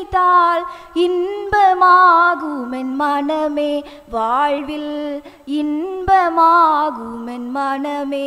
நினைத்தால் இன்பமாகும் என் மனமே, வாழ்வில் இன்பமாகும் என் மனமே.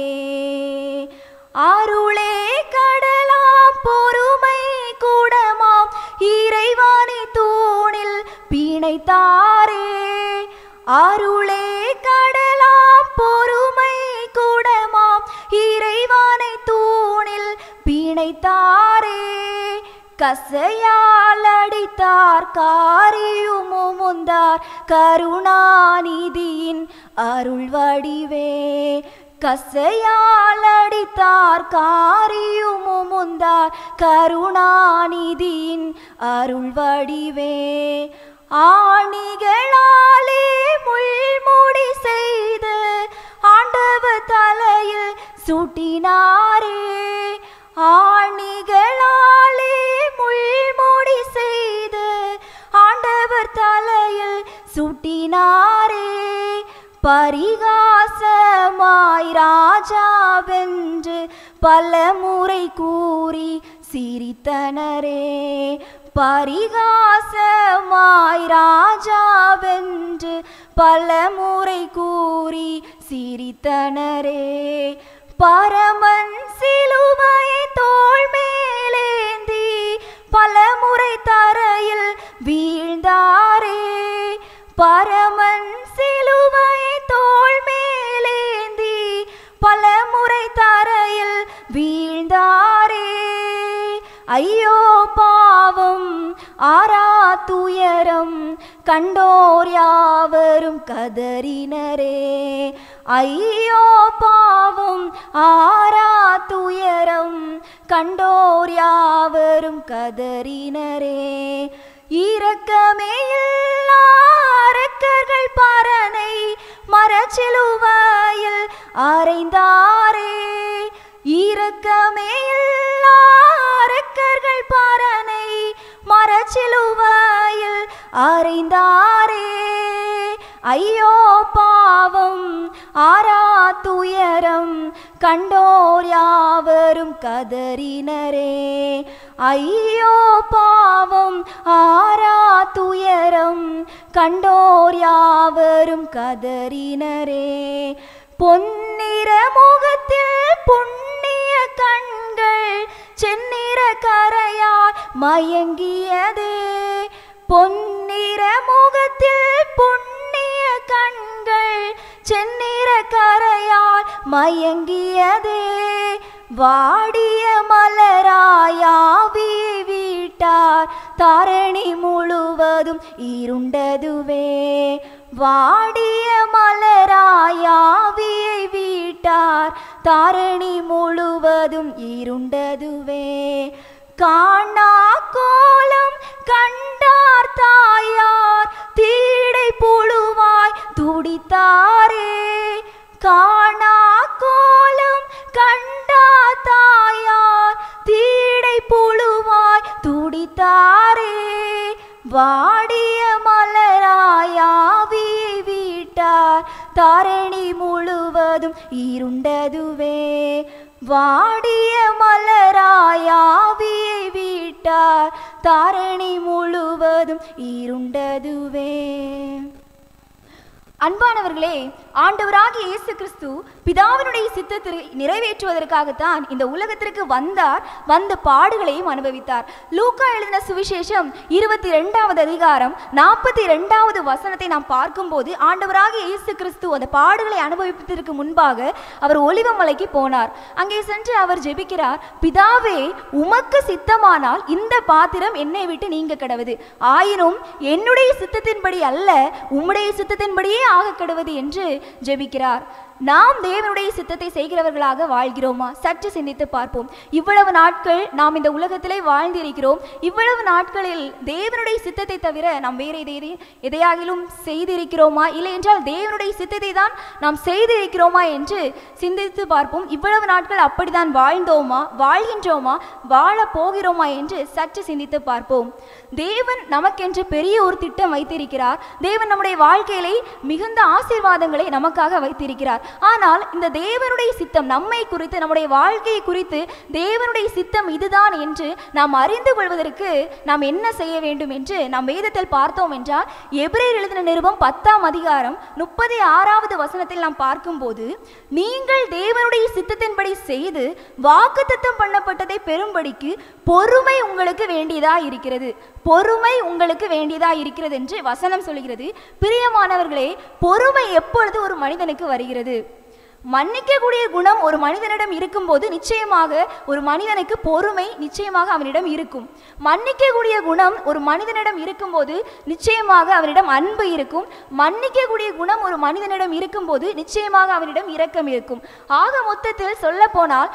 அருளே கடலாம் பொறுமை கூடமாம் இறைவாணி தூணில் பிணைத்தாரே. அருளே கடலாம் பொறுமை கூடமாம் இறைவாணி தூணில் பிணைத்தாரே. கசையால் அடித்தார் காரியுமுந்தார் கருணாநிதியின் அருள் வடிவே. கசையால் அடித்தார் காரியுமுந்தார் கருணாநிதியின் அருள் வடிவே. ஆணிகளாலே முள்முடி செய்து ஆண்டவர் தலையில் சூட்டினாரே. ஆணிகளாலே முள்முடி செய்து ஆண்டவர் தலையில் சூட்டினாரே. பரிகாசமாய் ராஜாவென்று பலமுறை கூறி சிரித்தனரே. பரிகாசமாய் ராஜாவென்று பலமுறை கூறி சிரித்தனரே. பரமன் சிலுவையை தோள் மேலேந்தி பலமுறை தரையில் வீழ்ந்தாரே. பரமன் சிலுவையை தோள் மேலேந்தி பலமுறை தரையில் வீழ்ந்தாரே. ஐயோ பாவம் ஆரா துயரம் கண்டோர் யாவரும் கதறினரே. ஐயோ பாவம் ஆரா துயரம் கண்டோர் யாவரும் கதறினரே. இரக்கமே இல்லா அரக்கர்கள் பரனை மரச்சிலுவையில் அறைந்தாரே. இரக்கமே இல்லா அரக்கர்கள் பரனை மரச்சிலுவையில் அறைந்தாரே. ஐயோ பாவம் ஆரா துயரம் கண்டோர் யாவரும் கதறினரே. ஐயோ பாவம் ஆரா துயரம் கண்டோர் யாவரும் கதறினரே. பொன்னிற முகத்தில் புண்ணிய கண்கள் செந்நிற கரையால் மயங்கியதே. பொன்னிற முகத்தில் புண்ணிய கண்கள் செந்நிற கரையால் மயங்கியதே. வாடிய மலராயாவி வீட்டார் தாரணி முழுவதும் இருண்டதுவே. வாடிய மலராயாவியை வீட்டார் தாரணி முழுவதும் இருண்டதுவே. காணா கோலம் கண்டார் தாயார் தீடை புழுவாய் துடித்தாரே. காணா கோலம் கண்டார் தாயார் தீடை புழுவாய் துடித்தாரே. வாடிய மலராயாவி வீட்டார் தாரணி முழுவதும் இருண்டதுவே. வாடிய மலராயாவியை வீட்டார் தாரணி முழுவதும் இருண்டதுவே. அன்பானவர்களே, ஆண்டவராகிய இயேசு கிறிஸ்து பிதாவினுடைய சித்தத்தை நிறைவேற்றுவதற்காகத்தான் இந்த உலகத்திற்கு வந்தார். வந்த பாடுகளையும் அனுபவித்தார். லூக்கா எழுதின சுவிசேஷம் 22வது அதிகாரம் 42வது வசனத்தை நாம் பார்க்கும்போது ஆண்டவராகிய இயேசு கிறிஸ்து அந்த பாடுகளை அனுபவிப்பதற்கு முன்பாக அவர் ஒலிவமலைக்கு போனார். அங்கே சென்று அவர் ஜெபிக்கிறார். பிதாவே, உமக்கு சித்தமானால் இந்த பாத்திரம் என்னை விட்டு நீங்க கடவுது. ஆயினும் என்னுடைய சித்தத்தின்படி அல்ல, உம்முடைய சித்தத்தின்படியே ஆக கடவுது என்று ஜெபிக்கிறார். நாம் தேவனுடைய சித்தத்தை செய்கிறவர்களாக வாழ்கிறோமா? சற்று சிந்தித்து பார்ப்போம். இவ்வளவு நாட்கள் நாம் இந்த உலகத்திலே வாழ்ந்திருக்கிறோம். இவ்வளவு நாட்களில் தேவனுடைய சித்தத்தை தவிர நாம் வேறு எதையாகிலும் செய்திருக்கிறோமா? இல்லை என்றால் தேவனுடைய சித்தத்தை தான் நாம் செய்திருக்கிறோமா என்று சிந்தித்து பார்ப்போம். இவ்வளவு நாட்கள் அப்படித்தான் வாழ்ந்தோமா, வாழ்கின்றோமா, வாழ போகிறோமா என்று சற்று சிந்தித்து பார்ப்போம். தேவன் நமக்கென்று பெரிய ஒரு திட்டம் வைத்திருக்கிறார். தேவன் நம்முடைய வாழ்க்கையிலே மிகுந்த ஆசீர்வாதங்களை நமக்காக வைத்திருக்கிறார். ஆனால் இந்த தேவனுடைய சித்தம் நம்மை குறித்து, நம்முடைய வாழ்க்கையை குறித்து தேவனுடைய சித்தம் இதுதான் என்று நாம் அறிந்து கொள்வதற்கு நாம் என்ன செய்ய வேண்டும் என்று நாம் வேதத்தில் பார்த்தோம் என்றால், எபிரேயர் எழுதின நிருபம் 10ஆம் அதிகாரம் 36வது வசனத்தில் நாம் பார்க்கும்போது, நீங்கள் தேவனுடைய சித்தத்தின்படி செய்து வாக்குத்தத்தம் பண்ணப்பட்டதை பெறும்படிக்கு பொறுமை உங்களுக்கு வேண்டியதா இருக்கிறது. பொறுமை உங்களுக்கு வேண்டியதா இருக்கிறது என்று வசனம் சொல்கிறது. பிரியமானவர்களே, பொறுமை எப்பொழுது ஒரு மனிதனுக்கு வருகிறது? மன்னிக்கக்கூடிய குணம் ஒரு மனிதனிடம் இருக்கும்போது நிச்சயமாக ஒரு மனிதனுக்கு பொறுமை நிச்சயமாக அவனிடம் இருக்கும். மன்னிக்கக்கூடிய குணம் ஒரு மனிதனிடம் இருக்கும்போது நிச்சயமாக அவனிடம் அன்பு இருக்கும். மன்னிக்கக்கூடிய குணம் ஒரு மனிதனிடம் இருக்கும்போது நிச்சயமாக அவனிடம் இரக்கம் இருக்கும். ஆக மொத்தத்தில் சொல்ல போனால்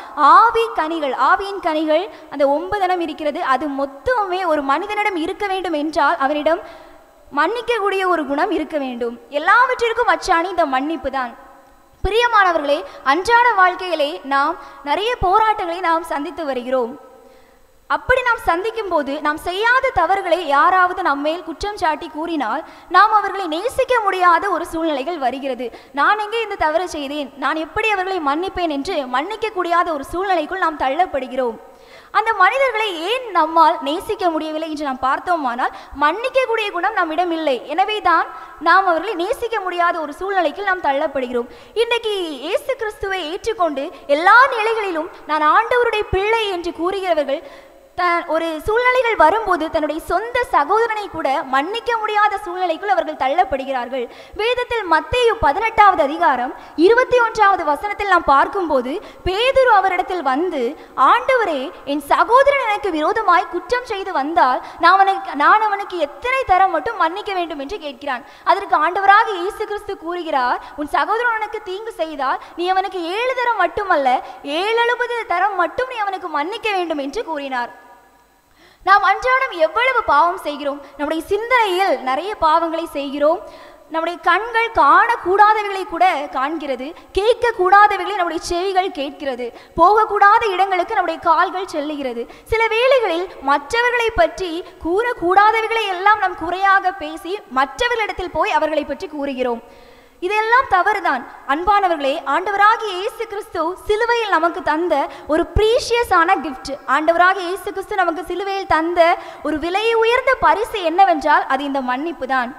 ஆவியின் கனிகள் அந்த 9 இருக்கிறது. அது மொத்தமே ஒரு மனிதனிடம் இருக்க வேண்டும் என்றால் அவனிடம் மன்னிக்கக்கூடிய ஒரு குணம் இருக்க வேண்டும். எல்லாவற்றிற்கும் அச்சாணி இந்த மன்னிப்பு தான். பிரியமானவர்களே, அன்றாட வாழ்க்கையிலே நாம் நிறைய போராட்டங்களை நாம் சந்தித்து வருகிறோம். அப்படி நாம் சந்திக்கும் போது நாம் செய்யாத தவறுகளை யாராவது நம்மேல் குற்றம் சாட்டி கூறினால் நாம் அவர்களை நேசிக்க முடியாத ஒரு சூழ்நிலைகள் வருகிறது. நான் எங்கே இந்த தவறு செய்தேன், நான் எப்படி அவர்களை மன்னிப்பேன் என்று மன்னிக்க கூடியாத ஒரு சூழ்நிலைக்குள் நாம் தள்ளப்படுகிறோம். அந்த மனிதர்களை ஏன் நம்மால் நேசிக்க முடியவில்லை என்று நாம் பார்த்தோமானால், மன்னிக்கக்கூடிய குணம் நம்மிடம் இல்லை. எனவே தான் நாம் அவர்களை நேசிக்க முடியாத ஒரு சூழ்நிலைக்கு நாம் தள்ளப்படுகிறோம். இன்றைக்கு இயேசு கிறிஸ்துவை ஏற்றுக்கொண்டு எல்லா நிலைகளிலும் நான் ஆண்டவருடைய பிள்ளை என்று கூறுகிறவர்கள் ஒரு சூழ்நிலைகள் வரும்போது தன்னுடைய சொந்த சகோதரனை கூட மன்னிக்க முடியாத சூழ்நிலைக்குள் அவர்கள் தள்ளப்படுகிறார்கள். வேதத்தில் மத்தேயு 18வது அதிகாரம் 21வது வசனத்தில் நாம் பார்க்கும்போது, பேதுரு அவரிடத்தில் வந்து, ஆண்டவரே, என் சகோதரன் எனக்கு விரோதமாய் குற்றம் செய்து வந்தால் நான் அவனுக்கு எத்தனை தரம் மட்டும் மன்னிக்க வேண்டும் என்று கேட்கிறான். அதற்கு ஆண்டவராக இயேசு கிறிஸ்து கூறுகிறார், உன் சகோதரன் உனக்கு தீங்கு செய்தால் நீ அவனுக்கு 7 தரம் மட்டுமல்ல 770 தரம் மட்டும் நீ அவனுக்கு மன்னிக்க வேண்டும் என்று கூறினார். நாம் அன்றாடம் எவ்வளவு பாவம் செய்கிறோம். நம்முடைய சிந்தனையில் நிறைய பாவங்களை செய்கிறோம். நம்முடைய கண்கள் காணக்கூடாதவைகளை கூட காண்கிறது, கேட்கக்கூடாதவைகளை நம்முடைய செவிகள் கேட்கிறது, போகக்கூடாத இடங்களுக்கு நம்முடைய கால்கள் செல்லுகிறது. சில வேளைகளில் மற்றவர்களை பற்றி கூறக்கூடாதவைகளை எல்லாம் நாம் குறையாக பேசி மற்றவர்களிடத்தில் போய் அவர்களை பற்றி கூறுகிறோம். இதெல்லாம் தவறுதான். அன்பானவர்களே, ஆண்டவராகிய இயேசு கிறிஸ்து சிலுவையில் நமக்கு தந்த ஒரு ப்ரீஷியஸான கிஃப்ட். ஆண்டவராகிய இயேசு கிறிஸ்து நமக்கு சிலுவையில் தந்த ஒரு விலை உயர்ந்த பரிசு என்னவென்றால் அது இந்த மன்னிப்பு தான்.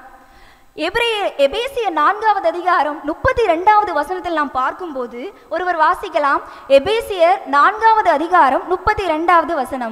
எபேசியர் 4வது அதிகாரம் 32வது வசனத்தில் நாம் பார்க்கும்போது ஒருவர் வாசிக்கலாம். எபேசியர் 4வது அதிகாரம் 32வது வசனம்.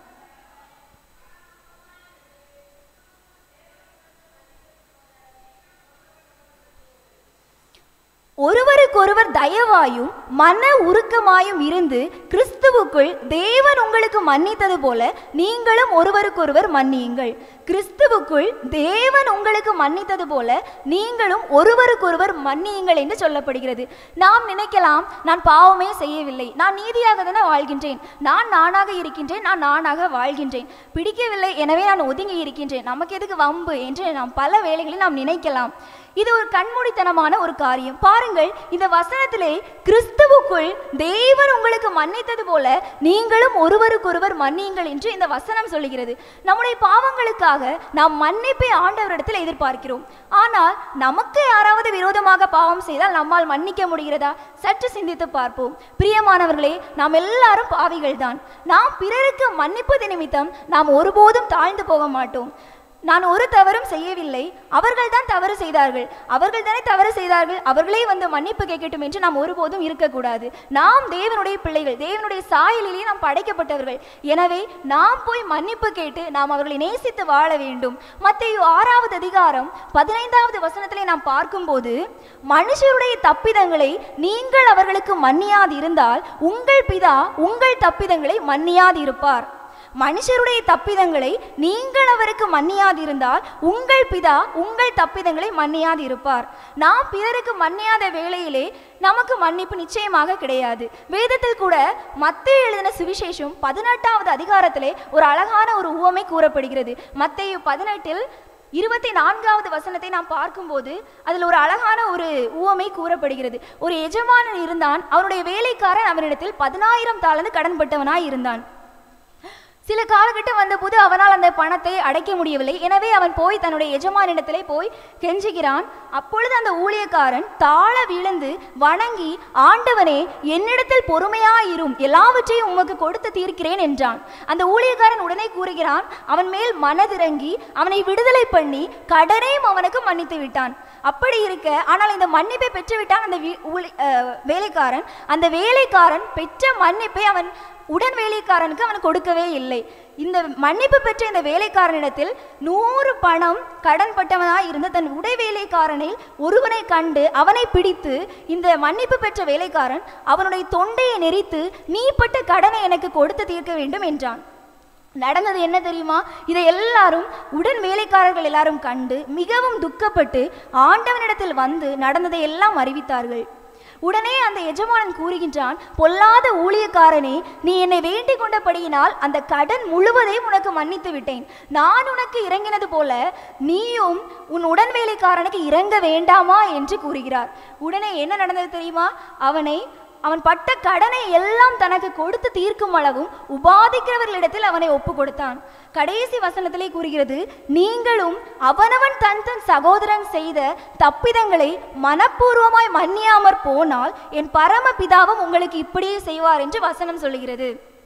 ஒருவருக்கொருவர் தயவாயும் மன உருக்கமாயும் இருந்து கிறிஸ்துவுக்குள் தேவன் உங்களுக்கு மன்னித்தது போல நீங்களும் ஒருவருக்கொருவர் மன்னியுங்கள். கிறிஸ்துவுக்குள் தேவன் உங்களுக்கு மன்னித்தது போல நீங்களும் ஒருவருக்கொருவர் மன்னியுங்கள் என்று சொல்லப்படுகிறது. நாம் நினைக்கலாம், நான் பாவமே செய்யவில்லை, நான் நீதியாக தானே வாழ்கின்றேன், நான் நானாக இருக்கின்றேன், நான் நானாக வாழ்கின்றேன், பிடிக்கவில்லை எனவே நான் ஒதுங்கி இருக்கின்றேன், நமக்கு எதுக்கு வம்பு என்று நாம் பல வேளைகளில் நாம் நினைக்கலாம். இது ஒரு கண்மூடித்தனமான ஒரு காரியம். பாருங்கள், இந்த வசனத்திலே கிறிஸ்துவுக்குள் தேவன் உங்களுக்கு மன்னித்தது போல நீங்களும் ஒருவருக்கொருவர் மன்னியுங்கள் என்று இந்த வசனம் சொல்லுகிறது. நம்முடைய பாவங்களுக்காக நாம் மன்னிப்பை ஆண்டவரிடத்தில் எதிர்பார்க்கிறோம். ஆனால் நமக்கு யாராவது விரோதமாக பாவம் செய்தால் நம்மால் மன்னிக்க முடிகிறதா? சற்று சிந்தித்து பார்ப்போம். பிரியமானவர்களே, நாம் எல்லாரும் பாவிகள் தான். நாம் பிறருக்கு மன்னிப்பது நிமித்தம் நாம் ஒருபோதும் தாழ்ந்து போக மாட்டோம். நான் ஒரு தவறும் செய்யவில்லை, அவர்கள் தான் தவறு செய்தார்கள், அவர்கள் தானே தவறு செய்தார்கள், அவர்களே வந்து மன்னிப்பு கேட்கட்டும் என்று நாம் ஒருபோதும் இருக்கக்கூடாது. நாம் தேவனுடைய பிள்ளைகள், தேவனுடைய சாயலிலே நாம் படைக்கப்பட்டவர்கள். எனவே நாம் போய் மன்னிப்பு கேட்டு நாம் அவர்களை நேசித்து வாழ வேண்டும். மத்தேயு 6வது அதிகாரம் 15வது வசனத்திலே நாம் பார்க்கும்போது, மனுஷருடைய தப்பிதங்களை நீங்கள் அவர்களுக்கு மன்னியாது இருந்தால் உங்கள் பிதா உங்கள் தப்பிதங்களை மன்னியாது இருப்பார். மனுஷருடைய தப்பிதங்களை நீங்கள் அவருக்கு மன்னியாதிருந்தால் உங்கள் பிதா உங்கள் தப்பிதங்களை மன்னியாது இருப்பார். நாம் பிறருக்கு மன்னியாத வேளையிலே நமக்கு மன்னிப்பு நிச்சயமாக கிடையாது. வேதத்தில் கூட மத்தேயு எழுதின சுவிசேஷம் 18வது அதிகாரத்திலே ஒரு அழகான ஒரு உவமை கூறப்படுகிறது. மத்தேயு 18 24வது வசனத்தை நாம் பார்க்கும்போது அதில் ஒரு அழகான ஒரு உவமை கூறப்படுகிறது. ஒரு எஜமானன் இருந்தான், அவனுடைய வேலைக்காரன் அவனிடத்தில் 10,000 தாலந்து கடன்பட்டவனாய் இருந்தான். சில காலகட்டம் வந்தபோது அவனால் அந்த பணத்தை அடைக்க முடியவில்லை. எனவே அவன் போய் தன்னுடைய எஜமானிடத்திலே போய் கெஞ்சுகிறான். அப்பொழுது அந்த ஊழியக்காரன் தாழ விழுந்து வணங்கி, ஆண்டவனே, என்னிடத்தில் பொறுமையாயிரும், எல்லாவற்றையும் உமக்கு கொடுத்து தீர்க்கிறேன் என்றான். அந்த ஊழியக்காரன் உடனே கூறுகிறான், அவன் மேல் மனதிறங்கி அவனை விடுதலை பண்ணி கடனையும் அவனுக்கு மன்னித்து விட்டான். அப்படி இருக்க, ஆனால் இந்த மன்னிப்பை பெற்று விட்டான் அந்த வேலைக்காரன். அந்த வேலைக்காரன் பெற்ற மன்னிப்பை அவன் உடன் வேலைக்காரனுக்கு அவன் கொடுக்கவே இல்லை. இந்த மன்னிப்பு பெற்ற இந்த வேலைக்காரனிடத்தில் 100 பணம் கடன் பட்டவனாய் இருந்த தன் உடை வேலைக்காரனில் ஒருவனை கண்டு அவனை பிடித்து, இந்த மன்னிப்பு பெற்ற வேலைக்காரன் அவனுடைய தொண்டையை நெரித்து, நீ பட்ட கடனை எனக்கு கொடுத்து தீர்க்க வேண்டும் என்றான். நடந்தது என்ன தெரியுமா? இதை எல்லாரும் உடன் வேலைக்காரர்கள் எல்லாரும் கண்டு மிகவும் துக்கப்பட்டு ஆண்டவனிடத்தில் வந்து நடந்ததை எல்லாம் அறிவித்தார்கள். உடனே அந்த எஜமானன் கூறுகின்றான், பொல்லாத ஊழியக்காரனே, நீ என்னை வேண்டிக் கொண்டபடியினால் அந்த கடன் முழுவதையும் உனக்கு மன்னித்து விட்டேன். நான் உனக்கு இறங்கினது போல நீயும் உன் உடன் வேலைக்காரனுக்கு இறங்க வேண்டாமா என்று கூறுகிறார். உடனே என்ன நடந்தது தெரியுமா? அவன் பட்ட கடனை எல்லாம் தனக்கு கொடுத்து தீர்க்கும் அளவும் உபாதிக்கிறவர்களிடத்தில் அவனை ஒப்பு கொடுத்தான். கடைசி வசனத்திலே கூறுகிறது, நீங்களும் அவனவன் தன் தன் சகோதரன் செய்த தப்பிதங்களை மனப்பூர்வமாய் மன்னியாமற் போனால் என் பரமபிதாவும் உங்களுக்கு இப்படியே செய்வார் என்று வசனம் சொல்லுகிறது.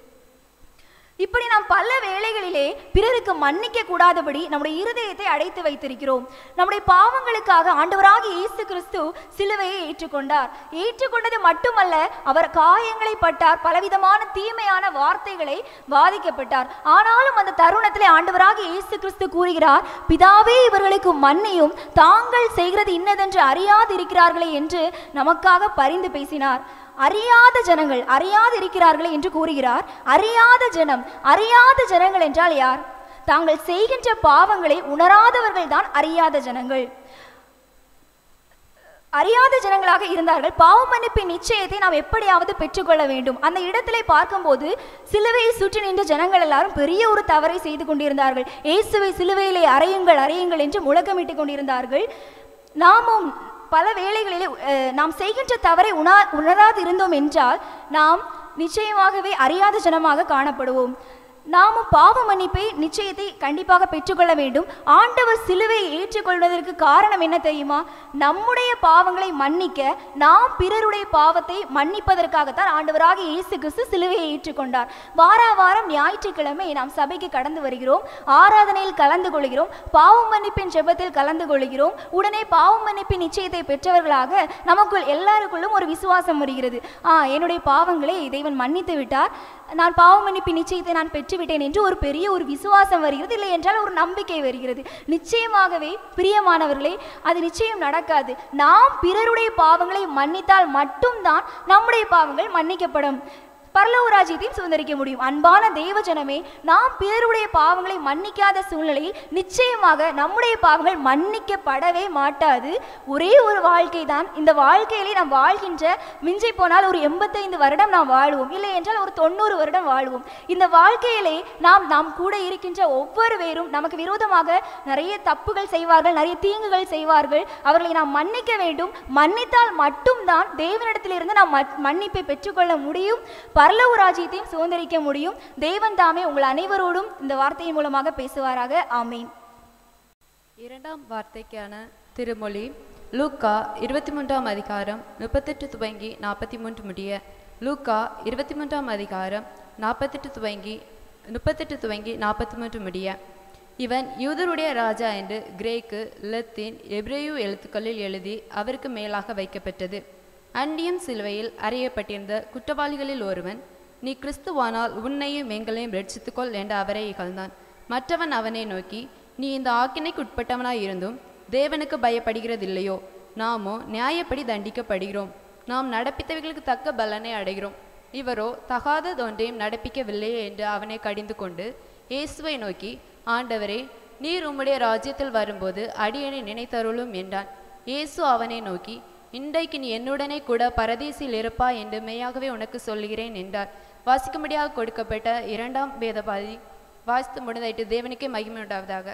இப்படி நாம் பல வேளைகளிலே பிறருக்கு மன்னிக்க கூடாதபடி நம்முடைய இருதயத்தை அடைத்து வைத்திருக்கிறோம். நம்முடைய பாவங்களுக்காக ஆண்டவராகிய இயேசு கிறிஸ்து சிலுவையை ஏற்றுக்கொண்டார். ஏற்றுக்கொண்டது மட்டுமல்ல, அவர் காயங்களை பட்டார், பலவிதமான தீமையான வார்த்தைகளை பாதிக்கப்பட்டார். ஆனாலும் அந்த தருணத்திலே ஆண்டவராகிய இயேசு கிறிஸ்து கூறுகிறார், பிதாவே, இவர்களுக்கு மன்னியும், தாங்கள் செய்கிறது இன்னதென்று அறியாதிருக்கிறார்களே என்று நமக்காக பரிந்து பேசினார். அறியாத ஜனங்கள் அறியாது இருக்கிறார்களே என்று கூறுகிறார். அறியாத ஜனங்கள் என்றால் யார்? தாங்கள் செய்கின்ற பாவங்களை உணராதவர்கள் தான் அறியாத ஜனங்கள். அறியாத ஜனங்களாக இருந்தார்கள். பாவ மன்னிப்பின் நிச்சயத்தை நாம் எப்படியாவது பெற்றுக்கொள்ள வேண்டும். அந்த இடத்திலே பார்க்கும்போது சிலுவையை சுற்றி நின்ற ஜனங்கள் எல்லாரும் பெரிய ஒரு தவறை செய்து கொண்டிருந்தார்கள். இயேசுவை சிலுவையிலே அறையுங்கள் அறையுங்கள் என்று முழக்கமிட்டு கொண்டிருந்தார்கள். நாமும் பல வேளைகளிலே நாம் செய்கின்ற தவறை உணராது இருந்தோம் என்றால் நாம் நிச்சயமாகவே அறியாத ஜனமாக காணப்படுவோம். நாமும் பாவ மன்னிப்பை நிச்சயத்தை கண்டிப்பாக பெற்றுக்கொள்ள வேண்டும். ஆண்டவர் சிலுவையை ஏற்றுக்கொள்வதற்கு காரணம் என்ன தெரியுமா? நம்முடைய பாவங்களை மன்னிக்க, நாம் பிறருடைய பாவத்தை மன்னிப்பதற்காகத்தான் ஆண்டவராகிய இயேசு கிறிஸ்து சிலுவையை ஏற்றுக்கொண்டார். வாரம் ஞாயிற்றுக்கிழமை நாம் சபைக்கு கடந்து வருகிறோம், ஆராதனையில் கலந்து கொள்கிறோம், பாவ மன்னிப்பின் ஜெபத்தில் கலந்து கொள்கிறோம். உடனே பாவ மன்னிப்பின் நிச்சயத்தை பெற்றவர்களாக நமக்குள் எல்லாருக்குள்ளும் ஒரு விசுவாசம் வருகிறது. என்னுடைய பாவங்களை தேவன் மன்னித்து விட்டார், நான் பாவ மன்னிப்பின் நிச்சயத்தை நான் பெற்றுவிட்டேன் என்று ஒரு பெரிய ஒரு விசுவாசம் வருகிறது. இல்லை என்றால் ஒரு நம்பிக்கை வருகிறது. நிச்சயமாகவே பிரியமானவர்களே, அது நிச்சயம் நடக்காது. நாம் பிறருடைய பாவங்களை மன்னித்தால் மட்டும்தான் நம்முடைய பாவங்கள் மன்னிக்கப்படும், பரலோக ராஜ்யத்தையும் சுதந்திரிக்க முடியும். அன்பான தேவ ஜனமே, நாம் பிறருடைய பாவங்களை மன்னிக்காத சூழ்நிலையில் நிச்சயமாக நம்முடைய பாவங்கள் மன்னிக்கப்படவே மாட்டாது. ஒரே ஒரு வாழ்க்கை தான். இந்த வாழ்க்கையிலே நாம் வாழ்கின்ற, மிஞ்சி போனால் ஒரு 85 வருடம் நாம் வாழ்வோம், இல்லை என்றால் ஒரு 90 வருடம் வாழ்வோம். இந்த வாழ்க்கையிலே நாம் கூட இருக்கின்ற ஒவ்வொரு பேரும் நமக்கு விரோதமாக நிறைய தப்புகள் செய்வார்கள், நிறைய தீங்குகள் செய்வார்கள். அவர்களை நாம் மன்னிக்க வேண்டும். மன்னித்தால் மட்டும்தான் தேவனிடத்திலிருந்து நாம் மன்னிப்பை பெற்றுக்கொள்ள முடியும், பரலோக ராஜ்யத்தையும் சுதந்திரிக்க முடியும். தேவன் தாமே உங்கள் அனைவரோடும் இந்த வார்த்தையின் மூலமாக பேசுவாராக. ஆமீன். இரண்டாம் வார்த்தைக்கான திருமொழி லூக்கா 23ஆம் அதிகாரம் 38 துவங்கி 43 முடிய. லூக்கா 23ஆம் அதிகாரம் 38 துவங்கி 43 முடிய. இவன் யூதருடைய ராஜா என்று கிரேக்கு, லத்தீன், எபிரேயு எழுத்துக்களில் எழுதி அவருக்கு மேலாக வைக்கப்பட்டது. அன்றியும் சிலுவையில் அறையப்பட்டிருந்த குற்றவாளிகளில் ஒருவன், நீ கிறிஸ்துவானால் உன்னையும் எங்களையும் ரட்சித்துக்கொள் என்று அவரை இகழ்ந்தான். மற்றவன் அவனை நோக்கி, நீ இந்த ஆக்கினைக்கு உட்பட்டவனாய் இருந்தும் தேவனுக்கு பயப்படுகிறதில்லையோ? நாமோ நியாயப்படி தண்டிக்கப்படுகிறோம், நாம் நடப்பித்தவைகளுக்கு தக்க பலனை அடைகிறோம். இவரோ தகாததொன்றையும் நடப்பிக்கவில்லையே என்று அவனை கடிந்து கொண்டு இயேசுவை நோக்கி, ஆண்டவரே, நீர் உம்முடைய ராஜ்யத்தில் வரும்போது அடியனை நினைத்தருளும் என்றான். இயேசு அவனை நோக்கி, இன்றைக்கு நீ என்னுடனே கூட பரதீசில் இருப்பா என்று மெய்யாகவே உனக்கு சொல்கிறேன் என்றார். வாசிக்கும்படியாக கொடுக்கப்பட்ட இரண்டாம் வேதபாதி வாசித்து முடிந்தாயிட்டு. தேவனுக்கே மகிமை உண்டாவதாக.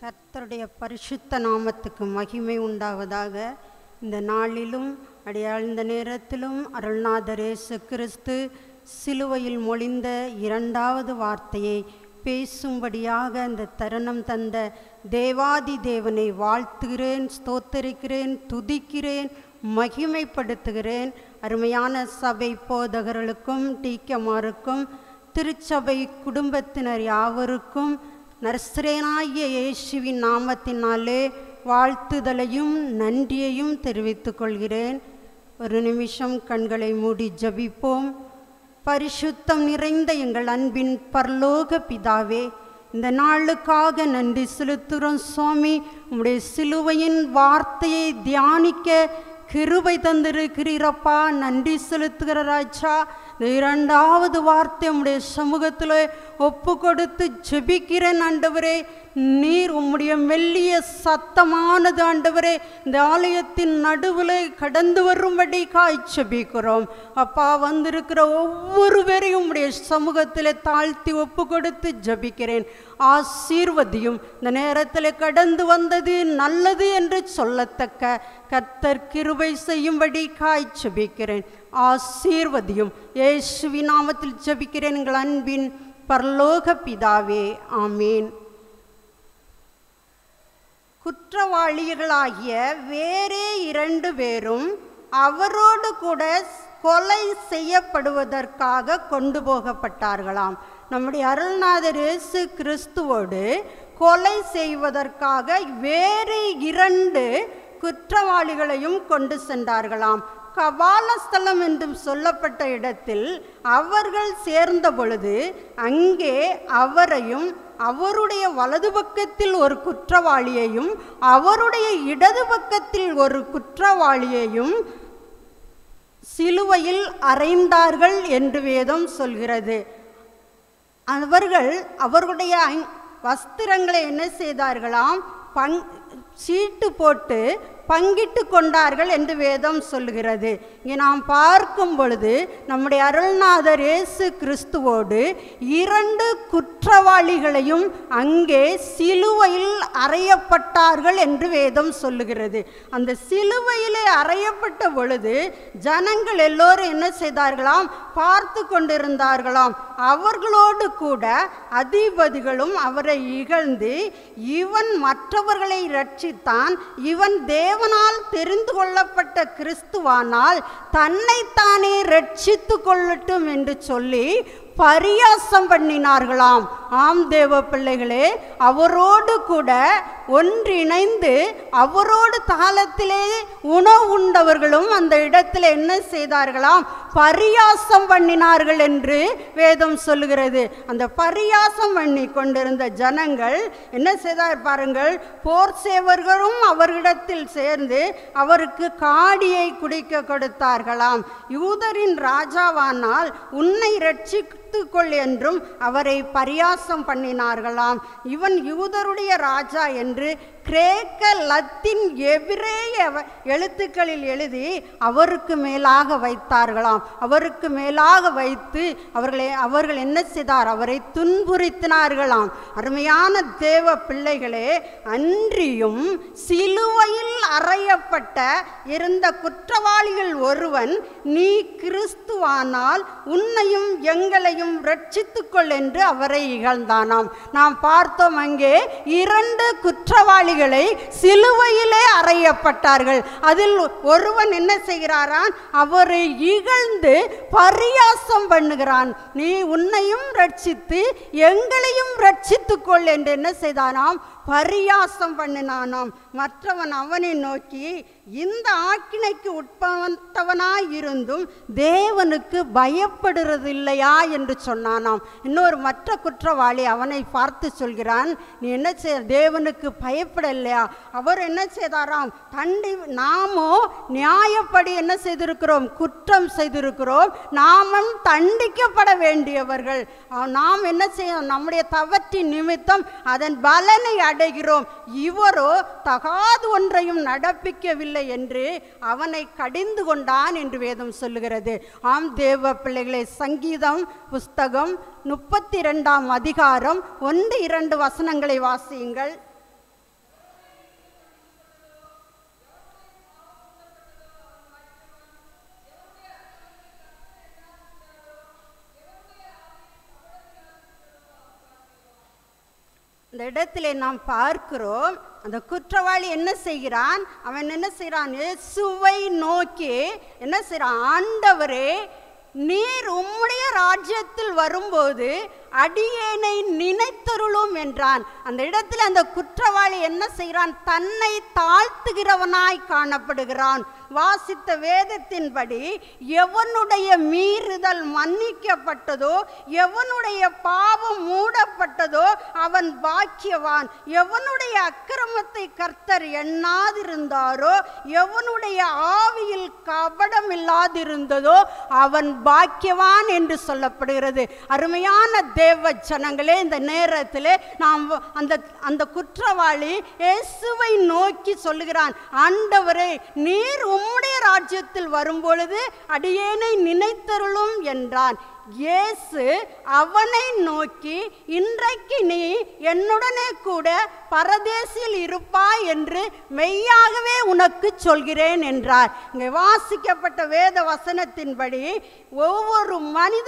கர்த்தருடைய பரிசுத்த நாமத்துக்கு மகிமை உண்டாவதாக. இந்த நாளிலும் அடியாழ்ந்த நேரத்திலும் அருள்நாதர் இயேசு கிறிஸ்து சிலுவையில் மொழிந்த இரண்டாவது வார்த்தையை பேசும்படியாக இந்த தருணம் தந்த தேவாதி தேவனை வாழ்த்துகிறேன், ஸ்தோத்தரிக்கிறேன், துதிக்கிறேன், மகிமைப்படுத்துகிறேன். அருமையான சபை போதகர்களுக்கும் டீக்கமாருக்கும் திருச்சபை குடும்பத்தினர் யாவருக்கும் நற்சரேனாகிய இயேசுவின் நாமத்தினாலே வாழ்த்துதலையும் நன்றியையும் தெரிவித்துக் கொள்கிறேன். ஒரு நிமிஷம் கண்களை மூடி ஜெபிப்போம். பரிசுத்தம் நிறைந்த எங்கள் அன்பின் பரலோக பிதாவே, இந்த நாளுக்காக நன்றி செலுத்துகிறோம் சுவாமி. உம்முடைய சிலுவையின் வார்த்தையை தியானிக்க கிருபை தந்திருக்கிறீரப்பா, நன்றி செலுத்துகிற ராஜா. இந்த இரண்டாவது வார்த்தை உம்முடைய சமூகத்தில் ஒப்பு கொடுத்து ஜெபிக்கிறேன் ஆண்டவரே. நீர் உம்முடைய மெல்லிய சத்தமானது ஆண்டவரே இந்த ஆலயத்தின் நடுவில் கடந்து வரும்படி ஜெபிக்கிறோம் அப்பா. வந்திருக்கிற ஒவ்வொரு பேரையும் உம்முடைய சமூகத்தில் தாழ்த்தி ஒப்பு கொடுத்து ஜெபிக்கிறேன். ஆசீர்வதியும். இந்த நேரத்தில் கடந்து வந்தது நல்லது என்று சொல்லத்தக்க கர்த்தர் கிருபை செய்யும்படி ஜெபிக்கிறேன். ஆசீர்வதியும். இயேசுவின் நாமத்தில் ஜெபிக்கிறேன் எங்கள் அன்பின் பரலோக பிதாவே, ஆமீன். குற்றவாளிகளாகிய வேறே 2 பேரும் அவரோடு கூட கொலை செய்யப்படுவதற்காக கொண்டு போகப்பட்டார்களாம். நம்முடைய அருள்நாதர் இயேசு கிறிஸ்துவோடு கொலை செய்வதற்காக வேறு 2 குற்றவாளிகளையும் கொண்டு சென்றார்களாம். கபாலஸ்தலம் என்றும் சொல்லப்பட்ட இடத்தில் அவர்கள் சேர்ந்த பொழுது அங்கே அவரையும் அவருடைய வலது பக்கத்தில் ஒரு குற்றவாளியையும் அவருடைய இடது பக்கத்தில் ஒரு குற்றவாளியையும் சிலுவையில் அறைந்தார்கள் என்று வேதம் சொல்கிறது. அவர்கள் அவர்களுடைய வஸ்திரங்களை என்ன செய்தார்களாம்? சீட்டு போட்டு பங்கிட்டு கொண்டார்கள் என்று வேதம் சொல்கிறது. இங்கே நாம் பார்க்கும் பொழுது நம்முடைய அருள்நாதர் இயேசு கிறிஸ்துவோடு 2 குற்றவாளிகளையும் அங்கே சிலுவையில் அறையப்பட்டார்கள் என்று வேதம் சொல்லுகிறது. அந்த சிலுவையிலே அறையப்பட்ட பொழுது ஜனங்கள் எல்லோரும் என்ன செய்தார்களாம்? பார்த்து கொண்டிருந்தார்களாம். அவர்களோடு கூட அதிபதிகளும் அவரை இகழ்ந்து, இவன் மற்றவர்களை ரட்சித்தான், இவன் தேவனால் தெரிந்து கொள்ளப்பட்ட கிறிஸ்துவானால் தன்னைத்தானே ரட்சித்து கொள்ளட்டும் என்று சொல்லி பரியாசம் பண்ணினார்களாம். ஆம் தேவ பிள்ளைகளே, அவரோடு கூட ஒன்றிணைந்து அவரோடு தாளத்திலே உணவு உண்டவர்களும் அந்த இடத்துல என்ன செய்தார்களாம்? பரியாசம் பண்ணினார்கள் என்று வேதம் சொல்லுகிறது. அந்த பரியாசம் பண்ணி கொண்டிருந்த ஜனங்கள் என்ன செய்தார் பாருங்கள். போர் சேவர்களும் அவர்களிடத்தில் சேர்ந்து அவருக்கு காடியை குடிக்க கொடுத்தார்களாம். யூதரின் ராஜாவானால் உன்னை ரட்சித்துக்கொள் என்றும் அவரை பரியாசம் பண்ணினார்களாம். இவன் யூதருடைய ராஜா என்று கிரேக்க, லத்தீன், எபிரேய எழுத்துக்களில் எழுதி அவருக்கு மேலாக வைத்தார்களாம். அவருக்கு மேலாக வைத்து அவர்கள் என்ன செய்தார்? அவரை துன்புறுத்தினார்களாம். அருமையான தேவ பிள்ளைகளே, அன்றியும் சிலுவையில் அறையப்பட்ட இருந்த குற்றவாளிகள் ஒருவன், நீ கிறிஸ்துவானால் உன்னையும் எங்களையும் ரட்சித்துக்கொள் என்று அவரை இகழ்ந்தானாம். நாம் பார்த்தோம், அங்கே 2 குற்றவாளிகளை சிலுவையிலே அறையப்பட்டார்கள். அதில் ஒருவன் என்ன செய்கிறாரான்? அவரை இகழ்ந்து பரியாசம் பண்ணுகிறான். நீ உன்னையும் ரட்சித்து எங்களையும் ரட்சித்துக்கொள் என்று என்ன செய்தானாம்? பரியாசம் பண்ணினானாம். மற்றவன் அவனை நோக்கி, இந்த ஆக்கினைக்கு உட்பட்டவனாயிருந்தும் தேவனுக்கு பயப்படுறதில்லையா என்று சொன்னானாம். இன்னொரு மற்ற குற்றவாளி அவனை பார்த்து சொல்கிறான், நீ என்ன செய்ய தேவனுக்கு பயப்படலையா? அவர் என்ன செய்தாராம்? நாமோ நியாயப்படி என்ன செய்திருக்கிறோம்? குற்றம் செய்திருக்கிறோம். நாமும் தண்டிக்கப்பட வேண்டியவர்கள். நாம் என்ன செய்ய? நம்முடைய தவற்றின் நிமித்தம் அதன் பலனை அடைகிறோம். இவரோ தகாது ஒன்றையும் நடப்பிக்கவில்லை என்று அவனை கடிந்து கொண்டான் என்று வேதம் சொல்லுகிறது. ஆம் தேவ பிள்ளைகளை, சங்கீதம் புஸ்தகம் 32 அதிகாரம் 1-2 வசனங்களை வாசியுங்கள். அந்த இடத்திலே நாம் பார்க்கிறோம், அந்த குற்றவாளி என்ன செய்கிறான்? அவன் என்ன செய்கிறான்? இயேசுவை நோக்கி என்ன செய்கிறான்? ஆண்டவரே, நீர் உம்முடைய ராஜ்யத்தில் வரும்போது அடியேனை நினைத்தருளும் என்றான். அந்த இடத்துல அந்த குற்றவாளி என்ன செய்கிறான்? தன்னை தாழ்த்துகிறவனாய் காணப்படுகிறான். வாசித்த வேதத்தின்படி எவனுடைய மீறுதல் மன்னிக்கப்பட்டதோ, எவனுடைய பாவம் மூடப்பட்டதோ அவன் பாக்கியவான். எவனுடைய அக்கிரமத்தை கர்த்தர் எண்ணாதிருந்தாரோ, எவனுடைய ஆவியில் கபடம் இல்லாதிருந்ததோ அவன் பாக்கியவான் என்று சொல்லப்படுகிறது. அருமையான தேவ ஜனங்களே, இந்த நேரத்தில் நாம் அந்த குற்றவாளி இயேசுவை நோக்கி சொல்லுகிறான், ஆண்டவரே, நீர் உம்முடைய ராஜ்யத்தில் வரும்பொழுது அடியேனை நினைத்தருளும் என்றான். இயேசு அவனை நோக்கி, இன்றைக்கு நீ என்னுடனே கூட பரதேசில் இருப்பாய் என்று மெய்யாகவே உனக்கு சொல்கிறேன் என்றார். இங்கே வாசிக்கப்பட்ட வேத வசனத்தின்படி ஒவ்வொரு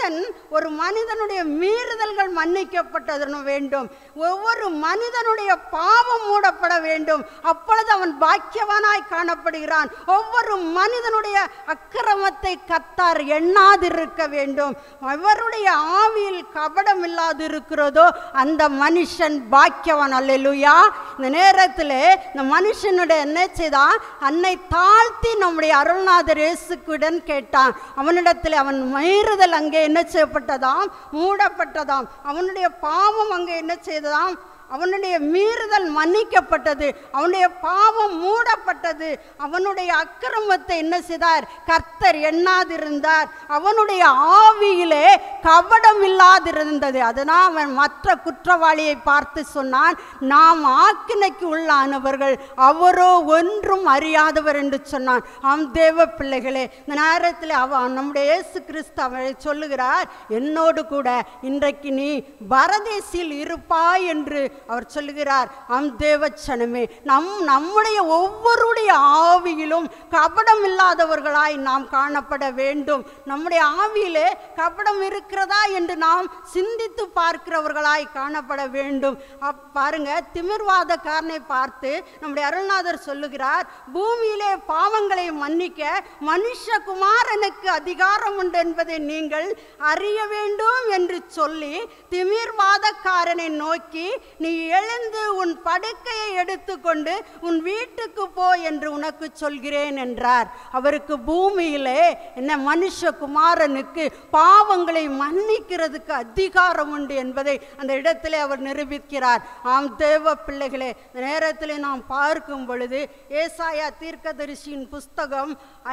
மனிதனுடைய மீறுதல்கள் மன்னிக்கப்பட்டதனும் வேண்டும், ஒவ்வொரு மனிதனுடைய பாவம் மூடப்பட வேண்டும். அப்பொழுது அவன் பாக்கியவானாய் காணப்படுகிறான். ஒவ்வொரு மனிதனுடைய அக்கிரமத்தை கர்த்தர் எண்ணாதிருக்க வேண்டும். அவருடைய ஆவியில் கபடம் இல்லாது இருக்கிறதோ அந்த மனுஷன் பாக்கியவான். அல்லேலூயா. இந்த நேரத்தில் இந்த மனுஷனுடைய என்ன செய்தான்? அன்னை தாழ்த்தி நம்முடைய அருள்நாதர் இயேசுக்குடன் கேட்டான். அவனிடத்தில் அவன் மீறுதல் அங்கே என்ன செய்யப்பட்டதாம்? மூடப்பட்டதாம். அவனுடைய பாவம் அங்கே என்ன செய்ததாம்? அவனுடைய மீறுதல் மன்னிக்கப்பட்டது, அவனுடைய பாவம் மூடப்பட்டது. அவனுடைய அக்கிரமத்தை என்ன செய்தார்? கர்த்தர் எண்ணாதிருந்தார். அவனுடைய ஆவியிலே கபடம் இல்லாதிருந்தது. அதனால் அவன் மற்ற குற்றவாளியை பார்த்து சொன்னான், நாம் ஆக்கினைக்கு உள்ளானவர்கள், அவரோ ஒன்றும் அறியாதவர் என்று சொன்னான். தேவ பிள்ளைகளே, இந்த நேரத்தில் நம்முடைய இயேசு கிறிஸ்து அவரை சொல்லுகிறார், என்னோடு கூட இன்றைக்கு நீ பரதேசில் இருப்பாய் என்று அவர் சொல்லுகிறார். தேவச்சனமே, நம்முடைய ஒவ்வொருடைய ஆவியிலும் கபடம் இல்லாதவர்களாய் நாம் காணப்பட வேண்டும். நம்முடைய ஆவியிலே கபடம் இருக்கிறதா என்று நாம் சிந்தித்து பார்க்கிறவர்களாய் காணப்பட வேண்டும். பாருங்க, திமிர்வாதக்காரனை பார்த்து நம்முடைய அருள்நாதர் சொல்லுகிறார், பூமியிலே பாவங்களை மன்னிக்க மனுஷகுமாரனுக்கு அதிகாரம் உண்டு என்பதை நீங்கள் அறிய வேண்டும் என்று சொல்லி திமிர்வாதக்காரனை நோக்கி, நீ எழுந்து உன் படுக்கையை எடுத்துக்கொண்டு உன் வீட்டுக்கு போ என்று உனக்கு சொல்கிறேன் என்றார். அவருக்கு பூமியிலே என்ன மனுஷகுமாரனுக்கு பாவங்களை மன்னிக்கிறதுக்கு அதிகாரம் உண்டு என்பதை அந்த இடத்திலே அவர் நிரூபிக்கிறார். தேவ பிள்ளைகளே, நேரத்தில் நாம் பார்க்கும் பொழுது ஏசாயா தீர்க்கதரிசியின் புஸ்தகம்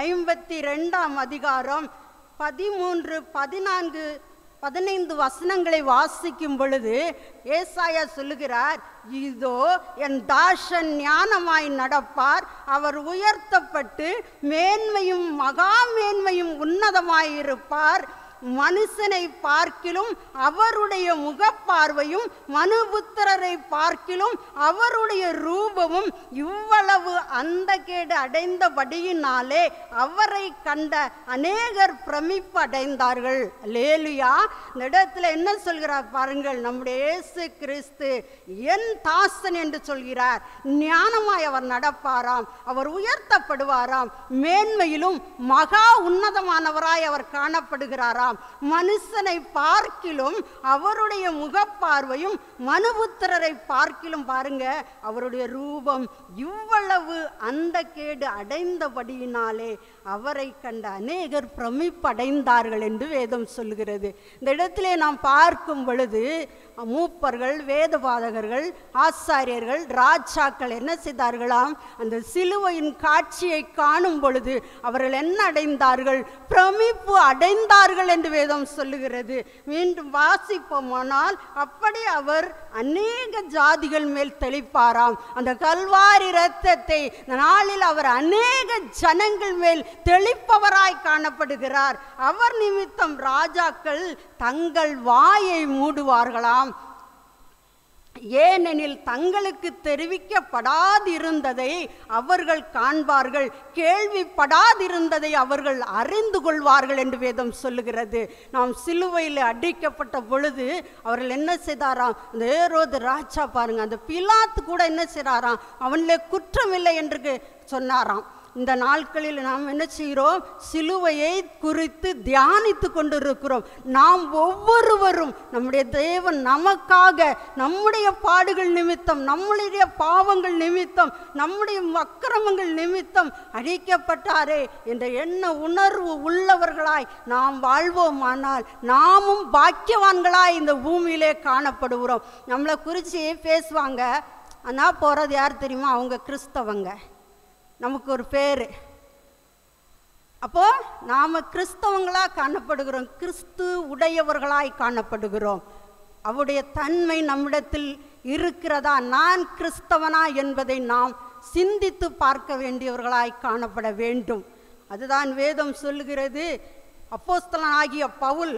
52ஆம் அதிகாரம் 13, 14, 15 வசனங்களை வாசிக்கும் பொழுது ஏசாயா சொல்லுகிறார், இதோ என் தாசன் ஞானமாய் நடப்பார், அவர் உயர்த்தப்பட்டு மேன்மையும் மகா மேன்மையும் உன்னதமாயிருப்பார். மனுஷனை பார்க்கிலும் அவருடைய முகப்பார்வையும் மனுபுத்திரரை பார்க்கிலும் அவருடைய ரூபமும் இவ்வளவு அந்த கேடு அடைந்தபடியினாலே அவரை கண்ட அநேகர் பிரமிப்பு அடைந்தார்கள். அல்லேலூயா. இந்த இடத்துல என்ன சொல்கிறார் பாருங்கள், நம்முடைய இயேசு கிறிஸ்து என் தாசன் என்று சொல்கிறார். ஞானமாய் அவர் நடப்பாராம், அவர் உயர்த்தப்படுவாராம், மேன்மையிலும் மகா உன்னதமானவராய் அவர் காணப்படுகிறாராம். மனுஷனை பார்க்கிலும் அவருடைய முகப்பார்வையும் மனுபுத்திரரை பார்க்கிலும் பாருங்க அவருடைய ரூபம் இவ்வளவு அந்த கேடு அடைந்தபடியினாலே அவரை கண்ட அநேகர் பிரமிப்படைந்தார்கள் என்று வேதம் சொல்கிறது. இந்த இடத்திலே நாம் பார்க்கும் பொழுது மூப்பர்கள், வேதபாதகர்கள், ஆசாரியர்கள், ராஜாக்கள் என்ன செய்தார்களாம்? அந்த சிலுவையின் காட்சியை காணும் பொழுது அவர்கள் என்ன அடைந்தார்கள்? பிரமிப்பு அடைந்தார்கள் என்று வேதம் சொல்லுகிறது. மீண்டும் வாசிப்போமானால், அப்படி அவர் அநேக ஜாதிகள் மேல் தெளிப்பாராம். அந்த கல்வாரி இரத்தத்தை நாளில் அவர் அநேக ஜனங்கள் மேல் தெளிப்பவராய் காணப்படுகிறார். அவர் நிமித்தம் ராஜாக்கள் தங்கள் வாயை மூடுவார்களாம். ஏனெனில் தங்களுக்கு தெரிவிக்கப்படாதிருந்ததை அவர்கள் காண்பார்கள், கேள்விப்படாதிருந்ததை அவர்கள் அறிந்து கொள்வார்கள் என்று வேதம் சொல்லுகிறது. நாம் சிலுவையில் அடிக்கப்பட்ட பொழுது அவர்கள் என்ன செய்தாராம்? அந்த ஏரோது ராஜா பாருங்க, அந்த பிலாத்து கூட என்ன செய்தாராம்? அவனிலே குற்றமில்லை என்று சொன்னாராம். இந்த நாட்களில் நாம் என்ன செய்கிறோம்? சிலுவையை குறித்து தியானித்து கொண்டிருக்கிறோம். நாம் ஒவ்வொருவரும் நம்முடைய தேவன் நமக்காக நம்முடைய பாடுகள் நிமித்தம், நம்முடைய பாவங்கள் நிமித்தம், நம்முடைய அக்கிரமங்கள் நிமித்தம் அழிக்கப்பட்டாரே என்ற எண்ண உணர்வு உள்ளவர்களாய் நாம் வாழ்வோமானால் நாமும் பாக்கியவான்களாய் இந்த பூமியிலே காணப்படுகிறோம். நம்மளை குறித்து பேசுவாங்க, ஆனால் போகிறது யார் தெரியுமா? அவங்க கிறிஸ்தவங்க. நமக்கு ஒரு பேர். அப்போ நாம் கிறிஸ்தவங்களாக காணப்படுகிறோம், கிறிஸ்து உடையவர்களாய் காணப்படுகிறோம். அவருடைய தன்மை நம்மிடத்தில் இருக்கிறதா, நான் கிறிஸ்தவனா என்பதை நாம் சிந்தித்து பார்க்க வேண்டியவர்களாய் காணப்பட வேண்டும். அதுதான் வேதம் சொல்லுகிறது. அப்போஸ்தலனாகிய பவுல்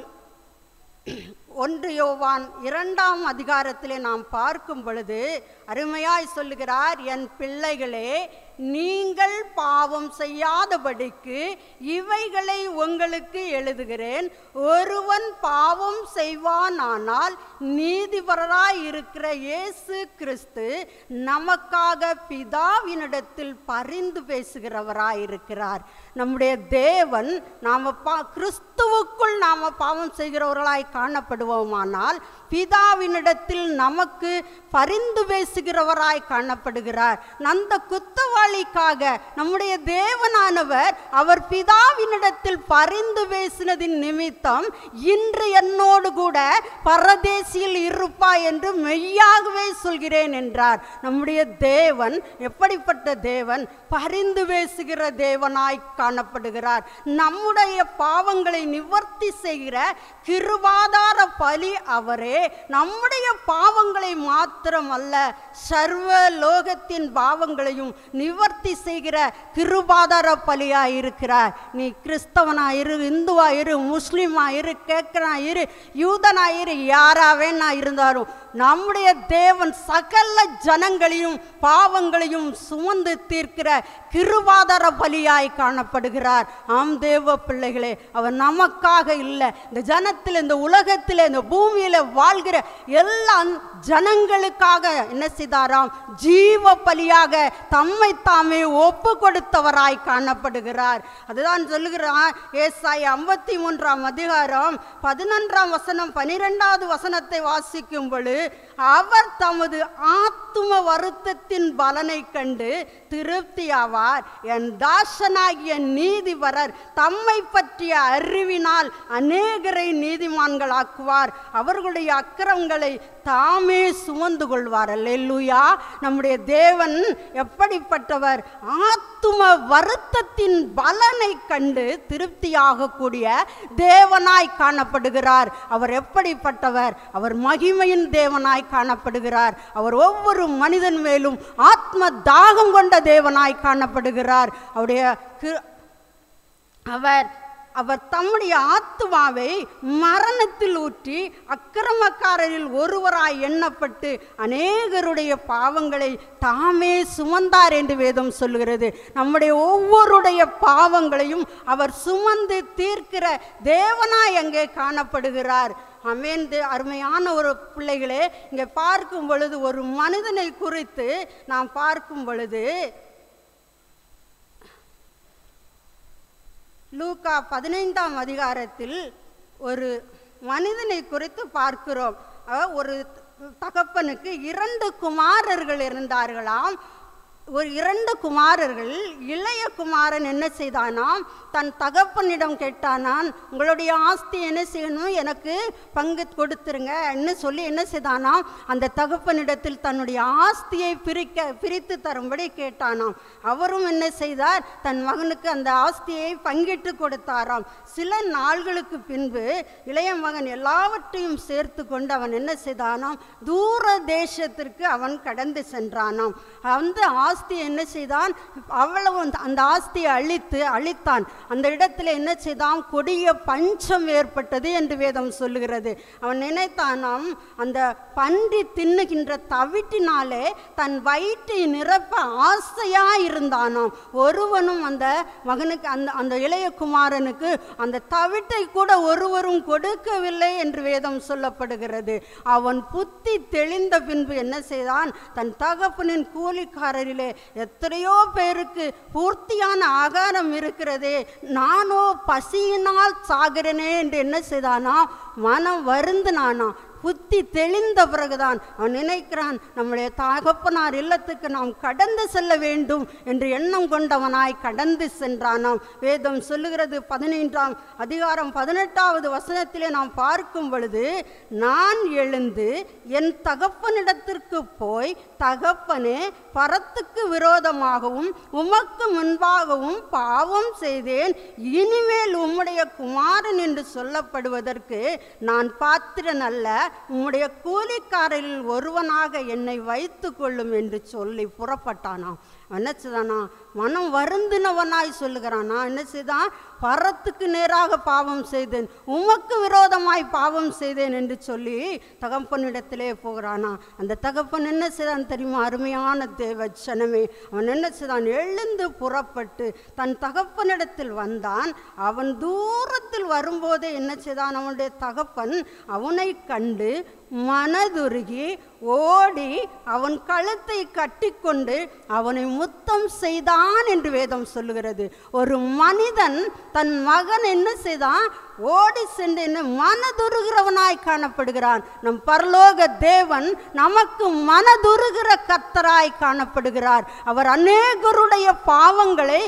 1 யோவான் 2ஆம் அதிகாரத்திலே நாம் பார்க்கும் பொழுது அருமையாய் சொல்லுகிறார், என் பிள்ளைகளே, நீங்கள் பாவம் செய்யாதபடிக்கு இவைகளை உங்களுக்கு எழுதுகிறேன். ஒருவன் பாவம் செய்வானானால் நீதிபரராய் இருக்கிற இயேசு கிறிஸ்து நமக்காக பிதாவினிடத்தில் பரிந்து பேசுகிறவராய் இருக்கிறார். நம்முடைய தேவன், நாம் கிறிஸ்துவுக்குள் நாம் பாவம் செய்கிறவர்களாய் காணப்படுவோமானால் பிதாவினிடத்தில் நமக்கு பரிந்து பேசுகிறவராய் காணப்படுகிறார். அந்த குத்தவாளிக்காக நம்முடைய தேவனானவர் அவர் பிதாவினிடத்தில் பரிந்து பேசினதின் நிமித்தம் இன்று என்னோடு கூட பரதேசியில் இருப்பாய் என்று மெய்யாகவே சொல்கிறேன் என்றார். நம்முடைய தேவன் எப்படிப்பட்ட தேவன்? பரிந்து பேசுகிற தேவனாய் காணப்படுகிறார். நம்முடைய பாவங்களை நிவர்த்தி செய்கிற கிருபாதார பலி அவரே. நம்முடைய பாவங்களை மாத்திரம் அல்ல, சர்வ லோகத்தின் பாவங்களையும் நிவர்த்தி செய்கிற கிருபாதார பலியாயிருக்கிறார். நீ கிறிஸ்தவனாயிரு, இந்துவாயிரு, முஸ்லிமாயிரு, கேட்கனாயிரு, யூதனாயிரு, யாராவே நான் இருந்தாலும் நம்முடைய தேவன் சகல ஜனங்களையும் பாவங்களையும் சுமந்து தீர்க்கிற கிருபாதார பலியாய் காணப்படுகிறார். ஆம் தேவ பிள்ளைகளே, அவர் நமக்காக இல்லை, இந்த ஜனத்தில், இந்த உலகத்தில், இந்த பூமியில வாழ்கிற எல்லா ஜனங்களுக்காக என்ன செய்தாராம்? ஜீவ பலியாக தம்மை தாமே ஒப்பு கொடுத்தவராய் காணப்படுகிறார். அதுதான் சொல்லுகிறார் ஏசாயா 53ஆம் அதிகாரம் 11ஆம் வசனம் 12வது வசனத்தை வாசிக்கும் பொழுது, அவர் தமது ஆத்தும வருத்தத்தின் பலனை கண்டு திருப்தியாவார். என் தாசனாகிய நீதிபரர் தம்மை பற்றிய அறிவினால் அநேகரை நீதிமான்களாக்குவார். அவர்களுடைய அக்கிரமங்களை தாமே சுமந்து கொள்வார். அல்லேலூயா. நம்முடைய தேவன் எப்படிப்பட்டவர்? ஆத்தும வருத்தத்தின் பலனை கண்டு திருப்தியாகக்கூடிய தேவனாய் காணப்படுகிறார். அவர் எப்படிப்பட்டவர்? அவர் மகிமையின் தேவனாய் காணப்படுகிறார். அவர் ஒவ்வொரு மனிதன் மேலும் ஆத்ம தாகம் கொண்ட தேவனாய் காணப்படுகிறார். அவர் தம்முடைய ஆத்துமாவை மரணத்தில் ஊற்றி அக்கிரமக்காரரில் ஒருவராய் எண்ணப்பட்டு அநேகருடைய பாவங்களை தாமே சுமந்தார் என்று வேதம் சொல்லுகிறது. நம்முடைய ஒவ்வொருடைய பாவங்களையும் அவர் சுமந்து தீர்க்கிற தேவனாய் அங்கே காணப்படுகிறார். அமேந்து அருமையான ஒரு பிள்ளைகளே, இங்கே பார்க்கும் பொழுது ஒரு மனிதனை குறித்து நாம் பார்க்கும் பொழுது லூக்கா 15ஆம் அதிகாரத்தில் ஒரு மனிதனை குறித்து பார்க்கிறோம். ஒரு தகப்பனுக்கு 2 குமாரர்கள் இருந்தார்களாம். ஒரு 2 குமாரர்கள், இளைய குமாரன் என்ன செய்தானாம்? தன் தகப்பனிடம் கேட்டானான், உங்களுடைய ஆஸ்தி என்ன செய்யணும், எனக்கு பங்கு கொடுத்துருங்க என்ன சொல்லி என்ன செய்தானாம்? அந்த தகப்பனிடத்தில் தன்னுடைய ஆஸ்தியை பிரித்து தரும்படி கேட்டானாம். அவரும் என்ன செய்தார்? தன் மகனுக்கு அந்த ஆஸ்தியை பங்கிட்டு கொடுத்தாராம். சில நாள்களுக்கு பின்பு இளைய மகன் எல்லாவற்றையும் சேர்த்து கொண்டு அவன் என்ன செய்தானாம்? தூர தேசத்திற்கு அவன் கடந்து சென்றானாம். அந்த ஆஸ்தியை என்ன செய்தான்? அவ்வளவு அந்த ஆஸ்தியை அழித்தான். அந்த இடத்துல என்ன செய்தான்? கொடிய பஞ்சம் ஏற்பட்டது என்று வேதம் சொல்லுகிறது. அவன் நினைத்தானாம், அந்த பன்றி தின்னுகின்ற தவிட்டினாலே தன் வயிற்றை நிரப்ப ஆசையா இருந்தானாம். ஒருவனும் அந்த மகனுக்கு அந்த இளைய குமாரனுக்கு அந்த தவிட்டை கூட ஒருவரும் கொடுக்கவில்லை என்று வேதம் சொல்லப்படுகிறது. அவன் புத்தி தெளிந்த பின்பு என்ன செய்தான்? தன் தகப்பனின் கூலிக்காரரிலே எத்தனையோ பேருக்கு பூர்த்தியான ஆகாரம் இருக்கிறதே, நானோ பசியினால் சாகிறேனே என்று என்ன செய்தானா? மனம் வருந்தினானா. புத்தி தெளிந்த பிறகுதான் அவன் நினைக்கிறான், நம்முடைய தகப்பனார் இல்லத்துக்கு நாம் கடந்து செல்ல வேண்டும் என்று எண்ணம் கொண்டவனாய் கடந்து சென்றானாம். வேதம் சொல்லுகிறது 15ஆம் அதிகாரம் 18வது வசனத்திலே நாம் பார்க்கும் பொழுது, நான் எழுந்து என் தகப்பனிடத்திற்கு போய், தகப்பனே, பரத்துக்கு விரோதமாகவும் உமக்கு முன்பாகவும் பாவம் செய்தேன், இனிமேல் உம்முடைய குமாரன் என்று சொல்லப்படுவதற்கு நான் பாத்திரன் அல்ல, உம்முடைய கூலிக்காரரில் ஒருவனாக என்னை வைத்து கொள்ளும் என்று சொல்லி புறப்பட்டானாம். என்ன செய்தானா? மனம் வருந்தினவனாய் சொல்லுகிறானா. என்ன செய்தான்? பரத்துக்கு நேராக பாவம் செய்தேன், உமக்கு விரோதமாய் பாவம் செய்தேன் என்று சொல்லி தகப்பனிடத்திலே போகிறானா. அந்த தகப்பன் என்ன செய்தான் தெரியுமா? அருமையான தேவ ஜனமே, அவன் என்ன செய்தான்? எழுந்து புறப்பட்டு தன் தகப்பனிடத்தில் வந்தான். அவன் தூரத்தில் வரும்போதே என்ன செய்தான்? அவனுடைய தகப்பன் அவனை கண்டு மனதுருகி ஓடி அவன் கழுத்தை கட்டிக்கொண்டு அவனை முத்தம் செய்தான் என்று வேதம் சொல்லுகிறது. ஒரு மனிதன் தன் மகன் என்ன செய்தான்? ஓடி சென்று என்ன மனதுருகிறவனாய் காணப்படுகிறான். நம் பரலோக தேவன் நமக்கு மனதுருகிற கர்த்தராய் காணப்படுகிறார். அவர் அநேகருடைய பாவங்களை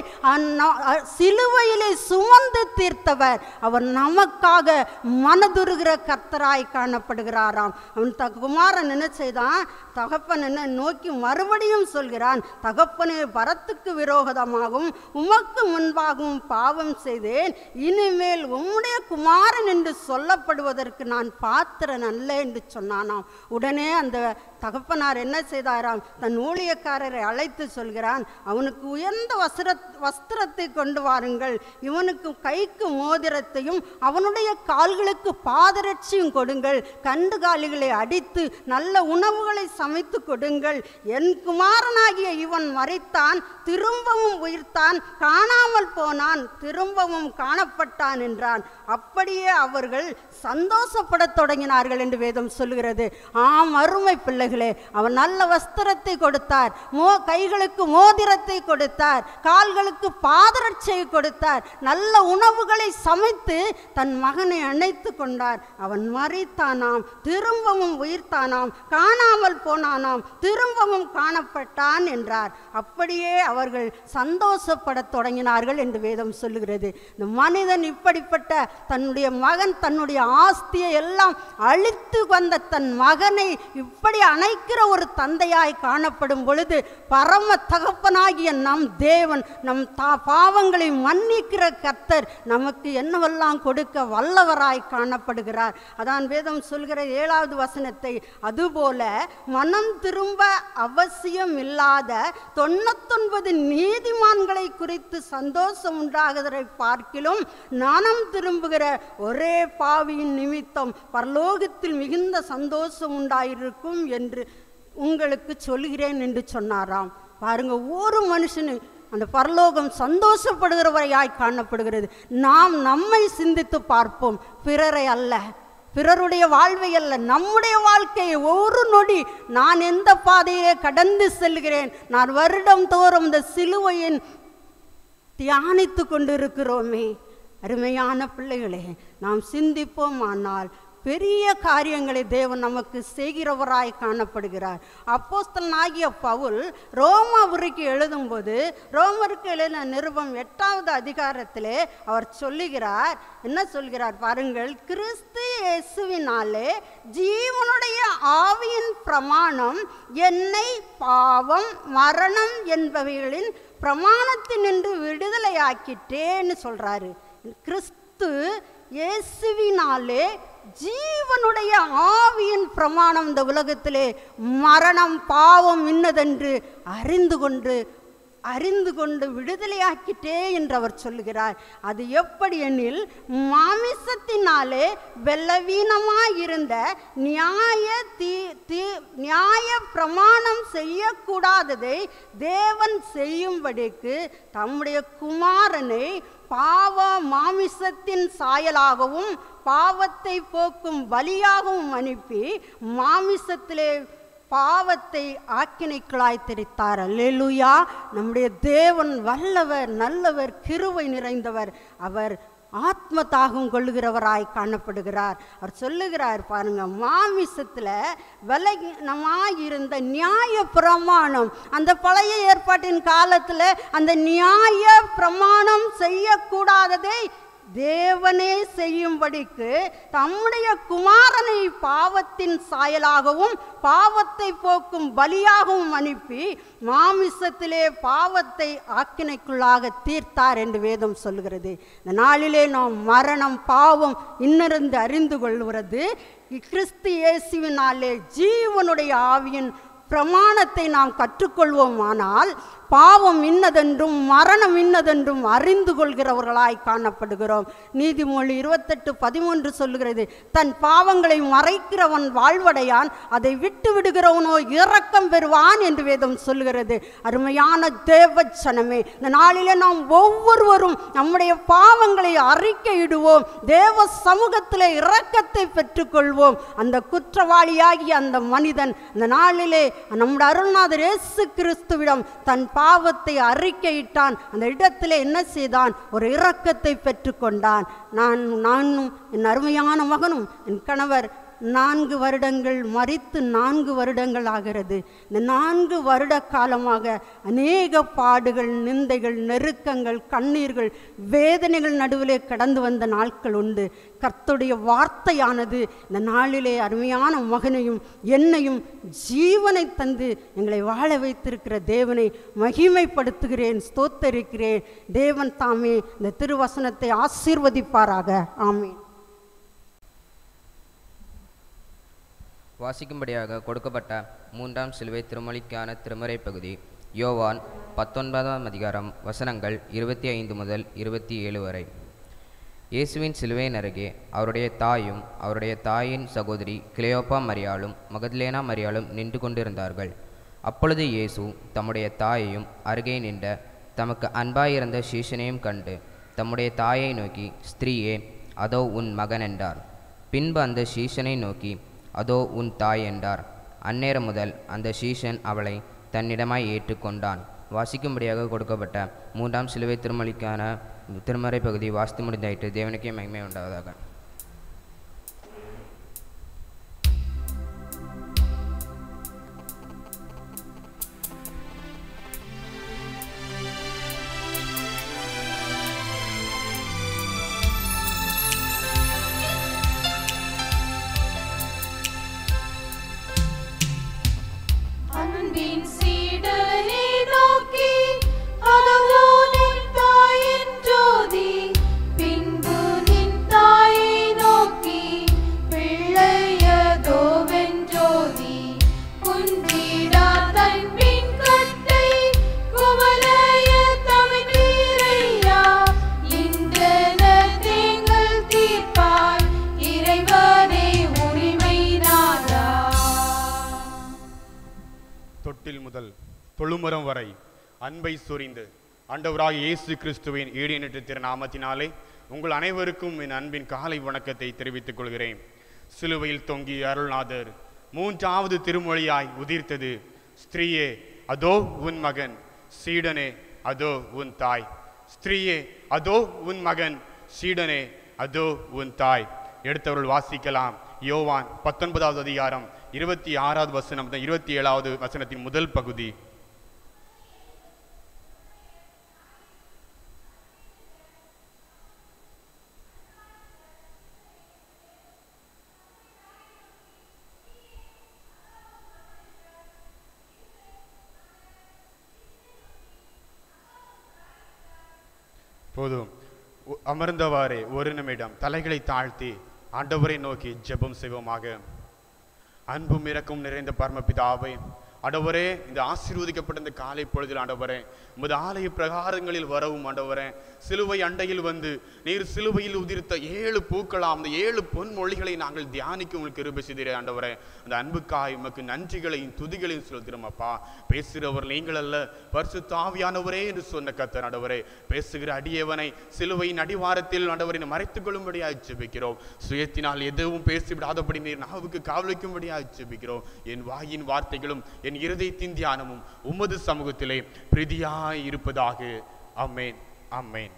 சிலுவையிலே சுமந்து தீர்த்தவர். அவர் நமக்காக மனதுருகிற கர்த்தராய் காணப்படுகிறாராம். அவன் குமாரன் என்ன செய்தான்? தகப்பன் என்ன நோக்கி மறுபடியும் சொல்கிறான், தகப்பனே, பரத்துக்கு விரோதமாகவும் உமக்கு முன்பாகவும் பாவம் செய்தேன், இனிமேல் உம்முடைய குமாரன் என்று சொல்லப்படுவதற்கு நான் பாத்திரன் அல்ல என்று சொன்னானாம். உடனே அந்த தகப்பனார் என்ன செய்தாராம்? தன் ஊழியக்காரரை அழைத்து சொல்கிறான், அவனுக்கு உயர்ந்த வஸ்திரத்தை கொண்டு வாருங்கள், இவனுக்கு கைக்கு மோதிரத்தையும் அவனுடைய கால்களுக்கு பாதரட்சியும் கொடுங்கள், கண்டுகாலிகளை அடித்து நல்ல உணவுகளை சமைத்து கொடுங்கள். என் குமாரனாகிய இவன் மரித்தான், திரும்பவும் உயிர்த்தான், காணாமல் போனான், திரும்பவும் காணப்பட்டான் என்றான். அப்படியே அவர்கள் சந்தோஷப்படத் தொடங்கினார்கள் என்று வேதம் சொல்லுகிறது. ஆம் அருமை பிள்ளைகளே, அவன் நல்ல வஸ்திரத்தை கொடுத்தார், கைகளுக்கு மோதிரத்தை கொடுத்தார், கால்களுக்கு பாதரட்சையை கொடுத்தார், நல்ல உணவுகளை சமைத்து தன் மகனை அணைத்து கொண்டார். அவன் மரித்தானாம், திரும்பவும் உயிர்த்தானாம், காணாமல் போனானாம், திரும்பவும் காணப்பட்டான் என்றார். அப்படியே அவர்கள் சந்தோஷப்படத் தொடங்கினார்கள் என்று வேதம் சொல்லுகிறது. இந்த மனிதன் இப்படிப்பட்ட தன்னுடைய மகன் தன்னுடைய ஆஸ்தியை எல்லாம் அழித்து வந்த தன் மகனை இப்படி அணைக்கிற ஒரு தந்தையாய் காணப்படும் பொழுது, பரம தகப்பனாகிய நம் தேவன், நம் பாவங்களை மன்னிக்கிற கர்த்தர் நமக்கு என்னவெல்லாம் கொடுக்க வல்லவராய் காணப்படுகிறார். அதான் வேதம் சொல்கிற 7வது வசனத்தை, அதுபோல மனம் திரும்ப அவசியம் இல்லாத 99 நீதிமான்களை குறித்து சந்தோஷம் உண்டாகுவதை பார்க்கிலும் நாணம் திரும்புகிற ஒரே பாவியின் நிமித்தம் பரலோகத்தில் மிகுந்த சந்தோஷம் உண்டாயிருக்கும் என்று உங்களுக்கு சொல்கிறேன் என்று சொன்னாராம். பாருங்க, ஒரு மனுஷனு அந்த பரலோகம் சந்தோஷப்படுகிறவரையாய் காணப்படுகிறது. நாம் நம்மை சிந்தித்து பார்ப்போம், பிறரை அல்ல, பிறருடைய வாழ்வை அல்ல, நம்முடைய வாழ்க்கையை ஒவ்வொரு நொடி நான் எந்த பாதையிலே கடந்து செல்கிறேன், நான் வருடம் தோறும் இந்த சிலுவையின் தியானித்து கொண்டிருக்கிறோமே. அருமையான பிள்ளைகளே, நாம் சிந்திப்போம், ஆனால் பெரிய காரியங்களை தேவன் நமக்கு செய்கிறவராய் காணப்படுகிறார். அப்போஸ்தலனாகிய பவுல் ரோமாபுரிக்கு எழுதும்போது, ரோமருக்கு எழுதின நிருபம் 8வது அதிகாரத்திலே அவர் சொல்லுகிறார், என்ன சொல்கிறார் பாருங்கள், கிறிஸ்து இயேசுவினாலே ஜீவனுடைய ஆவியின் பிரமாணம் என்னை பாவம் மரணம் என்பவைகளின் பிரமாணத்தினின்று விடுதலையாக்கிட்டேன்னு சொல்றாரு. கிறிஸ்து இயேசுவினாலே ஜீவனுடைய ஆவியின் பிரமாணம் இந்த உலகத்திலே மரணம் பாவம் இன்னதென்று அறிந்து கொண்டு விடுதலையாக்கிட்டே என்று அவர் சொல்லுகிறார். அது எப்படி எனில், மாமிசத்தினாலே பலவீனமாயிருந்த நியாய பிரமாணம் செய்யக்கூடாததை தேவன் செய்யும்படிக்கு தம்முடைய குமாரனை பாவ மாமிசத்தின் சாயலாகவும் பாவத்தை போக்கும் பலியாகவும் அனுப்பி மாமிசத்திலே பாவத்தை ஆக்கினைக்குள்ளாய் தெரித்தார். அல்லேலூயா! நம்முடைய தேவன் வல்லவர், நல்லவர், கிருபை நிறைந்தவர். அவர் ஆத்ம தாகம் கொள்ளுகிறவராய் காணப்படுகிறார். அவர் சொல்லுகிறார் பாருங்க, மாமிசத்தில் விலகினமாயிருந்த நியாய பிரமாணம், அந்த பழைய ஏற்பாட்டின் காலத்தில் அந்த நியாய பிரமாணம் செய்யக்கூடாததை தேவனே செய்யும்படிக்கு தம்முடைய குமாரனை பாவத்தின் சாயலாகவும் பாவத்தை போக்கும் பலியாகவும் அனுப்பி மாமிசத்திலே பாவத்தை ஆக்கினைக்குள்ளாக தீர்த்தார் என்று வேதம் சொல்கிறது. இந்த நாளிலே நாம் மரணம் பாவம் இன்னிருந்து அறிந்து கொள்கிறது. கிறிஸ்து இயேசுவினாலே ஜீவனுடைய ஆவியின் பிரமாணத்தை நாம் கற்றுக்கொள்வோமானால் பாவம் இன்னதென்றும் மரணம் இன்னதென்றும் அறிந்து கொள்கிறவர்களாய் காணப்படுகிறோம். நீதிமொழி 28:13 சொல்லுகிறது, தன் பாவங்களை மறைக்கிறவன் வாழ்வடையான், அதை விட்டு விடுகிறவனோ இரக்கம் பெறுவான் என்று வேதம் சொல்லுகிறது. அருமையான தேவச்சனமே, இந்த நாளிலே நாம் ஒவ்வொருவரும் நம்முடைய பாவங்களை அறிக்கையிடுவோம். தேவ சமூகத்தில் இரக்கத்தை பெற்றுக்கொள்வோம். அந்த குற்றவாளியாகி அந்த மனிதன் இந்த நாளிலே நம்முடைய அருள்நாதர் இயேசு கிறிஸ்துவிடம் தன் பாவத்தை அறிக்கையிட்டான். அந்த இடத்திலே என்ன செய்தான்? ஒரு இரக்கத்தை பெற்றுக்கொண்டான். நானும் என் அருமையான மகனும் என் கணவர் 4 வருடங்கள் மரித்து 4 வருடங்கள் ஆகிறது. இந்த 4 வருட காலமாக அநேக பாடுகள், நிந்தைகள், நெருக்கங்கள், கண்ணீர்கள், வேதனைகள் நடுவிலே கடந்து வந்த நாட்கள் உண்டு. கர்த்தருடைய வார்த்தையானது இந்த நாளிலே அருமையான மகனையும் என்னையும் ஜீவனை தந்து எங்களை வாழ வைத்திருக்கிற தேவனை மகிமைப்படுத்துகிறேன், ஸ்தோத்தரிக்கிறேன். தேவன் தாமே இந்த திருவசனத்தை ஆசீர்வதிப்பாராக. ஆமென். வாசிக்கும்படியாக கொடுக்கப்பட்ட 3ஆம் சிலுவை திருமொழிக்கான திருமறை பகுதி யோவான் 19ஆம் அதிகாரம் வசனங்கள் 25 முதல் 27 வரை. இயேசுவின் சிலுவையின் அருகே அவருடைய தாயும் அவருடைய தாயின் சகோதரி கிளையோப்பா மரியாளும் மகதலேனா மரியாளும் நின்று கொண்டிருந்தார்கள். அப்பொழுது இயேசு தம்முடைய தாயையும் அருகே நின்ற தமக்கு அன்பாயிருந்த சீஷனையும் கண்டு தம்முடைய தாயை நோக்கி, ஸ்திரீயே, அதோ உன் மகன் என்றார். பின்பு அந்த சீஷனை நோக்கி, அதோ உன் தாய் என்றார். அந்நேரம் முதல் அந்த சீஷன் அவளை தன்னிடமாய் ஏற்றுக்கொண்டான். வாசிக்கும்படியாக கொடுக்கப்பட்ட 3ஆம் சிலுவை திருமொழிக்கான திருமறை பகுதி வாசித்து முடிந்தாயிற்று. தேவனுக்கே மகிமை உண்டாவதாக. தொட்டில் முதல் தொழுமரம் வரை அன்பை சொரிந்து ஆண்டவராகிய இயேசு கிறிஸ்துவின் ஈடியற்ற திருநாமத்தினாலே உங்கள் அனைவருக்கும் என் அன்பின் காலை வணக்கத்தை தெரிவித்துக் கொள்கிறேன். சிலுவையில் தொங்கிய அருள்நாதர் 3வது திருமொழியாய் உதிர்த்தது, ஸ்திரீயே, அதோ உன் மகன், சீடனே, அதோ உன் தாய். ஸ்திரீயே, அதோ உன் மகன், சீடனே, அதோ உன் தாய். எடுத்தவர்கள் வாசிக்கலாம். யோவான் 19வது அதிகாரம் 26வது வசனம் 27வது வசனத்தின் முதல் பகுதி. போதும் அமர்ந்தவாறே ஒரு நிமிடம் தலைகளை தாழ்த்தி ஆண்டவரை நோக்கி ஜெபம் செய்வோமாக. அன்பும் இரக்கம் நிறைந்த பரமபிதாவே, ஆண்டவரே, இந்த ஆசீர்வதிக்கப்பட்ட இந்த காலை பொழுதில் ஆண்டவரே, உமது ஆலய பிரகாரங்களில் வரவும் ஆண்டவரே, சிலுவை அண்டையில் வந்து நீர் சிலுவையில் உதிர்த்த 7 பூக்களாம் அந்த 7 பொன்மொழிகளை நாங்கள் தியானிக்க உங்களுக்கு கிருபை செய்தீரே ஆண்டவரே. அந்த அன்புக்காய் உமக்கு நன்றிகளையும் துதிகளையும் செலுத்துகிறோம் அப்பா. பேசுகிறவர் நீங்கள் அல்ல, பரிசுத்த ஆவியானவரே என்று சொன்ன கர்த்தர் ஆண்டவரே. பேசுகிற அடியவனை சிலுவையின் அடிவாரத்தில் ஆண்டவரை மறைத்துக் கொள்ளும்படியாக ஜெபிக்கிறோம். சுயத்தினால் எதுவும் பேசிவிடாதபடி நீர் நாவுக்கு காவலிக்கும்படியாக ஜெபிக்கிறோம். என் வாயின் வார்த்தைகளும் என் இருதயத்தின் தியானமும் உமது சமூகத்திலே பிரீதியாய் இருப்பதாக. ஆமென், ஆமென்.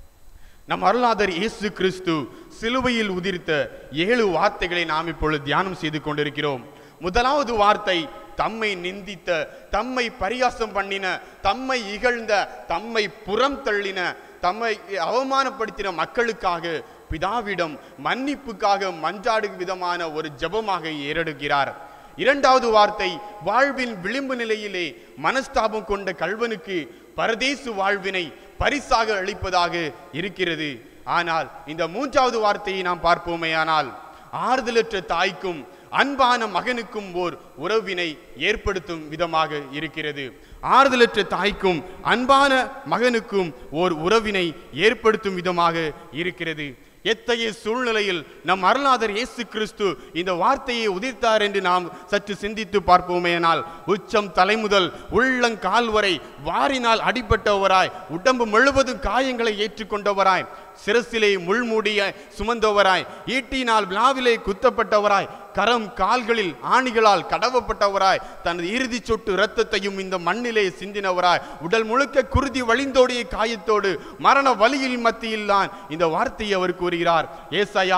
நம் அருளாளர் இயேசு கிறிஸ்து சிலுவையில் உதிர்த்த 7 வார்த்தைகளை நாம் இப்பொழுது தியானம் செய்து கொண்டிருக்கிறோம். முதலாவது வார்த்தை, தம்மை நிந்தித்த, தம்மை பரியாசம் பண்ணின, தம்மை இகழ்ந்த, தம்மை புறம் தள்ளின, தம்மை அவமானப்படுத்தின மக்களுக்காக பிதாவிடம் மன்னிப்புக்காக மன்றாடும் விதமான ஒரு ஜெபமாக ஏறெடுக்கிறார். இரண்டாவது வார்த்தை, வாழ்வின் விளிம்பு நிலையிலே மனஸ்தாபம் கொண்ட கள்வனுக்கு பரதேசு வாழ்வினை பரிசாக அளிப்பதாக இருக்கிறது. ஆனால் இந்த மூன்றாவது வார்த்தையை நாம் பார்ப்போமேயானால், ஆறுதலற்ற தாய்க்கும் அன்பான மகனுக்கும் ஓர் உறவினை ஏற்படுத்தும் விதமாக இருக்கிறது. ஆறுதலற்ற தாய்க்கும் அன்பான மகனுக்கும் ஓர் உறவினை ஏற்படுத்தும் விதமாக இருக்கிறது. எத்தகைய சூழ்நிலையில் நம் அருளாளர் இயேசு கிறிஸ்து இந்த வார்த்தையை உதிர்த்தார் என்று நாம் சற்று சிந்தித்து பார்ப்போமேனால், உச்சம் தலைமுதல் உள்ளங்கால் வரை வாரினால் அடிபட்டவராய், உடம்பு முழுவதும் காயங்களை ஏற்றுக்கொண்டவராய், சிரசிலே முள்மூடிய சுமந்தவராய், ஈட்டினால் விழாவிலே குத்தப்பட்டவராய், கரம் கால்களில் ஆணிகளால் கடவப்பட்டவராய், தனது இறுதி சொட்டு இரத்தத்தையும் இந்த மண்ணிலே சிந்தினவராய், உடல் முழுக்க குருதி வழிந்தோடிய காயத்தோடு மரண வலியில் மத்தியில் தான் இந்த வார்த்தையை அவர் கூறுகிறார். ஏசாயா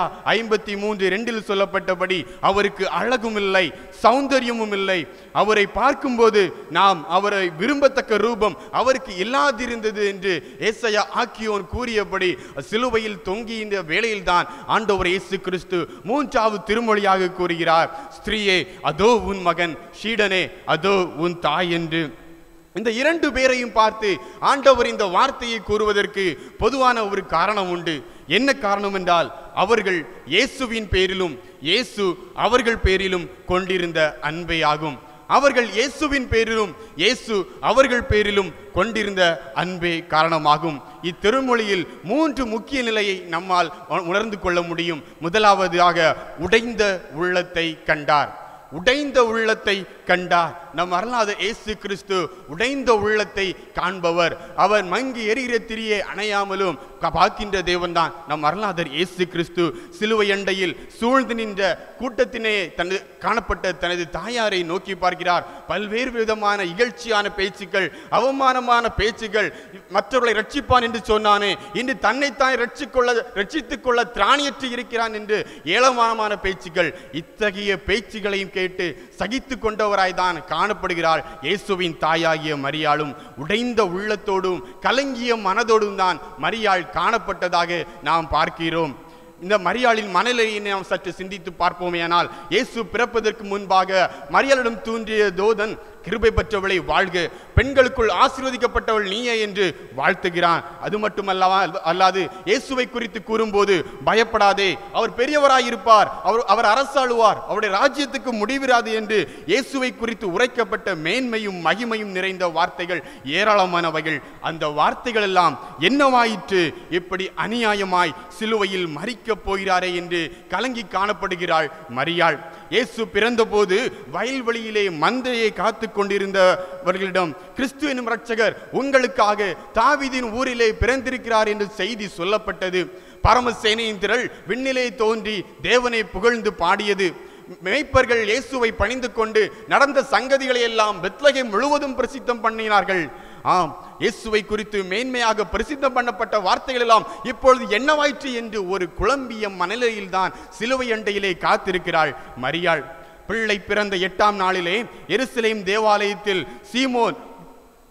53:2 சொல்லப்பட்டபடி அவருக்கு அழகும் இல்லை, சௌந்தரியமும் இல்லை. அவரை பார்க்கும்போது நாம் அவரை விரும்பத்தக்க ரூபம் அவருக்கு இல்லாதிருந்தது என்று ஏசாயா ஆக்கியோன் கூறியபடி சிலுவையில் தொங்கி இந்த வேளையில் தான் ஆண்டவர் இயேசு கிறிஸ்து 3வது திருமொழியாக கூறுகிறார், ஸ்திரீயே அதோ உன் மகன், சீடனே அதோ உன் தாய் என்று. இந்த 2 பேரையும் பார்த்து ஆண்டவர் இந்த வார்த்தையை கூறுவதற்கு பொதுவான ஒரு காரணம் உண்டு. என்ன காரணம் என்றால், அவர்கள் இயேசுவின் பேரிலும் இயேசு அவர்கள் பேரிலும் கொண்டிருந்த அன்பே ஆகும். அவர்கள் இயேசுவின் பேரிலும் இயேசு அவர்கள் பேரிலும் கொண்டிருந்த அன்பே காரணமாகும். இத்திருமொழியில் 3 முக்கிய நிலையை நம்மால் உணர்ந்து கொள்ள முடியும். முதலாவதாக, உடைந்த உள்ளத்தை கண்டார். உடைந்த உள்ளத்தை கண்டார். நம் அருளாளர் இயேசு கிறிஸ்து உடைந்த உள்ளத்தை காண்பவர். அவர் மங்கி எரிகிற திரியை அணையாமலும் பார்க்கின்ற தேவன்தான் நம் அருளாளர் இயேசு கிறிஸ்து. சிலுவை அண்டையில் சூழ்ந்து நின்ற கூட்டத்தினே காணப்பட்ட தனது தாயாரை நோக்கி பார்க்கிறார். பல்வேறு விதமான இகழ்ச்சியான பேச்சுக்கள், அவமானமான பேச்சுகள். மற்றவர்களை ரட்சிப்பான் என்று சொன்னானே, இன்று தன்னைத்தான் ரட்சித்துக் கொள்ள திராணியற்று இருக்கிறான் என்று ஏளனமான பேச்சுகள். இத்தகைய பேச்சுகளையும் கேட்டு சகித்து கொண்டவராய்தான் காணப்படுகிறாள் இயேசுவின் தாயாகிய மரியாளும். உடைந்த உள்ளத்தோடும் கலங்கிய மனதோடும் தான் மரியாள் காணப்பட்டதாக நாம் பார்க்கிறோம். இந்த மரியாளின் மனநிலையை நாம் சற்று சிந்தித்து பார்ப்போமேயானால், இயேசு பிறப்பதற்கு முன்பாக மரியாளிடம் தோன்றிய தூதன், கிருபை பெற்றவளை வாழ்க, பெண்களுக்குள் ஆசீர்வதிக்கப்பட்டவள் நீயே என்று வாழ்த்துகிறான். அது மட்டுமல்லாது இயேசுவை குறித்து கூறும்போது, பயப்படாதே, அவர் பெரியவராயிருப்பார், அவர் அரசாளுவார், அவருடைய ராஜ்யத்துக்கு முடிவிராது என்று இயேசுவை குறித்து உரைக்கப்பட்ட மேன்மையும் மகிமையும் நிறைந்த வார்த்தைகள் ஏராளமானவைகள். அந்த வார்த்தைகள் எல்லாம் என்னவாயிற்று? எப்படி அநியாயமாய் சிலுவையில் மரிக்க போகிறாரே என்று கலங்கி காணப்படுகிறாள் மரியாள். இயேசு பிறந்தபோது வயல்வெளியிலே மந்தையை காத்து கொண்டிருந்தவர்களிடம், கிறிஸ்து எனும் இரட்சகர் உங்களுக்காக தாவீதின் ஊரிலே பிறந்திருக்கிறார் என்று செய்தி சொல்லப்பட்டது. பரமசேனையின் திரள் விண்ணிலே தோன்றி தேவனை புகழ்ந்து பாடியது. மேய்ப்பர்கள் இயேசுவை பணிந்து கொண்டு நடந்த சங்கதிகளை எல்லாம் பெத்லகேம் முழுவதும் பிரசித்தம் பண்ணினார்கள். ஆம், இயேசுவை குறித்து மேன்மையாக பிரசித்தம் பண்ணப்பட்ட வார்த்தைகள் எல்லாம் இப்பொழுது என்னவாயிற்று என்று ஒரு குழம்பிய மனநிலையில் தான் சிலுவை அண்டையிலே காத்திருக்கிறாள் மரியாள். பிள்ளை பிறந்த 8ஆம் நாளிலே எருசலேம் தேவாலயத்தில் சீமோன்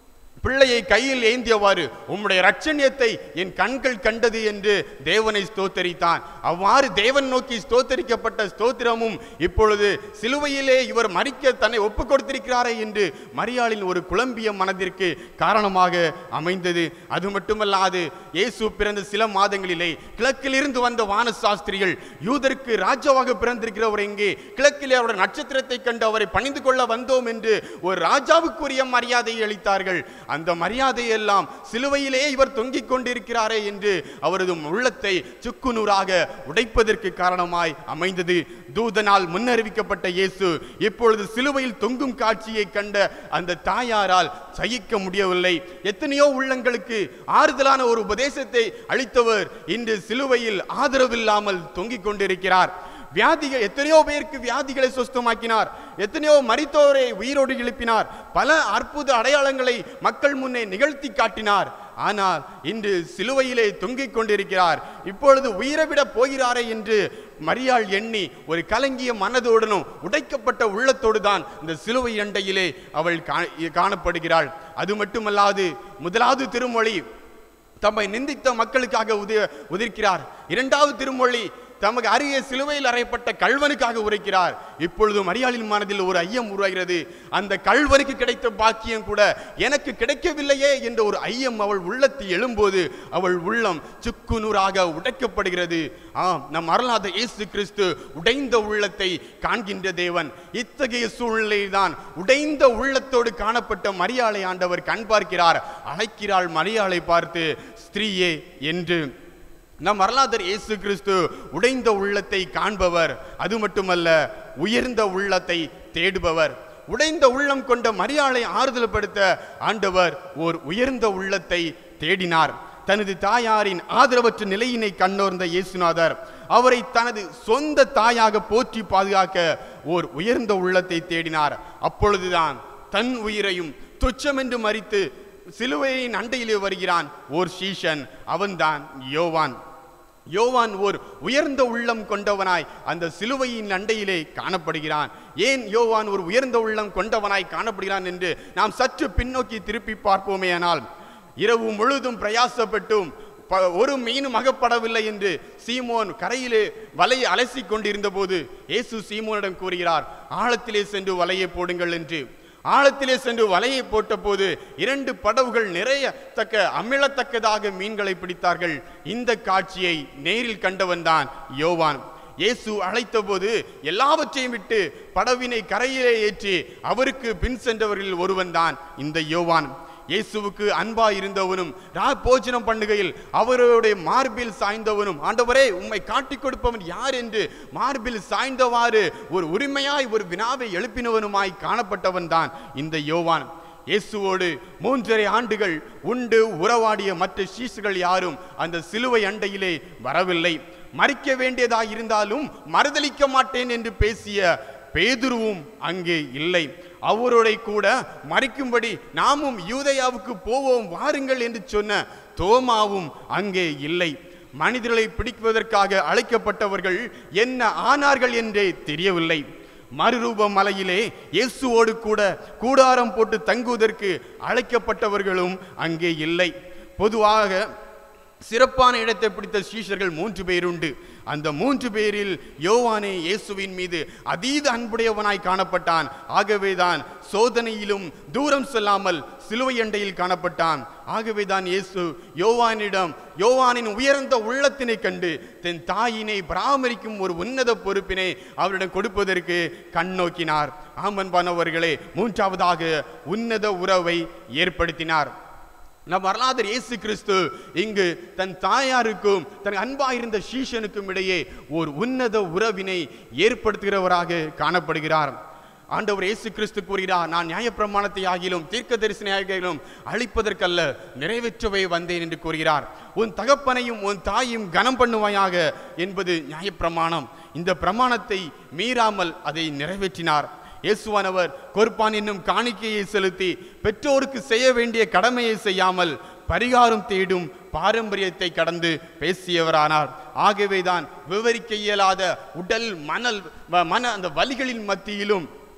பிள்ளையை கையில் ஏந்தியவாறு உம்முடைய இரட்சணியத்தை என் கண்கள் கண்டது என்று தேவனை ஸ்தோத்தரித்தான். அவ்வாறு தேவன் நோக்கி ஸ்தோத்தரிக்கப்பட்ட ஸ்தோத்திரமும் இப்பொழுது சிலுவையிலே இவர் மரிக்க தன்னை ஒப்பு கொடுத்திருக்கிறாரே என்று மரியாளின் ஒரு குழம்பிய மனதிற்கு காரணமாக அமைந்தது. அது மட்டுமல்லாது இயேசு பிறந்த சில மாதங்களிலே கிழக்கிலிருந்து வந்த வான சாஸ்திரிகள் யூதருக்கு ராஜாவாக பிறந்திருக்கிறவர் எங்கே, கிழக்கிலே அவருடைய நட்சத்திரத்தை கண்டு அவரை பணிந்து கொள்ள வந்தோம் என்று ஒரு ராஜாவுக்குரிய மரியாதையை அளித்தார்கள். அந்த மரியாதையெல்லாம் சிலுவையிலே இவர் தொங்கிக் கொண்டிருக்கிறாரே என்று அவரது உள்ளத்தை சுக்குநூறாக உடைப்பதற்கு காரணமாய் அமைந்தது. தூதனால் முன்னறிவிக்கப்பட்ட இயேசு இப்பொழுது சிலுவையில் தொங்கும் காட்சியை கண்ட அந்த தாயாரால் சகிக்க முடியவில்லை. எத்தனையோ உள்ளங்களுக்கு ஆறுதலான ஒரு உபதேசத்தை அளித்தவர் இன்று சிலுவையில் ஆதரவில்லாமல் தொங்கிக் கொண்டிருக்கிறார். வியாதிகள், எத்தனையோ பேருக்கு வியாதிகளை சுஸ்தமாக்கினார், எத்தனையோ மரித்தோரை உயிரோடு எழுப்பினார், பல அற்புத அடையாளங்களை மக்கள் முன்னே நிகழ்த்தி காட்டினார். ஆனால் இன்று சிலுவையிலே தொங்கிக் கொண்டிருக்கிறார். இப்பொழுது உயிரை விட போகிறாரே என்று மரியாள் எண்ணி ஒரு கலங்கிய மனதோடனும் உடைக்கப்பட்ட உள்ளத்தோடு தான் இந்த சிலுவை அண்டையிலே அவள் காணப்படுகிறாள். அது மட்டுமல்லாது முதலாவது திருமொழி தம்மை நிந்தித்த மக்களுக்காக உதிர்க்கிறார். இரண்டாவது திருமொழி தமக்கு அருகே சிலுவையில் அறையப்பட்ட கள்வனுக்காக உரைக்கிறார். இப்பொழுது மரியாளின் மனதில் ஒரு ஐயம் உருவாகிறது. அந்த கள்வனுக்கு கிடைத்த பாக்கியம் கூட எனக்கு கிடைக்கவில்லையே என்ற ஒரு ஐயம் அவள் உள்ளத்தில் எழும்போது அவள் உள்ளம் சுக்குநூறாக உடைக்கப்படுகிறது. நம் அருளாத இயேசு கிறிஸ்து உடைந்த உள்ளத்தை காண்கின்ற தேவன். இத்தகைய சூழ்நிலையில்தான் உடைந்த உள்ளத்தோடு காணப்பட்ட மரியாளை ஆண்டவர் கண் பார்க்கிறார். அழைக்கிறாள் மரியாளை பார்த்து ஸ்திரீயே என்று. நம் அருளாதர் இயேசு கிறிஸ்து உடைந்த உள்ளத்தை காண்பவர், அது மட்டுமல்ல உயர்ந்த உள்ளத்தை தேடுபவர். உடைந்த உள்ளம் கொண்ட மரியாளை ஆறுதல் படுத்த ஆண்டவர் ஓர் உயர்ந்த உள்ளத்தை தேடினார். தனது தாயாரின் ஆதரவற்ற நிலையினை கண்ணோர்ந்த இயேசுநாதர் அவரை தனது சொந்த தாயாக போற்றி பாதுகாக்க ஓர் உயர்ந்த உள்ளத்தை தேடினார். அப்பொழுதுதான் தன் உயிரையும் துச்சமென்று மறித்து சிலுவையின் அண்டையிலே வருகிறான் ஓர் சீஷன். அவன்தான் யோவான். யோவான் ஓர் உயர்ந்த உள்ளம் கொண்டவனாய் அந்த சிலுவையின் அண்டையிலே காணப்படுகிறான். ஏன் யோவான் ஒரு உயர்ந்த உள்ளம் கொண்டவனாய் காணப்படுகிறான் என்று நாம் சற்று பின்னோக்கி திருப்பி பார்ப்போமேயானால், இரவு முழுதும் பிரயாசப்பட்டும் ஒரு மீனும் அகப்படவில்லை என்று சீமோன் கரையிலே வலையை அலசி கொண்டிருந்த போது இயேசு சீமோனிடம் கூறுகிறார், ஆழத்திலே சென்று வலையை போடுங்கள் என்று. ஆழத்திலே சென்று வலையை போட்ட போது 2 படவுகள் நிறைய அமிழத்தக்கதாக மீன்களை பிடித்தார்கள். இந்த காட்சியை நேரில் கண்டவன் தான் யோவான். இயேசு அழைத்த போது எல்லாவற்றையும் விட்டு படவினை கரையிலே ஏற்றி அவருக்கு பின் சென்றவர்களில் ஒருவன் தான் இந்த யோவான். இயேசுவுக்கு அன்பா இருந்தவனும் போஜனம் பண்ணுகையில் அவருடைய மார்பில் சாய்ந்தவனும், ஆண்டவரே உம்மை காட்டிக் கொடுப்பவன் யார் என்று மார்பில் சாய்ந்தவாறு ஒரு உரிமையாய் ஒரு வினாவை எழுப்பினவனுமாய் காணப்பட்டவன் தான் இந்த யோவான். இயேசுவோடு 3.5 ஆண்டுகள் உண்டு உறவாடிய மற்ற சீசுகள் யாரும் அந்த சிலுவை அண்டையிலே வரவில்லை. மறிக்க வேண்டியதாக இருந்தாலும் மறுதலிக்க மாட்டேன் என்று பேசிய பேதுருவும் அங்கே இல்லை. அவருடைய கூட மறிக்கும்படி நாமும் யூதேயாவுக்கு போவோம் வாருங்கள் என்று சொன்ன தோமாவும் அங்கே இல்லை. மனிதர்களை பிடிப்பதற்காக அழைக்கப்பட்டவர்கள் என்ன ஆனார்கள் என்றே தெரியவில்லை. மறுரூப மலையிலே இயேசுவோடு கூட கூடாரம் போட்டு தங்குவதற்கு அழைக்கப்பட்டவர்களும் அங்கே இல்லை. பொதுவாக சிறப்பான இடத்தை பிடித்த சீஷர்கள் 3 பேர் உண்டு. அந்த 3 பேரில் யோவானே இயேசுவின் மீது அதீத அன்புடையவனாய் காணப்பட்டான். ஆகவேதான் சோதனையிலும் தூரம் செல்லாமல் சிலுவை அண்டையில் காணப்பட்டான். ஆகவேதான் இயேசு யோவானின் உயர்ந்த உள்ளத்தினை கண்டு தன் தாயினை பராமரிக்கும் ஒரு உன்னத பொறுப்பினை அவரிடம் கொடுப்பதற்கு கண்ணோக்கினார். ஆமன்பானவர்களே, 3ஆவதாக உன்னத உறவை ஏற்படுத்தினார். நம் வரலாறு இயேசு கிறிஸ்து இங்கு தன் தாயாருக்கும் தன் அன்பாயிருந்த சீஷனுக்கும் இடையே ஒரு உன்னத உறவினை ஏற்படுத்துகிறவராக காணப்படுகிறார். ஆண்டவர் இயேசு கிறிஸ்து கூறுகிறார், நான் நியாயப்பிரமாணத்தை ஆகிலும் தீர்க்க தரிசன ஆகிலும் அழிப்பதற்கல்ல நிறைவேற்றவே வந்தேன் என்று கூறுகிறார். உன் தகப்பனையும் உன் தாயும் கனம் பண்ணுவாயாக என்பது நியாயப்பிரமாணம். இந்த பிரமாணத்தை மீறாமல் அதை நிறைவேற்றினார். இயேசுவானவர் கொர்பான் என்னும் காணிக்கையை செலுத்தி பெற்றோருக்கு செய்ய வேண்டிய கடமையை செய்யாமல் பரிகாரம் தேடும் பாரம்பரியத்தை கடந்து பேசியவரானார். ஆகவேதான் விவரிக்க இயலாத உடல் மன அந்த வலிகளின் மத்தியிலும்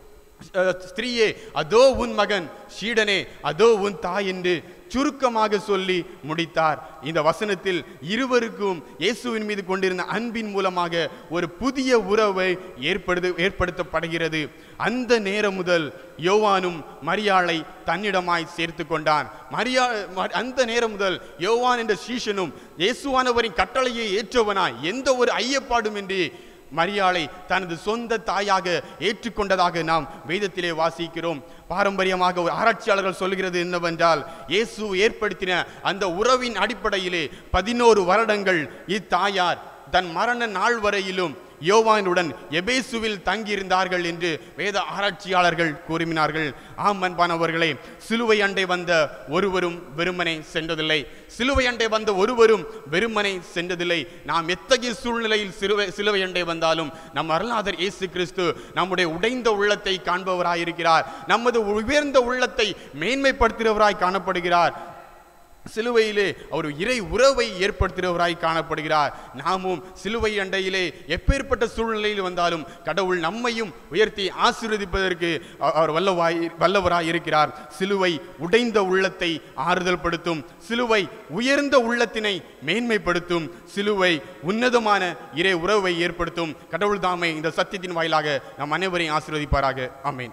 ஸ்திரீயே அதோ உன் மகன், சீடனே அதோ உன் தாய் என்று சுருக்கமாக சொல்லி முடித்தார். இந்த வசனத்தில் இருவருக்கும் இயேசுவின் மீது கொண்டிருந்த அன்பின் மூலமாக ஒரு புதிய உறவை ஏற்படுத்தப்படுகிறது. அந்த நேரம் முதல் யோவானும் மரியாளை தன்னிடமாய் சேர்த்து கொண்டான். அந்த நேரம் முதல் யோவான் என்ற சீஷனும் இயேசுவானவரின் கட்டளையை ஏற்றவனாய் எந்த ஒரு ஐயப்பாடும் இன்றி மரியாளை தனது சொந்த தாயாக ஏற்றுக்கொண்டதாக நாம் வேதத்திலே வாசிக்கிறோம். பாரம்பரியமாக ஒரு ஆராய்ச்சியாளர்கள் சொல்கிறது என்னவென்றால், இயேசு ஏற்படுத்தின அந்த உறவின் அடிப்படையிலே 11 வருடங்கள் இத்தாயார் தன் மரண நாள் வரையிலும் யோவானுடன் எபேசுவில் தங்கியிருந்தார்கள் என்று வேத ஆராய்ச்சியாளர்கள் கூறினார்கள். ஆம் அன்பானவர்களே, சிலுவை அண்டை வந்த ஒருவரும் வெறுமனை சென்றதில்லை. சிலுவை அண்டை வந்த ஒருவரும் வெறுமனை சென்றதில்லை. நாம் எத்தகைய சூழ்நிலையில் சிலுவை அண்டை வந்தாலும் நம் அருளாளர் இயேசு கிறிஸ்து நம்முடைய உடைந்த உள்ளத்தை காண்பவராயிருக்கிறார். நமது உயர்ந்த உள்ளத்தை மேன்மைப்படுத்துகிறவராய் காணப்படுகிறார். சிலுவையிலே அவர் இறை உறவை ஏற்படுத்துகிறவராய் காணப்படுகிறார். நாமும் சிலுவை அண்டையிலே எப்பேற்பட்ட சூழ்நிலையில் வந்தாலும் கடவுள் நம்மையும் உயர்த்தி ஆசீர்வதிப்பதற்கு அவர் வல்லவராய் இருக்கிறார். சிலுவை உடைந்த உள்ளத்தை ஆறுதல் படுத்தும். சிலுவை உயர்ந்த உள்ளத்தினை மேன்மைப்படுத்தும். சிலுவை உன்னதமான இறை உறவை ஏற்படுத்தும். கடவுள் தாமே இந்த சத்தியத்தின் வாயிலாக நம் அனைவரையும் ஆசீர்வதிப்பாராக. ஆமென்.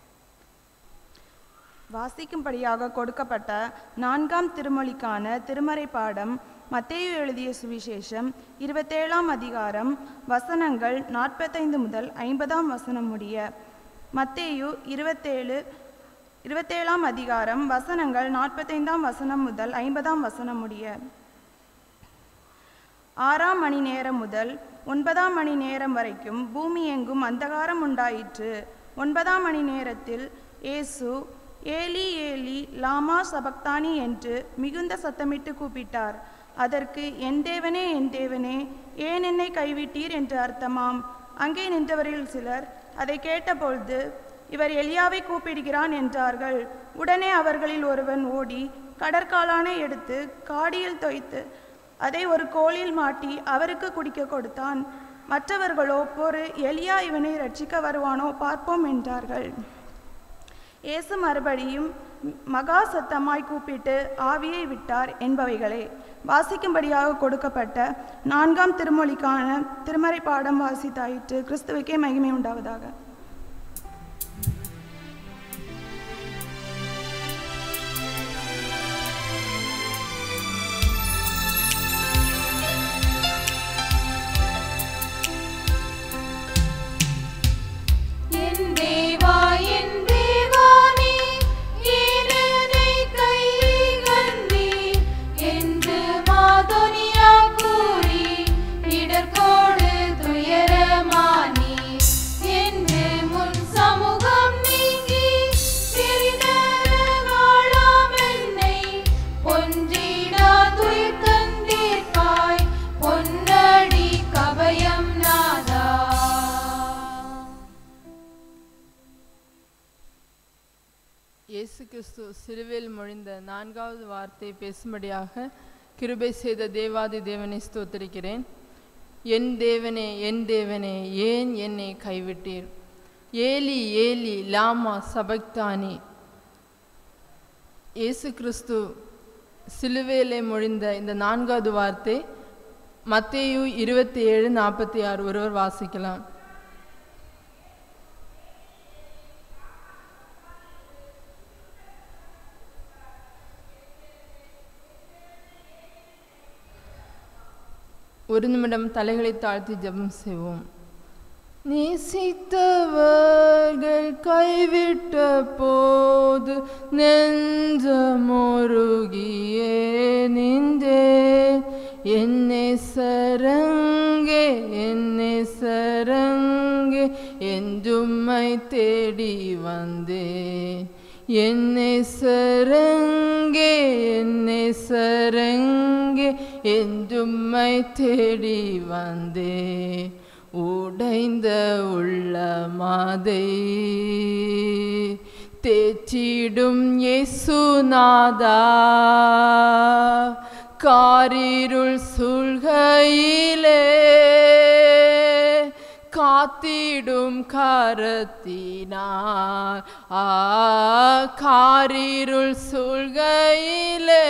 வாசிக்கும்படியாக கொடுக்கப்பட்ட 4ஆம் திருமொழிக்கான திருமறை பாடம் மத்தேயு எழுதிய சுவிசேஷம் 27ஆம் அதிகாரம் வசனங்கள் 45 முதல் 50ஆம் வசனம் முடிய. மத்தேயு 27ஆம் அதிகாரம் வசனங்கள் 45ஆம் வசனம் முதல் 50ஆம் வசனம் முடிய. 6ஆம் மணி நேரம் முதல் 9ஆம் மணி நேரம் வரைக்கும் பூமி எங்கும் அந்தகாரம் உண்டாயிற்று. 9ஆம் மணி நேரத்தில் இயேசு ஏலி ஏலி லாமா சபக்தானி என்று மிகுந்த சத்தமிட்டு கூப்பிட்டார். அதற்கு என் தேவனே என் தேவனே ஏன் என்னை கைவிட்டீர் என்று அர்த்தமாம். அங்கே நின்றவரில் சிலர் அதை கேட்டபொழுது இவர் எலியாவை கூப்பிடுகிறான் என்றார்கள். உடனே அவர்களில் ஒருவன் ஓடி கடற்காலானை எடுத்து காடியில் தோய்த்து அதை ஒரு கோலில் மாட்டி அவருக்கு குடிக்க கொடுத்தான். மற்றவர்களோ பொறு, எலியா இவனை ரட்சிக்க வருவானோ பார்ப்போம் என்றார்கள். இயேசு மறுபடியும் மகா சத்தமாய் கூப்பிட்டு ஆவியை விட்டார் என்பவைகளே. வாசிக்கும்படியாக கொடுக்கப்பட்ட 4ஆம் திருமொழிக்கான திருமறை பாடம் வாசித்தாயிற்று. கிறிஸ்துவுக்கே மகிமை உண்டாவதாக. இயேசு கிறிஸ்து சிலுவையில் மொழிந்த 4வது வார்த்தை பேசும்படியாக கிருபை செய்த தேவாதி தேவனை ஸ்தோத்திரிக்கிறேன். என் தேவனே என் தேவனே ஏன் என்னை கைவிட்டீர். ஏலி ஏலி லாமா சபக்தானி. இயேசு கிறிஸ்து சிலுவையிலே மொழிந்த இந்த 4வது வார்த்தை மத்தேயு 27:46 ஒருவர் வாசிக்கலாம். ஒரு நிமிடம் தலைகளை தாழ்த்தி ஜெபம் செய்வோம். நேசித்தவர்கள் கைவிட்ட போது நெஞ்சமொருகியே நின்றே. என்னை சரங்கே என்னை சரங்கே என்றும்மை தேடி வந்தே. என்னை சரங்கே என்னை சரங்கே என்றும்மை தேடி வந்தே. உடைந்த உள்ளமாதை தேற்றிடும் இயேசுநாதா. காரிருள் சூழ்கையிலே காத்திடும் கரத்தினார் காரிருள் சூழ்கையிலே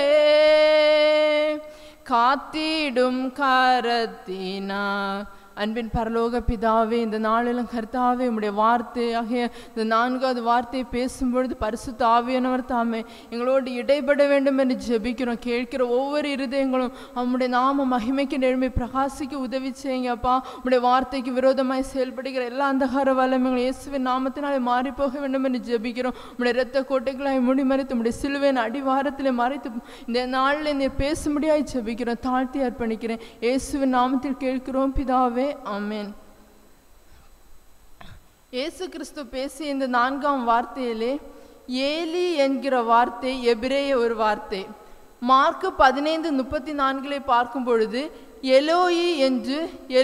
காத்திடும் கரத்தினார். அன்பின் பரலோக பிதாவே, இந்த நாளிலும் கர்த்தாவே உம்முடைய வார்த்தை ஆகிய இந்த 4வது வார்த்தையை பேசும்பொழுது பரிசுத்த ஆவியானவர் தாமே எங்களோடு இடைப்பட வேண்டும் என்று ஜெபிக்கிறோம். கேட்கிற ஒவ்வொரு இருதயங்களும் நம்முடைய நாம மகிமைக்கு நேர்மை பிரகாசிக்க உதவி செய்யுங்க அப்பா. உம்முடைய வார்த்தைக்கு விரோதமாய் செயல்படுகிற எல்லா அந்தகார வல்லமைகளும் இயேசுவின் நாமத்தினாலே மாறி போக வேண்டும் என்று ஜெபிக்கிறோம். உம்முடைய இரத்த கோட்டைகளாய் மூடி மறைத்து உம்முடைய சிலுவையின் அடிவாரத்திலே மறைத்து இந்த நாளில் நீர் பேசும்படியாய் ஜெபிக்கிறோம். தாழ்த்தி அர்ப்பணிக்கிறேன். இயேசுவின் நாமத்தில் கேட்கிறோம் பிதாவே, ஆமென். இயேசு கிறிஸ்து பேசிய இந்த 4ஆம் வார்த்தையிலே ஏலி என்கிற வார்த்தை எபிரேய ஒரு வார்த்தை. மார்க்கு 15:34 பார்க்கும் பொழுது எலோயி என்று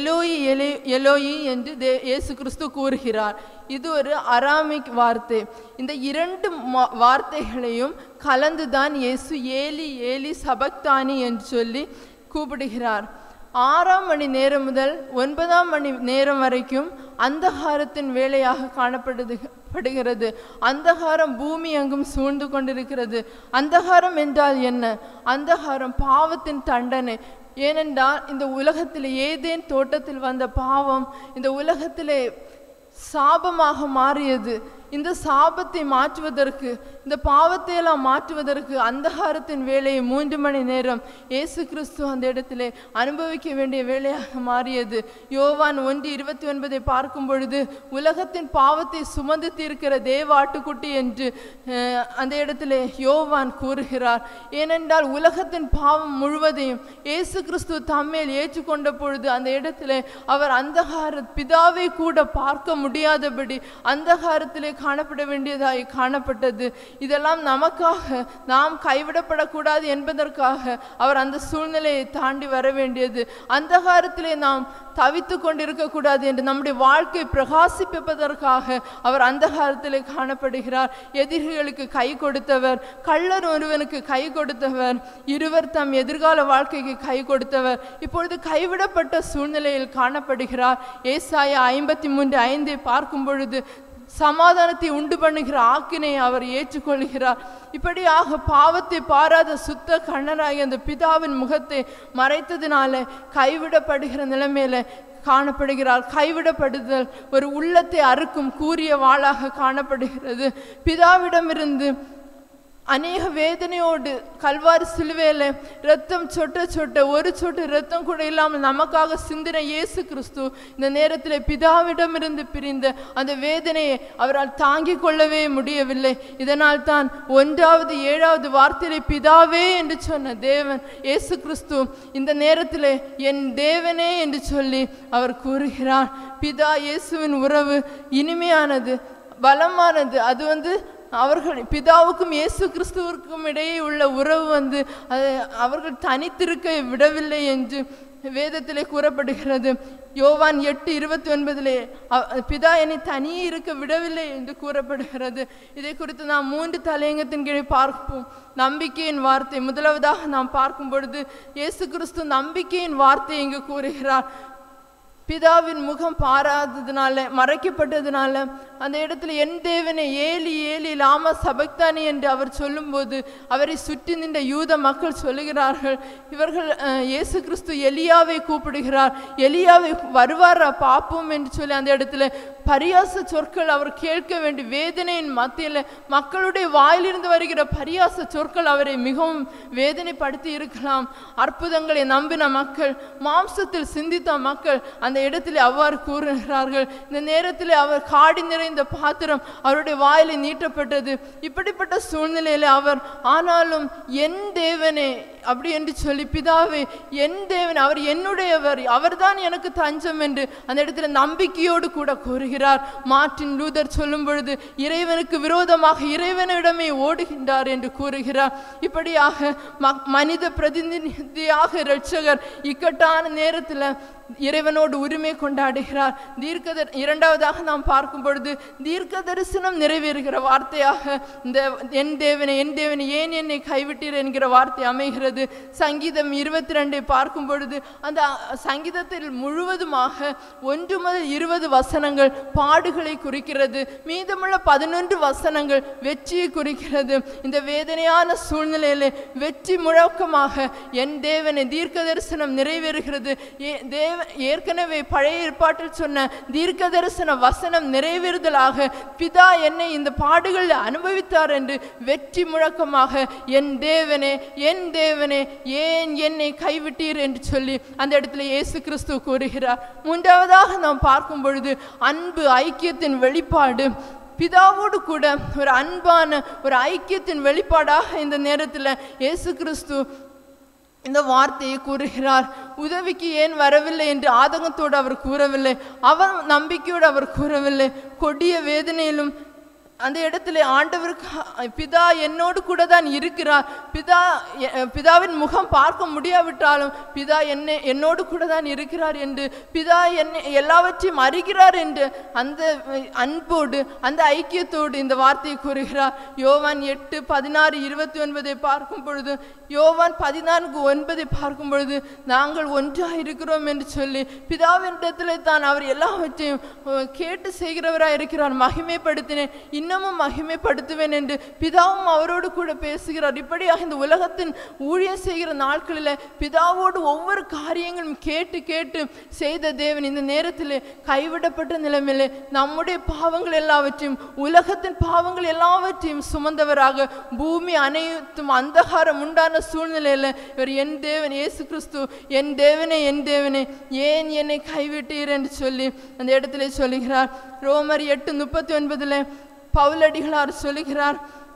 எலோயி என்று இயேசு கிறிஸ்து கூறுகிறார். இது ஒரு அராமிக் வார்த்தை. இந்த 2 வார்த்தைகளையும் கலந்துதான் இயேசு ஏலி ஏலி சபக்தானி என்று சொல்லி கூப்பிடுகிறார். 6ஆம் மணி நேரம் முதல் 9ஆம் மணி நேரம் வரைக்கும் அந்தகாரத்தின் வேளையாக காணப்படுகிறது. அந்தகாரம் பூமி எங்கும் சூழ்ந்து கொண்டிருக்கிறது. அந்தகாரம் என்றால் என்ன? அந்தகாரம் பாவத்தின் தண்டனை. ஏனென்றால் இந்த உலகத்தில் ஏதேன் தோட்டத்தில் வந்த பாவம் இந்த உலகத்திலே சாபமாக மாறியது. இந்த சாபத்தை மாற்றுவதற்கு, இந்த பாவத்தை எல்லாம் மாற்றுவதற்கு அந்தகாரத்தின் வேலையை 3 மணி நேரம் இயேசு கிறிஸ்து அந்த இடத்திலே அனுபவிக்க வேண்டிய வேலையாக மாறியது. யோவான் 1:29 பார்க்கும் பொழுது உலகத்தின் பாவத்தை சுமந்து தீர்க்கிற தேவ ஆட்டுக்குட்டி என்று அந்த இடத்திலே யோவான் கூறுகிறார். ஏனென்றால் உலகத்தின் பாவம் முழுவதையும் இயேசு கிறிஸ்து தம்மேல் ஏற்றுக்கொண்ட பொழுது அந்த இடத்திலே அவர் அந்தகார பிதாவை கூட பார்க்க முடியாதபடி அந்தகாரத்திலே காணப்பட வேண்டியதாய் காணப்பட்டது. இதெல்லாம் நமக்காக, நாம் கைவிடப்படக்கூடாது என்பதற்காக அவர் அந்த சூழ்நிலையை தாண்டி வர வேண்டியது. அந்தகாரத்திலே நாம் தவித்து கொண்டிருக்க கூடாது என்று நம்முடைய வாழ்க்கை பிரகாசிப்பதற்காக அவர் அந்தகாரத்திலே காணப்படுகிறார். எதிரிகளுக்கு கை கொடுத்தவர், கள்ளர் ஒருவனுக்கு கை கொடுத்தவர், இருவர் தம் எதிர்கால வாழ்க்கைக்கு கை கொடுத்தவர் இப்பொழுது கைவிடப்பட்ட சூழ்நிலையில் காணப்படுகிறார். ஏசாயா 53:5 பார்க்கும் பொழுது சமாதானத்தை உண்டு பண்ணுகிற ஆக்கினை அவர் ஏற்றுக்கொள்கிறார். இப்படியாக பாவத்தை பாராத சுத்த கண்ணராகி அந்த பிதாவின் முகத்தை மறைத்ததினால கைவிடப்படுகிற நிலைமையில காணப்படுகிறார். கைவிடப்படுதல் ஒரு உள்ளத்தை அறுக்கும் கூரிய வாளாக காணப்படுகிறது. பிதாவிடமிருந்து அநேக வேதனையோடு கல்வாரி சிலுவையில் இரத்தம் சொட்ட சொட்ட ஒரு சொட்டு இரத்தம் கூட இல்லாமல் நமக்காக சிந்தின இயேசு கிறிஸ்து இந்த நேரத்தில் பிதாவிடமிருந்து பிரிந்த அந்த வேதனையை அவரால் தாங்கிக் கொள்ளவே முடியவில்லை. இதனால் தான் 1வது 7வது வார்த்தையிலே பிதாவே என்று சொன்ன தேவன் இயேசு கிறிஸ்து இந்த நேரத்தில் என் தேவனே என்று சொல்லி அவர் கூறுகிறார். பிதா இயேசுவின் உறவு இனிமையானது, பலமானது. அது அவர்கள் பிதாவுக்கும் இயேசு கிறிஸ்துவிற்கும் இடையே உள்ள உறவு அவர்கள் தனித்திருக்க விடவில்லை என்று வேதத்திலே கூறப்படுகிறது. யோவான் 8:29 பிதா என்னை தனியே இருக்க விடவில்லை என்று கூறப்படுகிறது. இதை குறித்து நாம் 3 தலையங்கத்தின் கீழே பார்ப்போம். நம்பிக்கையின் வார்த்தை முதலாவதாக நாம் பார்க்கும் பொழுது இயேசு கிறிஸ்து நம்பிக்கையின் வார்த்தை இங்கு கூறுகிறார். பிதாவின் முகம் பாராததுனால, மறைக்கப்பட்டதுனால அந்த இடத்துல என் தேவனை ஏலி ஏலி லாமா சபக்தானி என்று அவர் சொல்லும்போது அவரை சுற்றி நின்ற யூத மக்கள் சொல்லுகிறார்கள், இவர்கள் இயேசு கிறிஸ்து எலியாவை கூப்பிடுகிறார், எலியாவை வருவாரா பாப்போம் என்று சொல்லி அந்த இடத்துல பரியாச சொற்கள் அவர் கேட்க வேண்டிய வேதனையின் மத்தியில் மக்களுடைய வாயிலிருந்து வருகிற பரியாச சொற்கள் அவரை மிகவும் வேதனைப்படுத்தி இருக்கலாம். அற்புதங்களை நம்பின மக்கள், மாம்சத்தில் சிந்தித்த மக்கள் அந்த இடத்தில் அவ்வாறு கூறுகிறார்கள். இந்த நேரத்தில் அவர் காடி நிறைந்த பாத்திரம் அவருடைய வாயிலை நீட்டப்பட்டது. இப்படிப்பட்ட சூழ்நிலையில் அவர் ஆனாலும் என் தேவனே அப்படி என்று சொல்லி பிதாவே என் தேவன், அவர் என்னுடையவர், அவர்தான் எனக்கு தஞ்சம் என்று அந்த இடத்துல நம்பிக்கையோடு கூட கூறுகிறார். மார்ட்டின் லூதர் சொல்லும் பொழுது இறைவனுக்கு விரோதமாக இறைவனிடமே ஓடுகின்றார் என்று கூறுகிறார். இப்படியாக மனித பிரதிநிதியாக இரட்சகர் இக்கட்டான நேரத்தில் இறைவனோடு உரிமை கொண்டாடுகிறார். இரண்டாவதாக நாம் பார்க்கும் பொழுது தீர்க்க தரிசனம் நிறைவேறுகிற வார்த்தையாக இந்த என் தேவனை என் தேவனை ஏன் என்னை கைவிட்டீர் என்கிற வார்த்தை அமைகிறது. குறிக்கிறது. சங்கீதம் 22 பார்க்கும் பொழுது அந்த சங்கீதத்தில் முழுவதுமாக 1 முதல் 20 வசனங்கள் பாடுகளை குறிக்கிறது. மீதமுள்ள 11 வசனங்கள் வெற்றியை குறிக்கிறது. இந்த வேதனையான சூழ்நிலையிலே வெற்றி முழக்கமாக என் தேவனை தீர்க்க தரிசனம் நிறைவேறுகிறது. ஏற்கனவே பழைய ஏற்பாட்டில் சொன்ன தீர்க்க தரிசன வசனம் நிறைவேறுதலாக பிதா என்னை இந்த பாடுகள் அனுபவித்தார் என்று வெற்றி முழக்கமாக என் தேவனே என் தேவனே ஏன் என்னை கைவிட்டீர் என்று சொல்லி அந்த இடத்துல இயேசு கிறிஸ்து கூறுகிறார். மூன்றாவதாக நாம் பார்க்கும் பொழுது அன்பு ஐக்கியத்தின் வெளிப்பாடு. பிதாவோடு கூட ஒரு அன்பான ஒரு ஐக்கியத்தின் வெளிப்பாடாக இந்த நேரத்தில் இயேசு கிறிஸ்து இந்த வார்த்தையை கூறுகிறார். உதவிக்கு ஏன் வரவில்லை என்று ஆதங்கத்தோடு அவர் கூறவில்லை, அவர் நம்பிக்கையோடு அவர் கூறவில்லை. கொடிய வேதனையிலும் அந்த இடத்துல ஆண்டவருக்கு பிதா என்னோடு கூட தான் இருக்கிறார், பிதாவின் முகம் பார்க்க முடியாவிட்டாலும் பிதா என்னோடு கூட தான் இருக்கிறார் என்று, பிதா என்னை எல்லாவற்றையும் அறிகிறார் என்று அந்த அன்போடு அந்த ஐக்கியத்தோடு இந்த வார்த்தையை கூறுகிறார். யோவான் 8:16-29 பார்க்கும் பொழுது, யோவான் 14:9 பார்க்கும் பொழுது நாங்கள் ஒன்றாக இருக்கிறோம் என்று சொல்லி பிதாவினிடத்திலே தான் அவர் எல்லாவற்றையும் கேட்டு செய்கிறவராக இருக்கிறார். மகிமைப்படுத்தினேன், இன்னமும் மகிமைப்படுத்துவேன் என்று பிதாவும் அவரோடு கூட பேசுகிறார். இப்படியாக இந்த உலகத்தின் ஊழியம் செய்கிற நாட்களில் பிதாவோடு ஒவ்வொரு காரியங்களும் கேட்டு கேட்டு செய்த தேவன் இந்த நேரத்தில் கைவிடப்பட்ட நிலைமையிலே நம்முடைய பாவங்கள் எல்லாவற்றையும் உலகத்தின் பாவங்கள் எல்லாவற்றையும் சுமந்தவராக பூமி அனைத்தும் அந்தகாரம் உண்டான சூழ்நிலையில் இவர் என் தேவன் இயேசு கிறிஸ்து என் தேவனே ஏன் என்னை கைவிட்டீர் என்று சொல்லி அந்த இடத்துல சொல்லுகிறார். ரோமர் 8:39 பவுலடிகளார் சொல்லுகிறார்,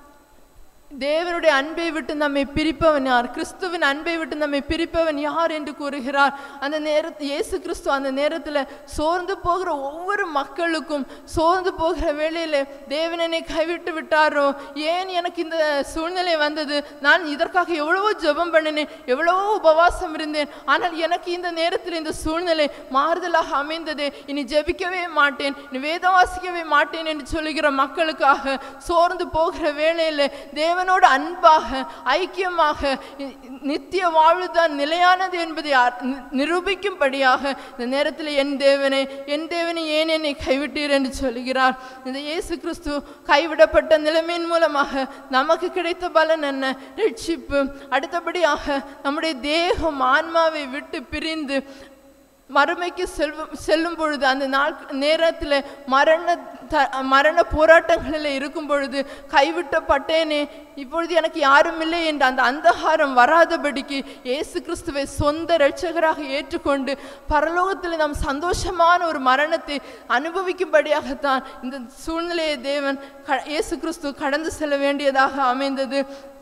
தேவனுடைய அன்பை விட்டு நம்மை பிரிப்பவன் யார், கிறிஸ்துவின் அன்பை விட்டு நம்மை பிரிப்பவன் யார் என்று கூறுகிறார். அந்த நேரத்தில் இயேசு கிறிஸ்து அந்த நேரத்தில் சோர்ந்து போகிற ஒவ்வொரு மக்களுக்கும் சோர்ந்து போகிற வேளையில் தேவனனை கைவிட்டு விட்டாரோ, ஏன் எனக்கு இந்த சூழ்நிலை வந்தது, நான் இதற்காக எவ்வளவோ ஜெபம் பண்ணினேன், எவ்வளவோ உபவாசம் இருந்தேன், ஆனால் எனக்கு இந்த நேரத்தில் இந்த சூழ்நிலை மாறுதலாக அமைந்தது, இனி ஜெபிக்கவே மாட்டேன், இனி வேதம் வாசிக்கவே மாட்டேன் என்று சொல்லுகிற மக்களுக்காக சோர்ந்து போகிற வேளையில் தேவனோடு அன்பாக ஐக்கியமாக நித்திய வாழ்வுதான் நிலையானது என்பதை நிரூபிக்கும்படியாக இந்த நேரத்தில் என் தேவனே ஏன் என்னை கைவிட்டீர் என்று சொல்கிறார். இந்த இயேசு கிறிஸ்து கைவிடப்பட்ட நிலைமையின் மூலமாக நமக்கு கிடைத்த பலன் என்ன? ரட்சிப்பு. அடுத்தபடியாக நம்முடைய தேகம் ஆன்மாவை விட்டு பிரிந்து மறுமைக்கு செல்லும் பொழுது அந்த நேரத்தில் மரண போராட்டங்களில் இருக்கும் பொழுது கைவிட்டப்பட்டேனே, இப்பொழுது எனக்கு யாரும் இல்லை என்ற அந்த அந்தகாரம் வராதபடிக்கு இயேசு கிறிஸ்துவை சொந்த இரட்சகராக ஏற்றுக்கொண்டு பரலோகத்தில் நாம் சந்தோஷமான ஒரு மரணத்தை அனுபவிக்கும்படியாகத்தான் இந்த சூழ்நிலையை தேவன் இயேசு கிறிஸ்து கடந்து செல்ல வேண்டியதாக அமைந்தது.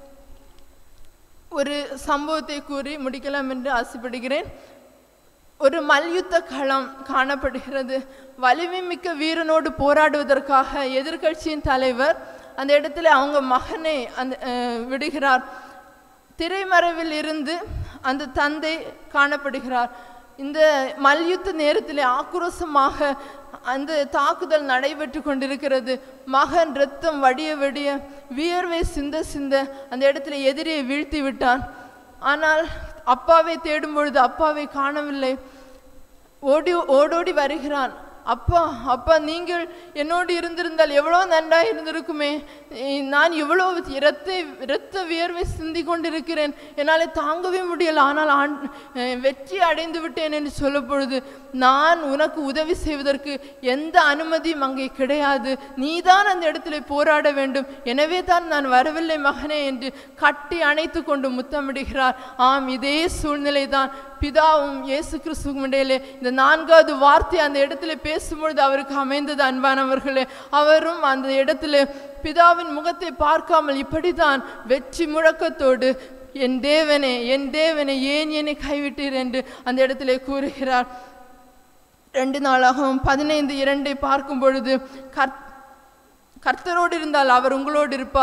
ஒரு சம்பவத்தை கூறி முடிக்கலாம் என்று ஆசைப்படுகிறேன். ஒரு மல்யுத்த களம் காணப்படுகிறது. வலிமை மிக்க வீரனோடு போராடுவதற்காக எதிர்கட்சியின் தலைவர் அந்த இடத்துல அவங்க மகனை விடுகிறார். திரைமறைவில் இருந்து அந்த தந்தை காணப்படுகிறார். இந்த மல்யுத்த நேரத்தில் ஆக்ரோஷமாக அந்த தாக்குதல் நடைபெற்று கொண்டிருக்கிறது. மகன் இரத்தம் வடிய வியர்வை சிந்த அந்த இடத்துல எதிரியை வீழ்த்தி விட்டான். ஆனால் அப்பாவை தேடும் பொழுது அப்பாவை காணவில்லை. ஓடோடி வருகிறான். அப்பா நீங்கள் என்னோடு இருந்திருந்தால் எவ்வளோ நன்றாக இருந்திருக்குமே, நான் எவ்வளோ இரத்த வியர்வை சிந்தி கொண்டிருக்கிறேன், என்னால் தாங்கவே முடியல, ஆனால் வெற்றி அடைந்து விட்டேன் என்று சொல்லும் பொழுது, நான் உனக்கு உதவி செய்வதற்கு எந்த அனுமதியும் அங்கே கிடையாது, நீதான் அந்த இடத்துல போராட வேண்டும், எனவே தான் நான் வரவில்லை மகனே என்று கட்டி அணைத்து கொண்டு முத்தமிடுகிறார். ஆம், இதே சூழ்நிலை தான் பிதாவும் இயேசு கிறிஸ்துவும் இடையிலே இந்த 4வது வார்த்தை அந்த இடத்துல பேசும்பொழுது அவருக்கு அமைந்தது. அன்பானவர்களே, அவரும் அந்த இடத்துல பிதாவின் முகத்தை பார்க்காமல் இப்படிதான் வெற்றி முழக்கத்தோடு என் தேவனே ஏன் என்னை கைவிட்டீர் என்று அந்த இடத்துல கூறுகிறார். 2 நாளாகவும் 15:2 பார்க்கும் பொழுது, கர்த்தரோடு இருந்தால் அவர் உங்களோடு இருப்பார்,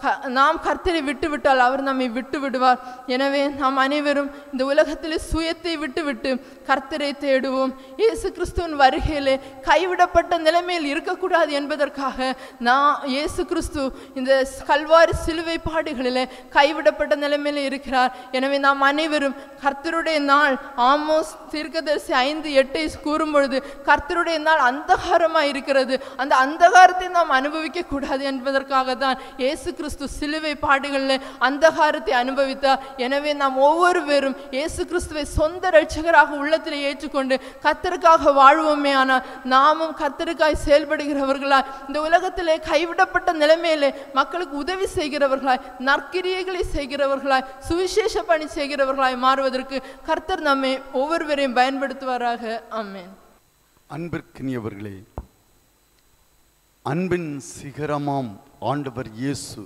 நாம் கர்த்தரை விட்டுவிட்டால் அவர் நம்மை விட்டு விடுவார். எனவே நாம் அனைவரும் இந்த உலகத்தில் சுயத்தை விட்டுவிட்டு கர்த்தரை தேடுவோம். இயேசு கிறிஸ்துவின் வருகையிலே கைவிடப்பட்ட நிலைமையில் இருக்கக்கூடாது என்பதற்காக இயேசு கிறிஸ்து இந்த கல்வாரி சிலுவை பாடுகளிலே கைவிடப்பட்ட நிலைமையில் இருக்கிறார். எனவே நாம் அனைவரும் கர்த்தருடைய நாள், ஆமோஸ் தீர்க்கதரிசி 5:8 கூறும் பொழுது கர்த்தருடைய நாள் அந்தகாரமாக இருக்கிறது, அந்த அந்தகாரத்தை நாம் அனுபவிக்க கூடாது என்பதற்காக தான் இயேசு கிறிஸ்து சிலுவை பாடுகளில் அந்தகாரத்தை அனுபவித்தார். எனவே நாம் ஒவ்வொருவரும் இயேசு கிறிஸ்துவை சொந்த இரட்சகராக உள்ளத்தில் ஏற்றுக்கொண்டு கர்த்தருக்காக வாழ்வோமே. ஆனால் நாமும் கர்த்தருக்காய் செயல்படுகிறவர்களாய், இந்த உலகத்திலே கைவிடப்பட்ட நிலைமையிலே மக்களுக்கு உதவி செய்கிறவர்களாய், நற்கிரியைகளை செய்கிறவர்களாய், சுவிசேஷ பணி செய்கிறவர்களாய் மாறுவதற்கு கர்த்தர் நம்மை ஒவ்வொருவரையும் பயன்படுத்துவாராக. ஆமென். அன்பிற்கினியவர்களே, அன்பின் சிகரமாம் ஆண்டவர் இயேசு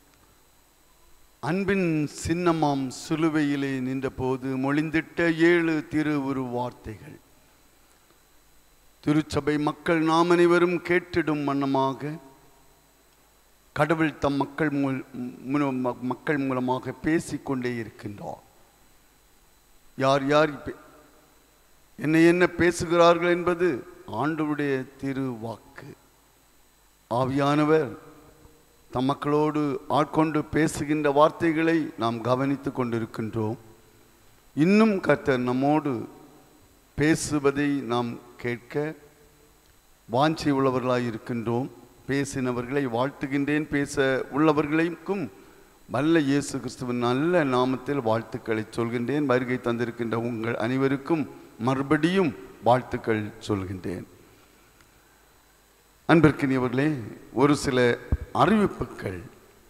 அன்பின் சின்னமாம் சிலுவையிலே நின்றபோது மொழிந்திட்ட 7 திருவுரு வார்த்தைகள் திருச்சபை மக்கள் நாம் அனைவரும் கேட்டிடும் வண்ணமாக கடவுள் தம் மக்கள் மூலமாக பேசிக்கொண்டே இருக்கின்றார். யார் யார் என்ன பேசுகிறார்கள் என்பது ஆண்டவருடைய திருவாக்கு. ஆவியானவர் தம் மக்களோடு ஆட்கொண்டு பேசுகின்ற வார்த்தைகளை நாம் கவனித்து கொண்டிருக்கின்றோம். இன்னும் கர்த்தர் நம்மோடு பேசுவதை நாம் கேட்க வாஞ்சை உள்ளவர்களாய் இருக்கின்றோம். பேசினவர்களை வாழ்த்துகின்றேன். பேச உள்ளவர்களுக்கும் வல்ல இயேசு கிறிஸ்துவின் நல்ல நாமத்தில் வாழ்த்துக்களை சொல்கின்றேன். வருகை தந்திருக்கின்ற உங்கள் அனைவருக்கும் மறுபடியும் வாழ்த்துக்கள் சொல்கின்றேன். அன்பிற்கினியவர்களே, ஒரு சில அறிவிப்புகள்.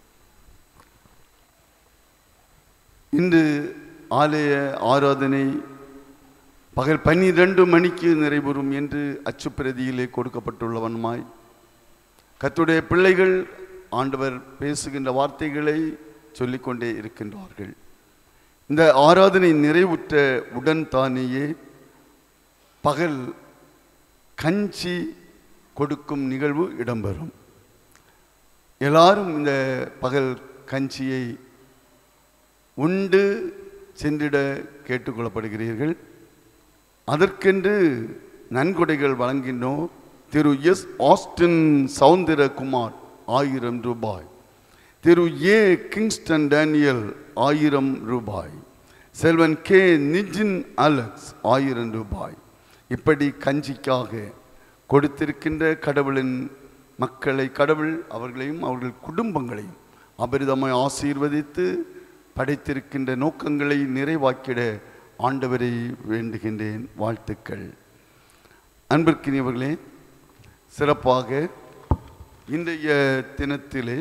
இன்று ஆலய ஆராதனை பகல் 12 மணிக்கு நிறைவுறும் என்று அச்சுப்பிரதியிலே கொடுக்கப்பட்டுள்ளவனுமாய் கர்த்தருடைய பிள்ளைகள் ஆண்டவர் பேசுகின்ற வார்த்தைகளை சொல்லிக்கொண்டே இருக்கின்றார்கள். இந்த ஆராதனை நிறைவுற்ற உடன் தானேயே பகல் கஞ்சி கொடுக்கும் நிகழ்வு இடம்பெறும். எல்லாரும் இந்த பகல் கஞ்சியை உண்டு சென்றிட கேட்டுக்கொள்ளப்படுகிறீர்கள். அதற்கென்று நன்கொடைகள் வழங்கினோர். திரு எஸ். ஆஸ்டின் சௌந்தரகுமார் 1000 ரூபாய், திரு ஏ. கிங்ஸ்டன் டேனியல் 1000 ரூபாய், செல்வன் கே. நிஜின் அலெக்ஸ் 1000 ரூபாய். இப்படி கஞ்சிக்காக கொடுத்திருக்கின்ற கடவுளின் மக்களை கடவுள் அவர்களையும் அவர்கள் குடும்பங்களையும் அபரிதமாய் ஆசீர்வதித்து படைத்திருக்கின்ற நோக்கங்களை நிறைவாக்கிட ஆண்டவரை வேண்டுகின்றேன். வாழ்த்துக்கள். அன்பிற்கினியவர்களே, சிறப்பாக இன்றைய தினத்திலே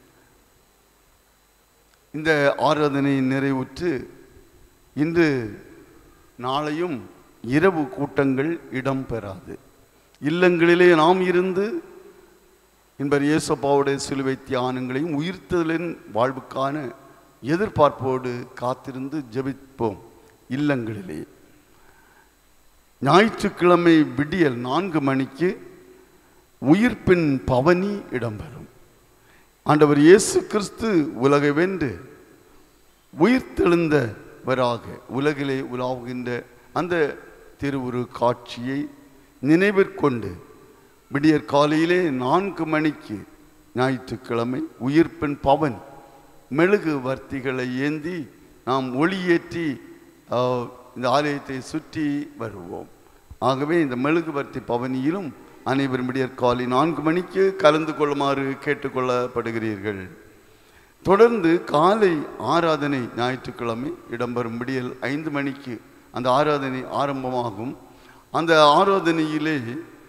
இந்த ஆராதனை நிறைவுற்று இன்று நாளையும் இரவு கூட்டங்கள் இடம்பெறாது. இல்லங்களிலே நாம் இருந்து என்பர் இயேசுப்பாவுடைய சிலுவை தியானங்களையும் உயிர்த்தலின் வாழ்வுக்கான எதிர்பார்ப்போடு காத்திருந்து ஜெபிப்போம். இல்லங்களிலே ஞாயிற்றுக்கிழமை விடியல் 4 மணிக்கு உயிர்ப்பின் பவனி இடம்பெறும். ஆண்டவர் இயேசு கிறிஸ்து உலகை வென்று உயிர்த்தெழுந்தவராக உலகிலே உலாவுகின்ற அந்த திருவுரு காட்சியை நினைவிற்கொண்டு விடியற் காலையிலே 4 மணிக்கு ஞாயிற்றுக்கிழமை உயிர்ப்பின் பவன் மெழுகு வர்த்திகளை ஏந்தி நாம் ஒளியேற்றி இந்த ஆலயத்தை சுற்றி வருவோம். ஆகவே இந்த மெழுகுவர்த்தி பவனியிலும் அனைவரும் விடியற் காலை 4 மணிக்கு கலந்து கொள்ளுமாறு கேட்டுக்கொள்ளப்படுகிறீர்கள். தொடர்ந்து காலை ஆராதனை ஞாயிற்றுக்கிழமை இடம்பெறும். விடியல் 5 மணிக்கு அந்த ஆராதனை ஆரம்பமாகும். அந்த ஆராதனையிலே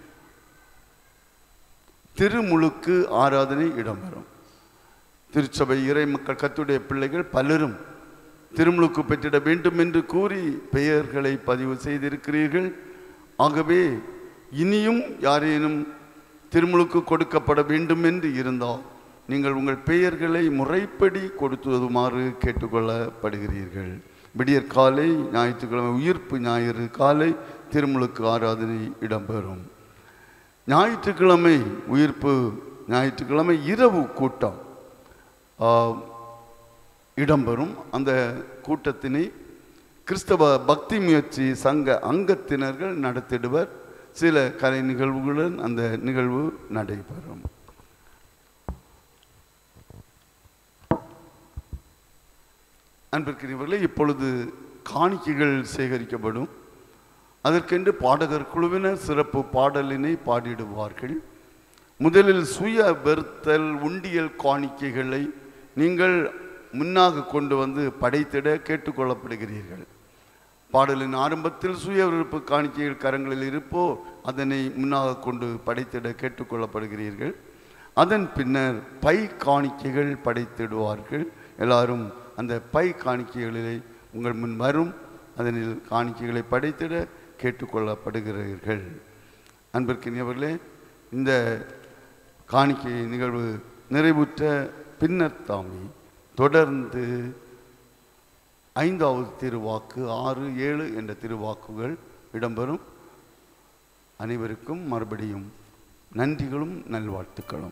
திருமுழுக்கு ஆராதனை இடம்பெறும். திருச்சபை இறை மக்கள் கர்த்தருடைய பிள்ளைகள் பலரும் திருமுழுக்கு பெற்றிட வேண்டும் என்று கூறி பெயர்களை பதிவு செய்திருக்கிறீர்கள். ஆகவே இனியும் யாரேனும் திருமுழுக்கு கொடுக்கப்பட வேண்டும் என்று இருந்தால் நீங்கள் உங்கள் பெயர்களை முறைப்படி கொடுத்துவதுமாறு கேட்டுக்கொள்ளப்படுகிறீர்கள். விடியற் காலை ஞாயிற்றுக்கிழமை உயிர்ப்பு ஞாயிறு காலை திருமுழுக்கு ஆராதனை இடம்பெறும். ஞாயிற்றுக்கிழமை உயிர்ப்பு ஞாயிற்றுக்கிழமை இரவு கூட்டம் இடம்பெறும். அந்த கூட்டத்தினை கிறிஸ்தவ பக்தி முயற்சி சங்க அங்கத்தினர்கள் நடத்திடுவர். சில கலை நிகழ்வுகளுடன் அந்த நிகழ்வு நடைபெறும். அன்பிற்குரியவர்களே, இப்பொழுது காணிக்கைகள் சேகரிக்கப்படும். அதற்கென்று பாடகர் குழுவினர் சிறப்பு பாடலினை பாடிடுவார்கள். முதலில் சுய வெறுத்தல் உண்டியல் காணிக்கைகளை நீங்கள் முன்னாக கொண்டு வந்து படைத்திட கேட்டுக்கொள்ளப்படுகிறீர்கள். பாடலின் ஆரம்பத்தில் சுய விருப்பு காணிக்கைகள் கரங்களில் இருப்போ அதனை முன்னாக கொண்டு படைத்திட கேட்டுக்கொள்ளப்படுகிறீர்கள். அதன் பின்னர் பை காணிக்கைகள் படைத்திடுவார்கள். எல்லாரும் அந்த பை காணிக்கைகளிலே உங்கள் முன் வரும் அதனில் காணிக்கைகளை படைத்திட கேட்டுக்கொள்ளப்படுகிறீர்கள். அன்பிற்கினியவர்களே, இந்த காணிக்கை நிகழ்வு நிறைவுற்ற பின்னர் தாமே தொடர்ந்து 5வது திருவாக்கு 6, 7 என்ற திருவாக்குகள் இடம்பெறும். அனைவருக்கும் மறுபடியும் நன்றிகளும் நல்வாழ்த்துக்களும்.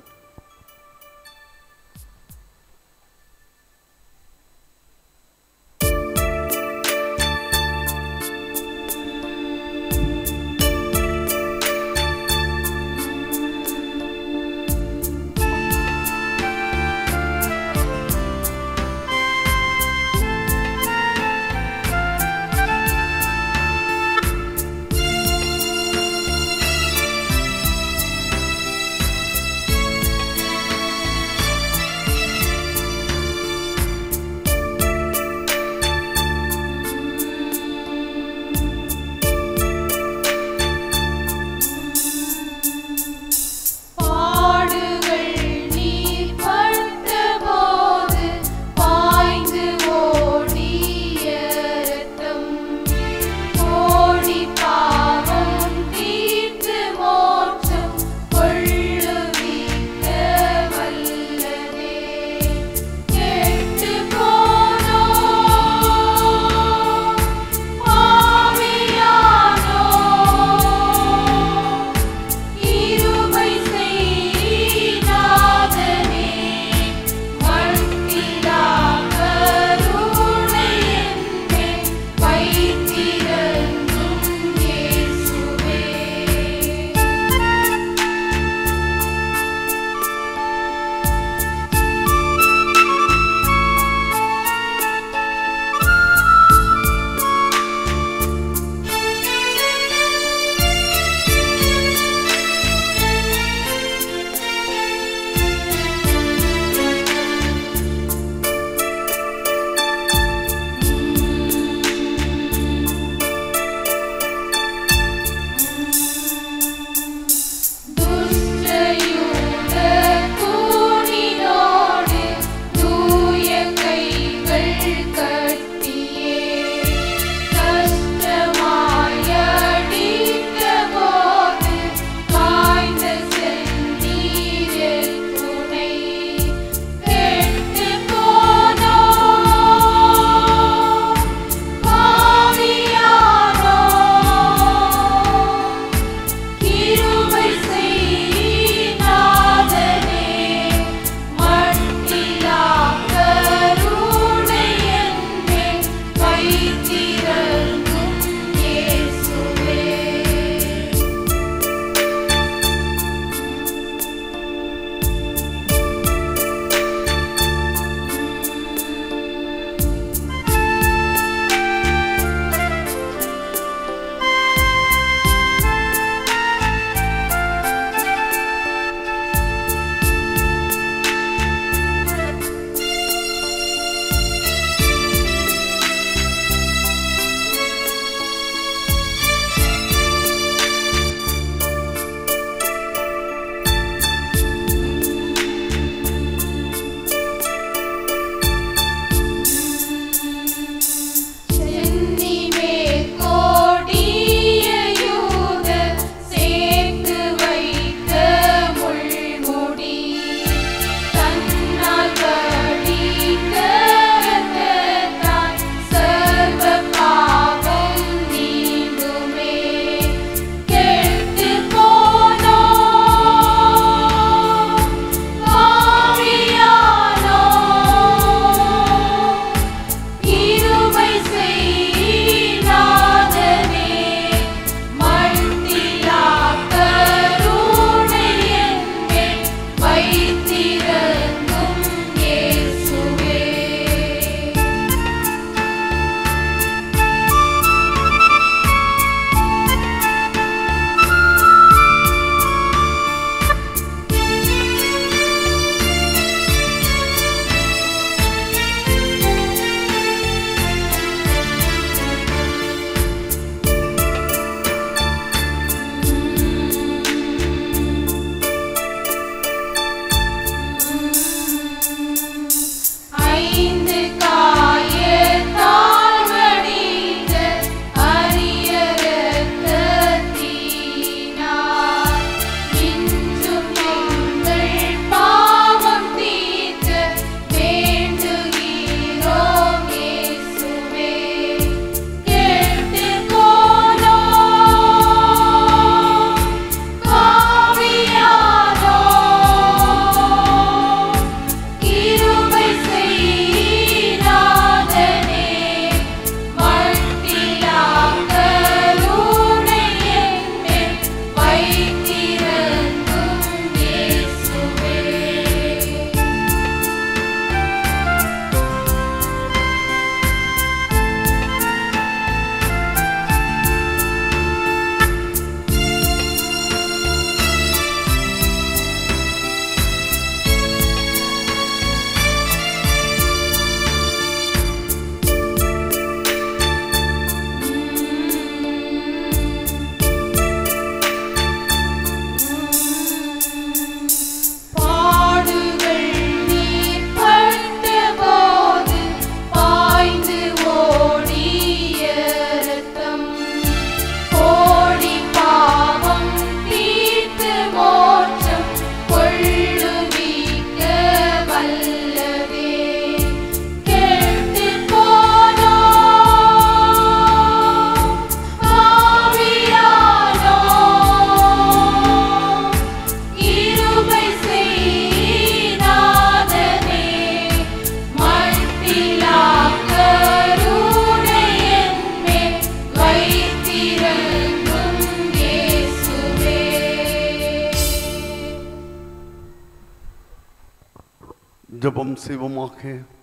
ஜெபம் செய்வோமாக.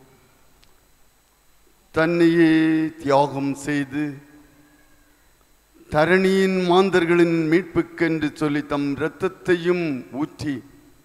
தன்னையே தியாகம் செய்து தரணியின் மாந்தர்களின் மீட்புக்கென்று சொல்லி தம் இரத்தத்தையும் ஊற்றி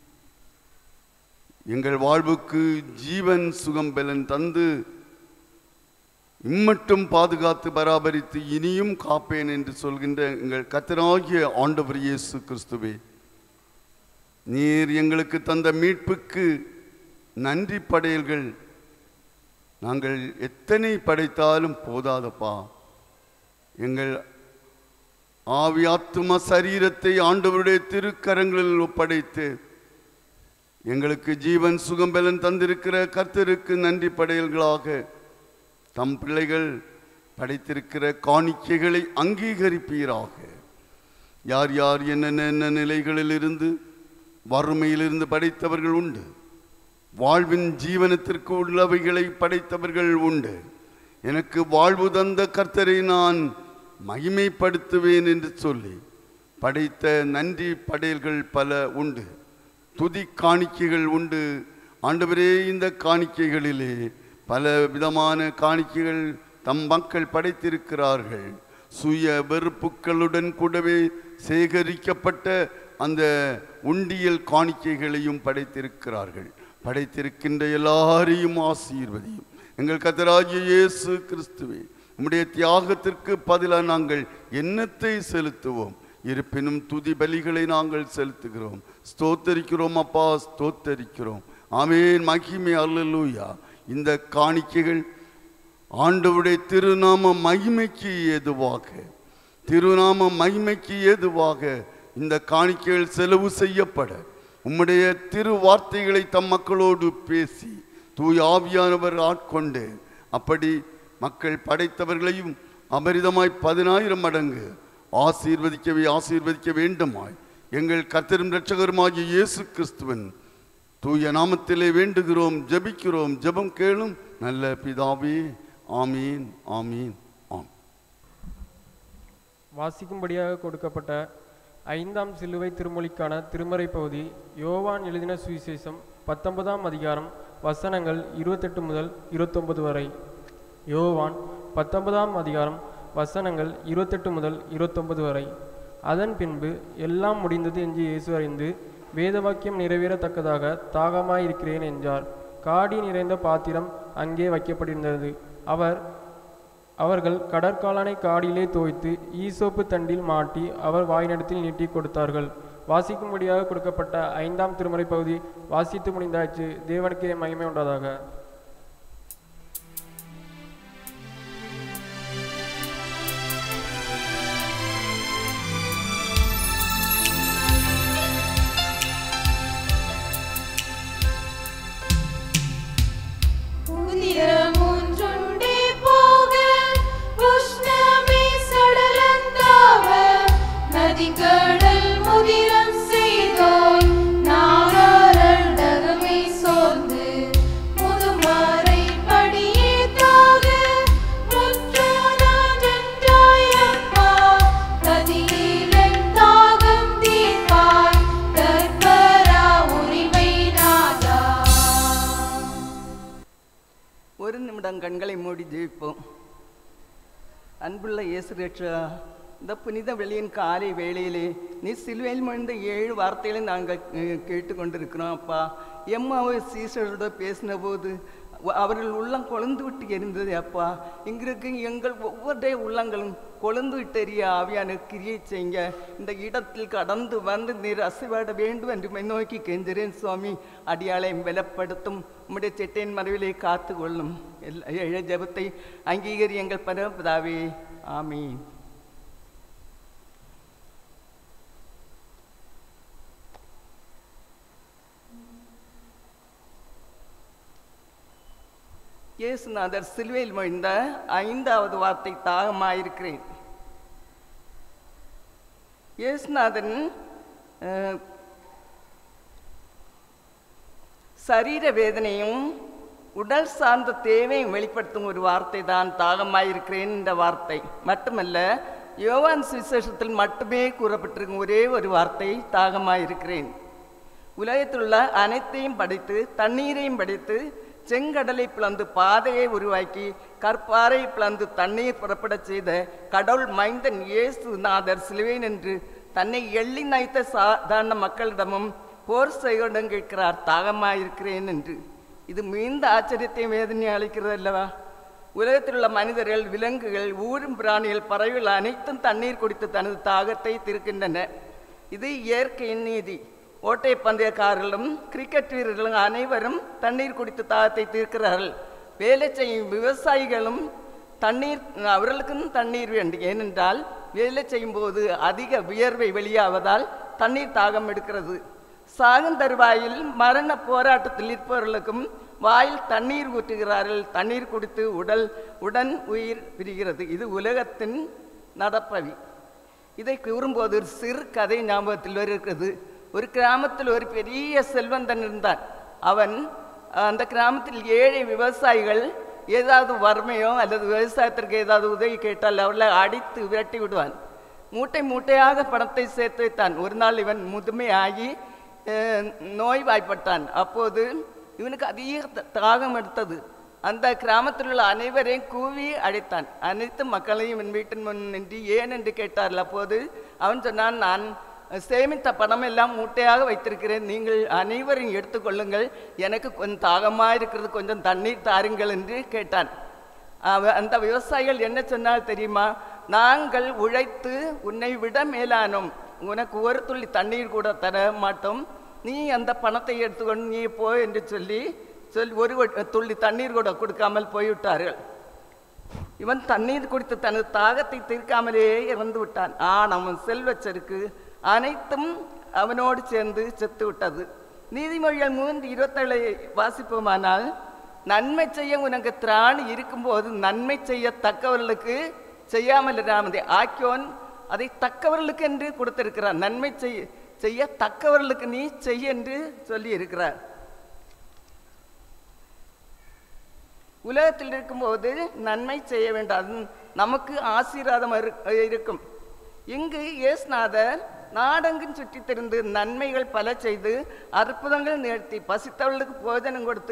எங்கள் வாழ்வுக்கு ஜீவன் சுகம் பலன் தந்து இம்மட்டும் பாதுகாத்து பராமரித்து இனியும் காப்பேன் என்று சொல்கின்ற எங்கள் கர்த்தராகிய ஆண்டவர் இயேசு கிறிஸ்துவே, நீர் எங்களுக்கு தந்த மீட்புக்கு நன்றி படையல்கள் நாங்கள் எத்தனை படைத்தாலும் போதாதப்பா. எங்கள் ஆவி ஆத்தும சரீரத்தை ஆண்டவருடைய திருக்கரங்களில் ஒப்படைத்து எங்களுக்கு ஜீவன் சுகம் பலன் தந்திருக்கிற கர்த்தருக்கு நன்றி படையல்களாக தம் பிள்ளைகள் படைத்திருக்கிற காணிக்கைகளை அங்கீகரிப்பீராக. யார் யார் என்னென்ன நிலைகளில் இருந்து வறுமையிலிருந்து படைத்தவர்கள் உண்டு, வாழ்வின் ஜீவனத்திற்கு உள்ளவைகளை படைத்தவர்கள் உண்டு. எனக்கு வாழ்வு தந்த கர்த்தரை நான் மகிமைப்படுத்துவேன் என்று சொல்லி படைத்த நன்றி படையல்கள் பல உண்டு, துதி காணிக்கைகள் உண்டு. ஆண்டவரே, இந்த காணிக்கைகளிலே பல விதமான காணிக்கைகள் தம் மக்கள் படைத்திருக்கிறார்கள். சுய வெறுப்புகளுடன் கூடவே சேகரிக்கப்பட்ட அந்த உண்டியல் காணிக்கைகளையும் படைத்திருக்கிறார்கள். படைத்திருக்கின்ற எல்லாரையும் ஆசீர்வதியும். எங்கள் கர்த்தராகிய இயேசு கிறிஸ்துவே, உம்முடைய தியாகத்திற்கு பதிலாக நாங்கள் என்னத்தை செலுத்துவோம்? இருப்பினும் துதி பலிகளை நாங்கள் செலுத்துகிறோம். ஸ்தோத்தரிக்கிறோம் அப்பா, ஸ்தோத்தரிக்கிறோம். ஆமென். மகிமை. அல்லேலூயா. இந்த காணிக்கைகள் ஆண்டவருடைய திருநாம மகிமைக்கு ஏதுவாக இந்த காணிக்கைகள் செலவு செய்யப்பட உம்முடைய திரு வார்த்தைகளை தம் மக்களோடு பேசி தூய் ஆவியானவர் ஆட்கொண்டு அப்படி மக்கள் படைத்தவர்களையும் அபரிதமாய் 10,000 மடங்கு ஆசீர்வதிக்க வேண்டுமாய் எங்கள் கர்த்தரும் இரட்சகருமாகிய இயேசு கிறிஸ்துவின் தூய நாமத்திலே வேண்டுகிறோம், ஜெபிக்கிறோம். ஜெபம் கேளும் நல்ல பிதாவே. ஆமீன், ஆமீன், ஆம். வாசிக்கும்படியாக கொடுக்கப்பட்ட 5ஆம் சிலுவை திருமொழிக்கான திருமறை பகுதி யோவான் எழுதின சுவிசேஷம் 19ஆம் அதிகாரம் வசனங்கள் 28 முதல் 29 வரை. யோவான் 19ஆம் அதிகாரம் வசனங்கள் 28 முதல் 29 வரை. அதன் பின்பு எல்லாம் முடிந்தது என்று இயேசு அறிந்து வேதவாக்கியம் நிறைவேறத்தக்கதாக தாகமாயிருக்கிறேன் என்றார். காடி நிறைந்த பாத்திரம் அங்கே வைக்கப்பட்டிருந்தது. அவர்கள் கடற்காலனை காடியிலே தோய்த்து ஈசோப்பு தண்டில் மாட்டி அவர் வாயினிடத்தில் நீட்டி கொடுத்தார்கள். வாசிக்கும்படியாக கொடுக்கப்பட்ட 5ஆம் திருமறை பகுதி வாசித்து முடிந்தாச்சு. தேவனுக்கே மகிமை உண்டாதாக. கண்களை மூடி ஜெபிப்போம். அன்புள்ள இயேசு ரட்சகா, இந்த புனித வெளியின் காலை வேளையிலே நீ சிலுவையில் மொழிந்த 7 வார்த்தைகளை நாங்கள் கேட்டுக்கொண்டிருக்கிறோம். அப்பா, எம்மாவை சீசரோட பேசின போது அவர்கள் உள்ளம் கொழுந்து விட்டு எரிந்தது. அப்பா, இங்கிருக்கு எங்கள் ஒவ்வொருடைய உள்ளங்களும் கொழுந்து விட்டு எரிய ஆவியான கிரியை செய்ய இந்த இடத்தில் கடந்து வந்து நீர் அசைவாட வேண்டும் என்று நோக்கி கெஞ்சுறேன் சுவாமி. அடியாளையும் பலப்படுத்தும், உம்முடைய செட்டையின் மறைவிலே காத்து கொள்ளும். எல்லா ஜெபத்தை அங்கீகரி எங்கள் பரமபிதாவே. ஆமீன். இயேசுநாதர் சிலுவையில் மொழிந்த 5வது வார்த்தை தாகமாயிருக்கிறேன். இயேசுநாதன் சரீர வேதனையும் உடல் சார்ந்த தேவையும் வெளிப்படுத்தும் ஒரு வார்த்தை தான் தாகமாயிருக்கிறேன் என்ற வார்த்தை. மட்டுமல்ல, யோவான் சுவிசேஷத்தில் மட்டுமே கூறப்பட்டிருக்கும் ஒரே ஒரு வார்த்தை தாகமாயிருக்கிறேன். உலகத்தில் உள்ள அனைத்தையும் படைத்து தண்ணீரையும் படைத்து செங்கடலை பிளந்து பாதையை உருவாக்கி கற்பாறை பிளந்து தண்ணீர் புறப்படச் செய்த கடவுள் மைந்தன் இயேசுநாதர் சிலுவை நின்று தன்னை எள்ளி நைத்த சாதாரண மக்களிடமும் போர் செய்யுடன் கேட்கிறார், தாகமாயிருக்கிறேன் என்று. இது மிகுந்த ஆச்சரியத்தையும் வேதனை அளிக்கிறது அல்லவா? உலகத்தில் உள்ள மனிதர்கள், விலங்குகள், ஊரும் பிராணிகள், பறவைகள் அனைத்தும் தண்ணீர் குடித்து தனது தாகத்தை தீர்க்கின்றன. இது இயற்கையின் நீதி. ஓட்டை பந்தயக்காரர்களும் கிரிக்கெட் வீரர்களும் அனைவரும் தண்ணீர் குடித்து தாகத்தை தீர்க்கிறார்கள். வேலை செய்யும் விவசாயிகளும் தண்ணீர், அவர்களுக்கும் தண்ணீர் வேண்டும். ஏனென்றால் வேலை செய்யும் போது அதிக வியர்வை வெளியாவதால் தண்ணீர் தாகம் எடுக்கிறது. சாகும் தருவாயில் மரண போராட்டத்தில் இருப்பவர்களுக்கும் வாயில் தண்ணீர் ஊற்றுகிறார்கள். தண்ணீர் குடித்து உடன் உயிர் பிரிகிறது. இது உலகத்தின் நடப்பவி. இதை கூறும்போது ஒரு சிறு கதை ஞாபகத்தில் வருகிறது. ஒரு கிராமத்தில் ஒரு பெரிய செல்வந்தன் இருந்தான். அவன் அந்த கிராமத்தில் ஏழை விவசாயிகள் ஏதாவது வறுமையோ அல்லது விவசாயத்திற்கு ஏதாவது உதவி கேட்டால் அவளை அடித்து விரட்டி விடுவான். மூட்டை மூட்டையாக பணத்தை சேர்த்து வைத்தான். ஒரு நாள் இவன் முதுமையாகி நோய்வாய்ப்பட்டான். அப்போது இவனுக்கு அதிக தாகம் எடுத்தது. அந்த கிராமத்தில் உள்ள அனைவரையும் கூவி அழைத்தான். அனைத்து மக்களையும் இவன் வீட்டின் முன் நின்று ஏன் என்று கேட்டார்கள். அப்போது அவன் சொன்னான், நான் சேமித்த பணம் எல்லாம் மூட்டையாக வைத்திருக்கிறேன், நீங்கள் அனைவரையும் எடுத்துக்கொள்ளுங்கள், எனக்கு கொஞ்சம் தாகமாக இருக்கிறது, கொஞ்சம் தண்ணீர் தாருங்கள் என்று கேட்டான். அந்த விவசாயிகள் என்ன சொன்னால் தெரியுமா? நாங்கள் உழைத்து உன்னை விட மேலானோம், உனக்கு ஒரு துள்ளி தண்ணீர் கூட தர மாட்டோம், நீ அந்த பணத்தை எடுத்துக்கொண்டு நீ போ என்று சொல்லி ஒரு துள்ளி தண்ணீர் கூட கொடுக்காமல் போய்விட்டார்கள். இவன் தண்ணீர் குடித்து தனது தாகத்தை தீர்க்காமலே இறந்து விட்டான். அவன் செல்வச்சருக்கு அனைத்தும் அவனோடு சேர்ந்து செத்து விட்டது. நீதிமொழிகள் 3:27 வாசிப்போமானால், நன்மை செய்ய உனக்கு திராணி இருக்கும்போது நன்மை செய்ய தக்கவர்களுக்கு செய்யாமல் இராமதே. ஆக்கியோன் அதை தக்கவர்களுக்கு என்று கொடுத்திருக்கிறார். நன்மை செய்ய தக்கவர்களுக்கு நீ செய்ய என்று சொல்லி இருக்கிறார். உலகத்தில் இருக்கும்போது நன்மை செய்ய வேண்டாம், நமக்கு ஆசீர்வாதம் இருக்கும். இங்கு இயேசுநாதர் நாடெங்கும் சுற்றி திரிந்து நன்மைகள் பல செய்து அற்புதங்கள் நிகழ்த்தி பசித்தவர்களுக்கு போஜனம் கொடுத்து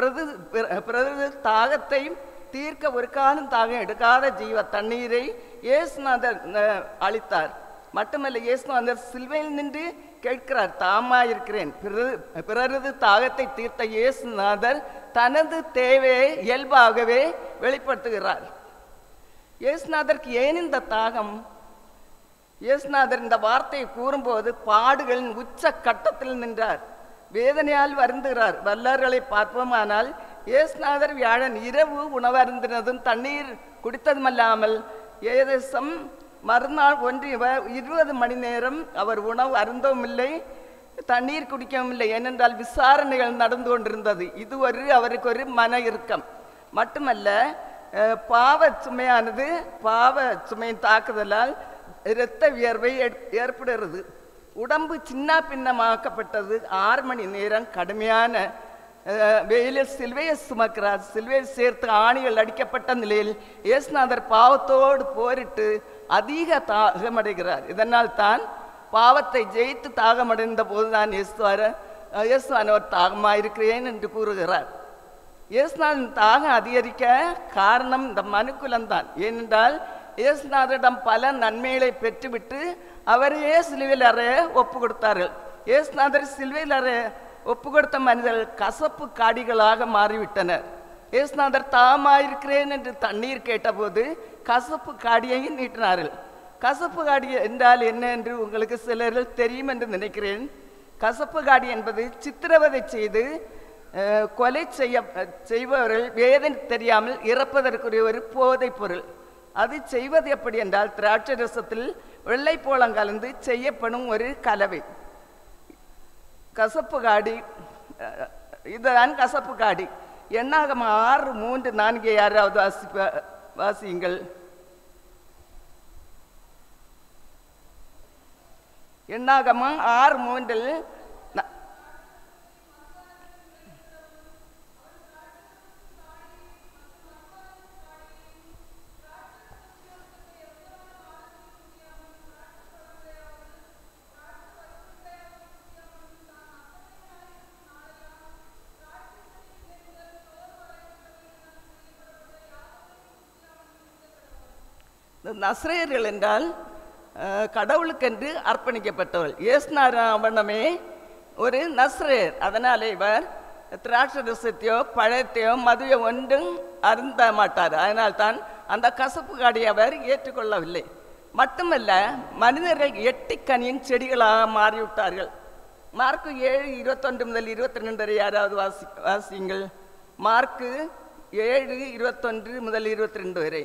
பிறகு தாகத்தை தீர்க்க ஒரு காலம் தாகம் எடுக்காத ஜீவ தண்ணீரை இயேசுநாதர் அளித்தார். மட்டுமல்ல, இயேசுநாதர் சிலுவையில் நின்று கேட்கிறார், தாமாயிருக்கிறேன். பிறரது தாகத்தை தீர்த்த இயேசுநாதர் தனது தேவையை இயல்பாகவே வெளிப்படுத்துகிறார். இயேசுநாதருக்கு ஏன் இந்த தாகம்? இயேசுநாதர் இந்த வார்த்தையை கூறும்போது பாடுகளின் உச்ச கட்டத்தில் நின்றார். வேதனையால் வருந்துகிறார். வல்லர்களை பார்ப்போமானால், இயேசுநாதர் வியாழன் இரவு உணவு அருந்தினதும் தண்ணீர் குடித்ததுமல்லாமல் ஏதேசம் மறுநாள் 20 மணி நேரம் அவர் உணவு அருந்தவும் இல்லை, தண்ணீர் குடிக்கவும் இல்லை. ஏனென்றால் விசாரணைகள் நடந்து கொண்டிருந்தது. இது அவருக்கு ஒரு மன இறுக்கம். மட்டுமல்ல, பாவ சுமையின் தாக்குதலால் இரத்த வியர்வை ஏற்படுகிறது. உடம்பு சின்ன பின்னமாக்கப்பட்டது. 6 மணி நேரம் கடுமையான வெயிலில் சிலுவையை சுமக்கிறார். சிலுவையை சேர்த்து ஆணிகள் அடிக்கப்பட்ட நிலையில் இயேசுநாதர் பாவத்தோடு போரிட்டு அதிக தாகமடைகிறார். இதனால் தான் பாவத்தை ஜெயித்து தாகமடைந்த போதுதான் இயேசுவானவர் தாகமாயிருக்கிறேன் என்று கூறுகிறார். இயேசுநாதன் தாகம் அதிகரிக்க காரணம் இந்த மனுக்குலம்தான். ஏனென்றால் இயேசுநாதரிடம் பல நன்மைகளை பெற்றுவிட்டு அவரையே சிலுவையில் அறைய ஒப்பு கொடுத்தார்கள். இயேசுநாதர் சிலுவையில் அறைய ஒப்பு கொடுத்த மனிதர்கள் கசப்பு காடிகளாக மாறிவிட்டனர். இயேசுநாதர் தாகமாயிருக்கிறேன் என்று தண்ணீர் கேட்டபோது கசப்பு காடியை நீட்டினார்கள். கசப்பு காடி என்றால் என்ன என்று உங்களுக்கு சிலர்கள் தெரியும் என்று நினைக்கிறேன். கசப்பு காடி என்பது சித்திரவதை செய்து கொலை செய்பவர்கள் வேதனை தெரியாமல் இறப்பதற்குரிய ஒரு போதைப் பொருள். அது செய்வது எப்படி என்றால், திராட்சை ரசத்தில் வெள்ளைப்போளம் கலந்து செய்யப்படும் ஒரு கலவை. கசப்பு காடி, இதுதான் கசப்பு காடி. எண்ணாகமம் 6:3-4 யாராவது வாசியுங்கள். எண்ணாகமம் 6:3 நஸ்ரேயர்கள் என்றால் கடவுளுக்கென்று அர்ப்பணிக்கப்பட்டவர்கள். இயேசுநாதமே ஒரு நஸ்ரேயர். அதனாலே இவர் திராட்சரசத்தையோ பழத்தையோ மதுவையோ ஒன்றும் அருந்த மாட்டார். அதனால்தான் அந்த கசப்பு காடியை அவர் ஏற்றுக்கொள்ளவில்லை. மட்டுமல்ல, மனிதர்கள் எட்டிக்கனியின் செடிகளாக மாறிவிட்டார்கள். மார்க்கு 7:21 முதல் 22 வரை யாராவது வாசியுங்கள். மார்க்கு 7:21 முதல் 22 வரை.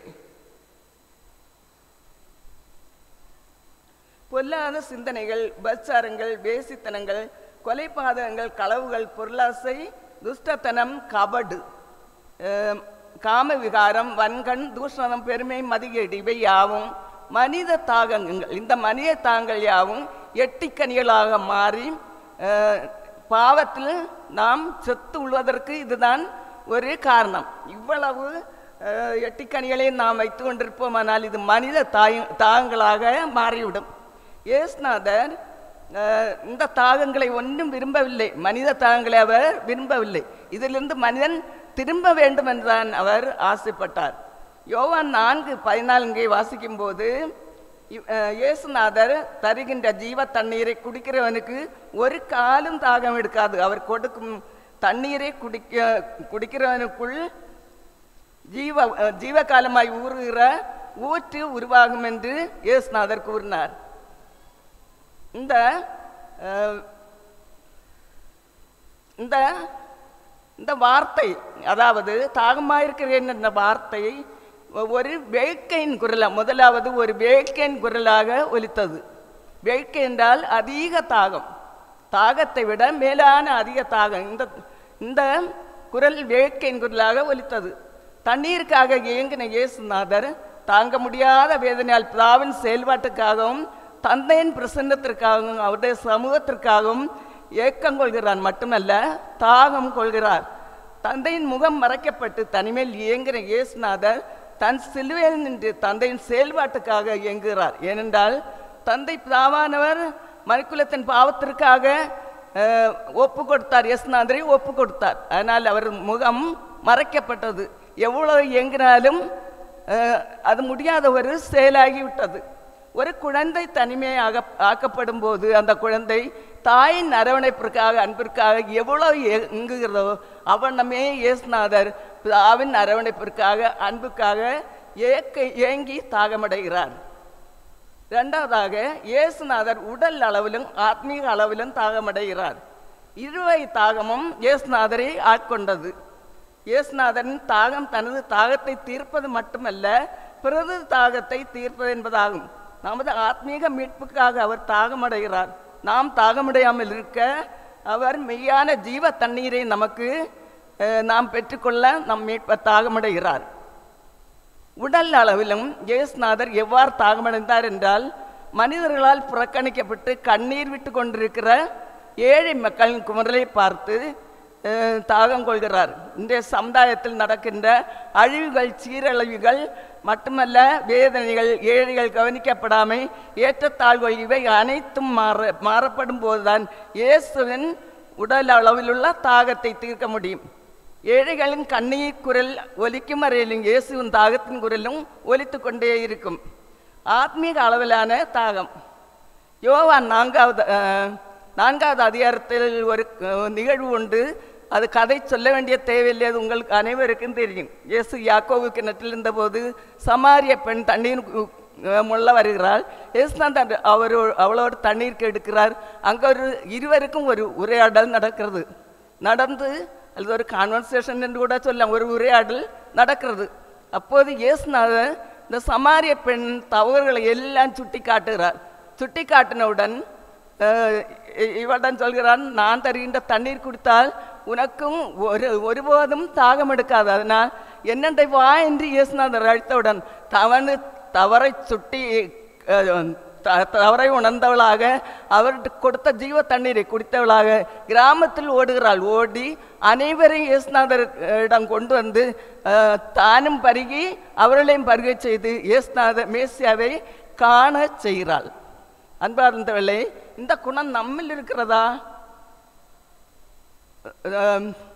பொல்லாத சிந்தனைகள், உபச்சாரங்கள், வேசித்தனங்கள், கொலைபாதகங்கள், களவுகள், பொருளாசை, துஷ்டத்தனம், கபடு, காம விகாரம், வன்கண், தூஷணம், பெருமை, மதிகேடு இவை யாவும் மனித தாகங்கள். இந்த மனித தாகங்கள் யாவும் எட்டிக்கனிகளாக மாறி பாவத்தில் நாம் செத்து உள்வதற்கு இதுதான் ஒரு காரணம். இவ்வளவு எட்டிக்கனிகளை நாம் வைத்து கொண்டிருப்போமானால் இது மனித தாகங்களாக மாறிவிடும். இயேசுநாதர் இந்த தாகங்களை ஒன்றும் விரும்பவில்லை. மனித தாகங்களை அவர் விரும்பவில்லை. இதிலிருந்து மனிதன் திரும்ப வேண்டும் என்றுதான் அவர் ஆசைப்பட்டார். யோவான் 4:14 வாசிக்கும் போது இயேசுநாதர் தருகின்ற ஜீவ தண்ணீரை குடிக்கிறவனுக்கு ஒரு காலும் தாகம் எடுக்காது. அவர் கொடுக்கும் தண்ணீரை குடிக்கிறவனுக்குள் ஜீவகாலமாய் ஊறுகிற ஊற்று உருவாகும் என்று இயேசுநாதர் கூறினார். இந்த வார்த்தை, அதாவது தாகமாயிருக்கிறேன் என்ற வார்த்தை ஒரு வேட்கையின் குரல், முதலாவது ஒரு வேட்கையின் குரலாக ஒலித்தது. வேட்கை என்றால் அதிக தாகம், தாகத்தை விட மேலான அதிக தாகம். இந்த குரல் வேட்கையின் குரலாக ஒலித்தது. தண்ணீருக்காக ஏங்கின இயேசுநாதர் தாங்க முடியாத வேதனையால் பிதாவின் செயல்பாட்டுக்காகவும் தந்தையின் பிரசன்னத்திற்காகவும் அவருடைய சமூகத்திற்காகவும் ஏக்கம் கொள்கிறார். மட்டுமல்ல, தாகம் கொள்கிறார். தந்தையின் முகம் மறைக்கப்பட்டு தனிமேல் இயங்குகிற இயேசுநாதர் தன் சிலுவையில் நின்று தந்தையின் செயல்பாட்டுக்காக இயங்குகிறார். ஏனென்றால் தந்தை பிதாவானவர் மனுக்குலத்தின் பாவத்திற்காக ஒப்பு கொடுத்தார், இயேசுநாதரை ஒப்பு கொடுத்தார். அதனால் அவர் முகம் மறைக்கப்பட்டது. எவ்வளவு இயங்கினாலும் அது முடியாத ஒரு செயலாகிவிட்டது. ஒரு குழந்தை தனிமையாக ஆக்கப்படும் போது அந்த குழந்தை தாயின் அரவணைப்பிற்காக அன்பிற்காக எவ்வளவு இயங்குகிறதோ அவ்வண்ணமே இயேசுநாதர் பிதாவின் அரவணைப்பிற்காக அன்புக்காக ஏங்கி தாகமடைகிறார். இரண்டாவதாக, இயேசுநாதர் உடல் அளவிலும் ஆத்மீக அளவிலும் தாகமடைகிறார். இருவகை தாகமும் இயேசுநாதரை ஆட்கொண்டது. இயேசுநாதரின் தாகம் தனது தாகத்தை தீர்ப்பது மட்டுமல்ல, பிறகு தாகத்தை தீர்ப்பது என்பதாகும். நமது ஆத்மீக மீட்புக்காக அவர் தாகமடைகிறார். நாம் தாகமடையாமல் இருக்க அவர் மெய்யான ஜீவ தண்ணீரை நமக்கு நாம் பெற்றுக்கொள்ள நம் மீட்ப தாகமடைகிறார். உடல் அளவிலும் இயேசுநாதர் எவ்வாறு தாகமடைந்தார் என்றால், மனிதர்களால் புறக்கணிக்கப்பட்டு கண்ணீர் விட்டு கொண்டிருக்கிற ஏழை மக்களின் குமரலை பார்த்து தாகம் கொள்கிறார். இன்றைய சமுதாயத்தில் நடக்கின்ற அழிவுகள், சீரழிவுகள் மட்டுமல்ல, வேதனைகள், ஏழைகள் கவனிக்கப்படாமை, ஏற்றத்தாழ்வுகள் இவை அனைத்தும் மாறப்படும் போதுதான் இயேசுவின் உடல் அளவிலுள்ள தாகத்தை தீர்க்க முடியும். ஏழைகளின் கண்ணீர் குரல் ஒலிக்கும் வரையிலும் இயேசுவின் தாகத்தின் குரலும் ஒலித்து கொண்டே இருக்கும். ஆத்மீக அளவிலான தாகம். யோவான் 4வது அதிகாரத்தில் ஒரு நிகழ்வு உண்டு. அது கதை சொல்ல வேண்டிய தேவையில்லை, அது உங்களுக்கு அனைவருக்கும் தெரியும். இயேசு யாக்கோபு கிணற்றில் இருந்தபோது சமாரிய பெண் தண்ணீர் முள்ள வருகிறாள். இயேசுநாதர் அவளோடு தண்ணீருக்கு எடுக்கிறார். அங்கே இருவருக்கும் ஒரு உரையாடல் நடக்கிறது. நடந்து அது ஒரு கான்வர்சேஷன் என்று கூட சொல்லலாம், ஒரு உரையாடல் நடக்கிறது. அப்போது இயேசுநாதர் இந்த சமாரிய பெண் தவறுகளை எல்லாம் சுட்டி காட்டுகிறார். சுட்டி காட்டினவுடன் இவடன் சொல்கிறான், நான் தருகின்ற தண்ணீர் குடித்தால் உனக்கும் ஒருபோதும் தாகம் எடுக்காது. அதனால் என்னண்டை வா என்று இயேசுநாதர் அழைத்தவுடன் தவறை சுட்டி தவறை உணர்ந்தவளாக அவர்கிட்ட கொடுத்த ஜீவ தண்ணீரை குடித்தவளாக கிராமத்தில் ஓடுகிறாள். ஓடி அனைவரையும் இயேசுநாதரிடம் கொண்டு வந்து தானும் பருகி அவர்களையும் பருகை செய்து இயேசுநாதர் மேசியாவை காண செய்கிறாள். அன்பார்ந்தவர்களே, இந்த குணம் நம்மில் இருக்கிறதா?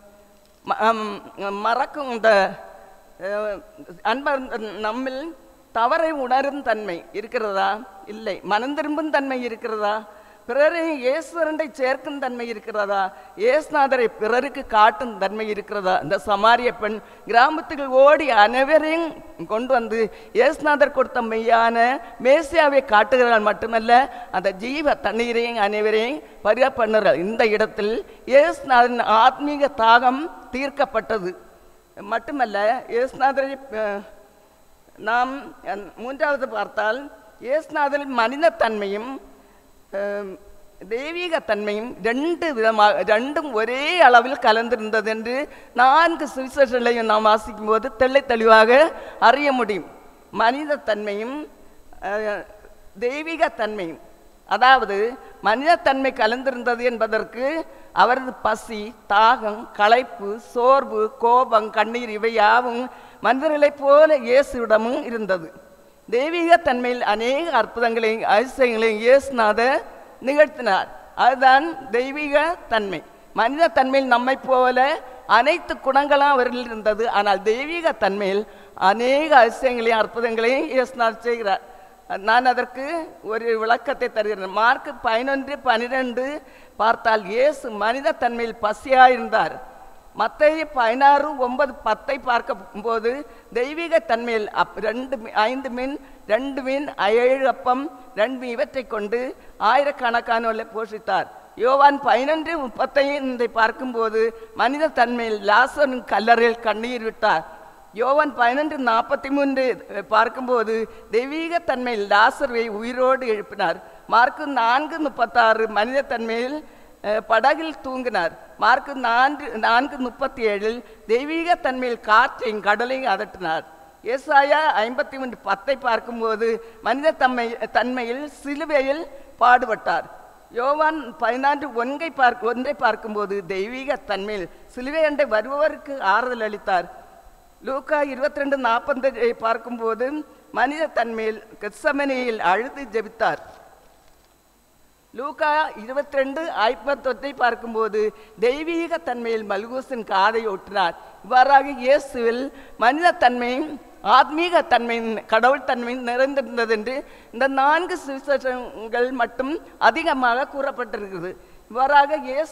மறக்கும் இந்த நம்மில் தவறை உணரும் தன்மை இருக்கிறதா? இல்லை. மனம் திரும்பும் தன்மை இருக்கிறதா? பிறரை இயேசுவரண்டை சேர்க்கும் தன்மை இருக்கிறதா? இயேசுநாதரை பிறருக்கு காட்டும் தன்மை இருக்கிறதா? இந்த சமாரிய பெண் கிராமத்துக்கு ஓடி அனைவரையும் கொண்டு வந்து இயேசுநாதர் கொடுத்த மெய்யான மேசியாவை காட்டுகிறாள். மட்டுமல்ல, அந்த ஜீவ தண்ணீரையும் அனைவரையும் பரிக பண்ணுறாள். இந்த இடத்தில் இயேசுநாதரின் ஆத்மீக தாகம் தீர்க்கப்பட்டது. மட்டுமல்ல, இயேசுநாதரை நாம் மூன்றாவது பார்த்தால், இயேசுநாதரின் மனித தன்மையும் தெய்வீக தன்மையும் ரெண்டும் ஒரே அளவில் கலந்திருந்தது என்று 4 சுவிசேஷங்களையும் நாம் வாசிக்கும் போது தெளிவாக அறிய முடியும். மனித தன்மையும் தெய்வீக தன்மையும், அதாவது மனித தன்மை கலந்திருந்தது என்பதற்கு அவரது பசி, தாகம், களைப்பு, சோர்வு, கோபம், கண்ணீர் இவை யாவும் மனிதர்களைப் போல இயேசுவிடமும் இருந்தது. தெய்வீக தன்மையில் அநேக அற்புதங்களையும் அதிசயங்களையும் இயேசுநாதர் நிகழ்த்தினார். அதுதான் தெய்வீக தன்மை. மனித தன்மையில் நம்மை போல அனைத்து குணங்களும் அவர்கள் இருந்தது. ஆனால் தெய்வீக தன்மையில் அநேக அதிசயங்களையும் அற்புதங்களையும் இயேசுநாதர் செய்கிறார். நான் அதற்கு ஒரு விளக்கத்தை தருகிறேன். மார்க் 11:12 பார்த்தால் இயேசு மனித தன்மையில் பசியாயிருந்தார். மத்தேயு 16:9-10 பார்க்கும்போது தெய்வீக தன்மையில் 5 மீன் 2 மீன் 7 அப்பம் 2 இவற்றை கொண்டு ஆயிரக்கணக்கானோரை போஷித்தார். யோவான் 11:35 பார்க்கும்போது மனித தன்மையில் லாசரின் கல்லறையில் கண்ணீர் விட்டார். யோவான் 11:43 பார்க்கும்போது தெய்வீக தன்மையில் லாசரை உயிரோடு எழுப்பினார். மார்க்கு 4:36 மனித தன்மையில் படகில் தூங்கினார். மார்க்கு 4:37 தெய்வீக தன்மையில் காற்றையும் கடலையும் அதட்டினார். ஏசாயா 53:10 பார்க்கும்போது மனித தன்மையில் சிலுவையில் பாடுபட்டார். யோவான் 14:1 பார்க்கும்போது தெய்வீக தன்மையில் சிலுவை அண்டை வருபவருக்கு ஆறுதல் அளித்தார். லூக்கா 22:40 பார்க்கும்போது மனித தன்மையில் கெத்செமனேயில் அழுது ஜெபித்தார். லூக்கா 22:51 பார்க்கும்போது தெய்வீக தன்மையில் மல்கூசின் காதை ஒட்டினார். இவ்வாறாக இயேசுவில் மனித தன்மையும் ஆத்மீக தன்மையின் கடவுள் தன்மையும் நிறைந்திருந்தது என்று இந்த 4 சுவிசேஷங்கள் மட்டும் அதிகமாக கூறப்பட்டிருக்கிறது. இவ்வாறாக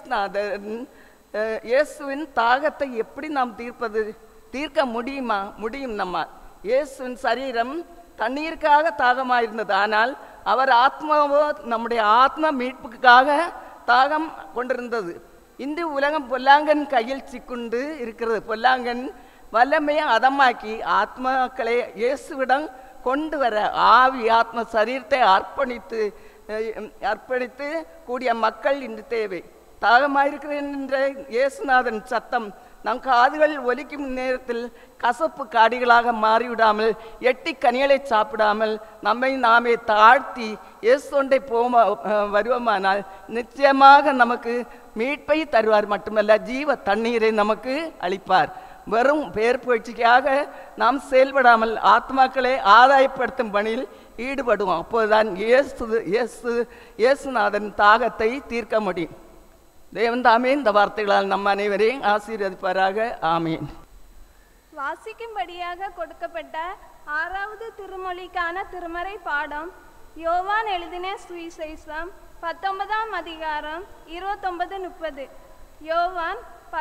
இயேசுவின் தாகத்தை எப்படி நாம் தீர்க்க முடியுமா? முடியும். இயேசுவின் சரீரம் தண்ணீருக்காக தாகமாயிருந்தது. ஆனால் அவர் ஆத்மாவோ நம்முடைய ஆத்ம மீட்புக்காக தாகம் கொண்டிருந்தது. இன்று உலகம் பொல்லாங்கன் கையில் சிக்குண்டு இருக்கிறது. பொல்லாங்கன் வல்லமையை அதமாக்கி ஆத்மாக்களை இயேசுவிடம் கொண்டு வர ஆவி ஆத்ம சரீரத்தை அர்ப்பணித்து கூடிய மக்கள் இன்று தேவை. தாகமாயிருக்கிறேன் என்ற இயேசுநாதன் சத்தம் நம் காதுகள் ஒலிக்கும் நேரத்தில் கசப்பு காடிகளாக மாறிவிடாமல், எட்டி கனிகளை சாப்பிடாமல் நம்மை நாமே தாழ்த்தி இயேசுண்டை வருவோமானால் நிச்சயமாக நமக்கு மீட்பை தருவார். மட்டுமல்ல, ஜீவ தண்ணீரை நமக்கு அளிப்பார். வெறும் பேர் புகழ்ச்சிக்காக நாம் செயல்படாமல் ஆத்மாக்களை ஆதாயப்படுத்தும் பணியில் ஈடுபடுவோம். அப்போதுதான் இயேசுநாதன் தாகத்தை தீர்க்க முடியும். தேவன் தாமே இந்த வார்த்தைகளால் நம் அனைவரையும் ஆசீர்வதிப்பாராக. ஆமீன். வாசிக்கும்படியாக கொடுக்கப்பட்ட 6வது திருமொழிக்கான திருமறை பாடம் யோவான் எழுதின சுவிசேஷம் 19ஆம் அதிகாரம் 29-30. யோவான்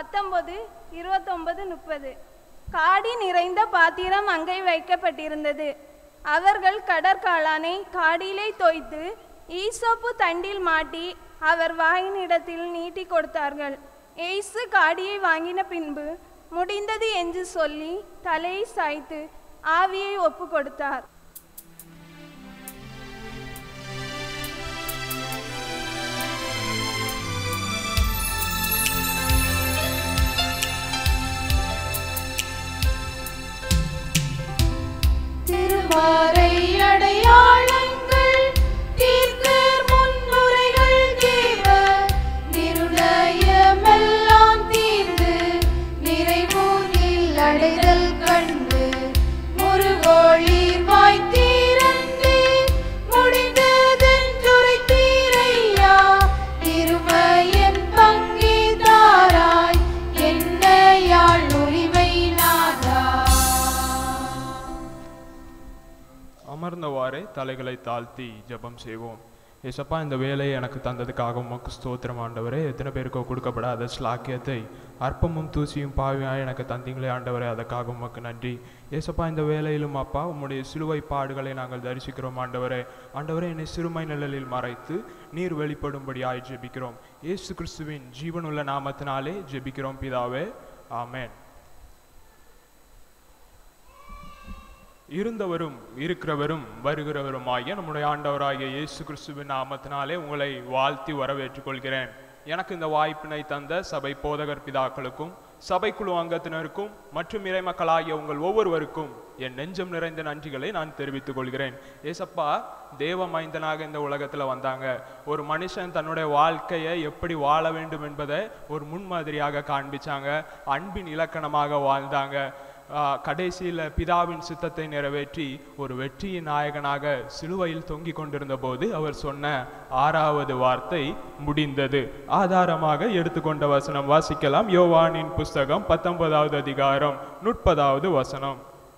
19:29-30. காடி நிறைந்த பாத்திரம் அங்கே வைக்கப்பட்டிருந்தது. அவர்கள் கடற்காளானை காடியிலே தோய்த்து ஈசோப்பு தண்டில் மாட்டி அவர் வாயினிடத்தில் நீட்டி கொடுத்தார்கள். இயேசு காடியை வாங்கின பின்பு முடிந்தது என்று சொல்லி தலையை சாய்த்து ஆவியை ஒப்பு கொடுத்தார். திருவாரை அடையாளங்கள் தீர்க்கர் முன்னுரைகள் தேவ நிருணயமெல்லாம் தீர்ந்து நிறைவூரில் அடைதல் கண்டு முருகோளிர் வாய் தீரந்து முடிந்ததென்றுரைத்தீரையா திருமயன் பங்கேதாராய் என்னையாள் உரிமை நாதா. அமர்ந்தவாறே தலைகளை தாழ்த்தி ஜெபம் செய்வோம். ஏசப்பா, இந்த வேலையை எனக்கு தந்ததுக்காக உமக்கு ஸ்தோத்திரம் ஆண்டவரே. எத்தனை பேருக்கோ கொடுக்கப்படாத ஸ்லாக்கியத்தை அற்பமும் தூசியும் பாவியாக எனக்கு தந்தீங்களே ஆண்டவரே, அதற்காக உமக்கு நன்றி. ஏசப்பா, இந்த வேலையிலும் அப்பா உம்முடைய சிலுவை பாடுகளை நாங்கள் தரிசிக்கிறோம் ஆண்டவரே. ஆண்டவரே, என்னை சிறுமை நிழலில் மறைத்து நீர் வெளிப்படும்படியாய் ஜெபிக்கிறோம். இயேசு கிறிஸ்துவின் ஜீவனுள்ள நாமத்தினாலே ஜெபிக்கிறோம் பிதாவே, ஆமென். இருந்தவரும் இருக்கிறவரும் வருகிறவருமாகிய நம்முடைய ஆண்டவராகிய இயேசு கிறிஸ்துவின் நாமத்தினாலே உங்களை வாழ்த்தி வரவேற்றுக் கொள்கிறேன். எனக்கு இந்த வாய்ப்பினை தந்த சபை போதகர் பிதாக்களுக்கும் சபைக்குழு அங்கத்தினருக்கும் மற்றும் இறைமக்களாகிய உங்கள் ஒவ்வொருவருக்கும் என் நெஞ்சம் நிறைந்த நன்றிகளை நான் தெரிவித்துக் கொள்கிறேன். ஏசப்பா தேவ மைந்தனாக இந்த உலகத்தில் வந்தாங்க. ஒரு மனுஷன் தன்னுடைய வாழ்க்கையை எப்படி வாழ வேண்டும் என்பதை ஒரு முன்மாதிரியாக காண்பிச்சாங்க. அன்பின் இலக்கணமாக வாழ்ந்தாங்க. கடைசியில் பிதாவின் சித்தத்தை நிறைவேற்றி ஒரு வெற்றியின் நாயகனாக சிலுவையில் தொங்கிக் கொண்டிருந்த போது அவர் சொன்ன 6வது வார்த்தை முடிந்தது. ஆதாரமாக எடுத்துக்கொண்ட வசனம் வாசிக்கலாம். யோவானின் புஸ்தகம் 19வது அதிகாரம் 30வது வசனம்.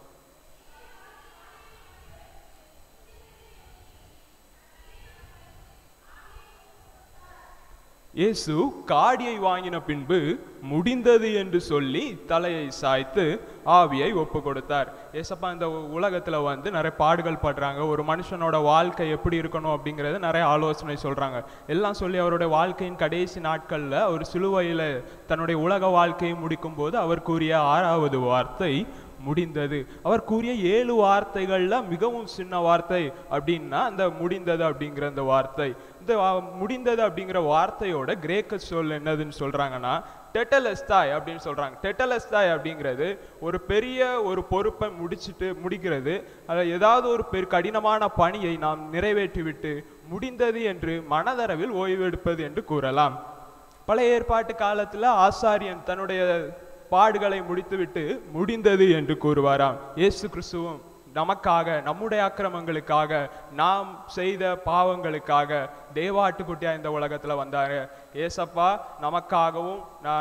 இயேசு காடியை வாங்கின பின்பு முடிந்தது என்று சொல்லி தலையை சாய்த்து ஆவியை ஒப்பு கொடுத்தார். ஏசப்பா இந்த உலகத்தில் நிறைய பாடுகள் படுறாங்க. ஒரு மனுஷனோட வாழ்க்கை எப்படி இருக்கணும் அப்படிங்கிறது நிறைய ஆலோசனை சொல்கிறாங்க. எல்லாம் சொல்லி அவருடைய வாழ்க்கையின் கடைசி நாட்களில் அவர் சிலுவையில் தன்னுடைய உலக வாழ்க்கையை முடிக்கும் போது அவர் கூறிய 6வது வார்த்தை முடிந்தது. அவர் கூறிய 7 வார்த்தைகள்ல மிகவும் சின்ன வார்த்தை அப்படின்னா அந்த முடிந்தது அப்படிங்கிற அந்த வார்த்தை. இந்த முடிந்தது அப்படிங்கிற வார்த்தையோட கிரேக்க சொல் என்னதுன்னு சொல்றாங்கன்னா டெட்டலஸ்தாய் அப்படின்னு சொல்றாங்க. டெட்டலஸ்தாய் அப்படிங்கிறது ஒரு பெரிய ஒரு பொறுப்பை முடிக்கிறது. அதை ஏதாவது ஒரு கடினமான பணியை நாம் நிறைவேற்றிவிட்டு முடிந்தது என்று மனதளவில் ஓய்வெடுப்பது என்று கூறலாம். பழைய ஏற்பாட்டு காலத்துல ஆசாரியன் தன்னுடைய பாடுகளை முடித்துவிட்டு முடிந்தது என்று கூறுவாராம். இயேசு கிறிஸ்துவும் நமக்காக, நம்முடைய அக்கிரமங்களுக்காக, நாம் செய்த பாவங்களுக்காக தேவாட்டுக்குட்டியா இந்த உலகத்துல வந்தாரு. ஏசப்பா நமக்காகவும்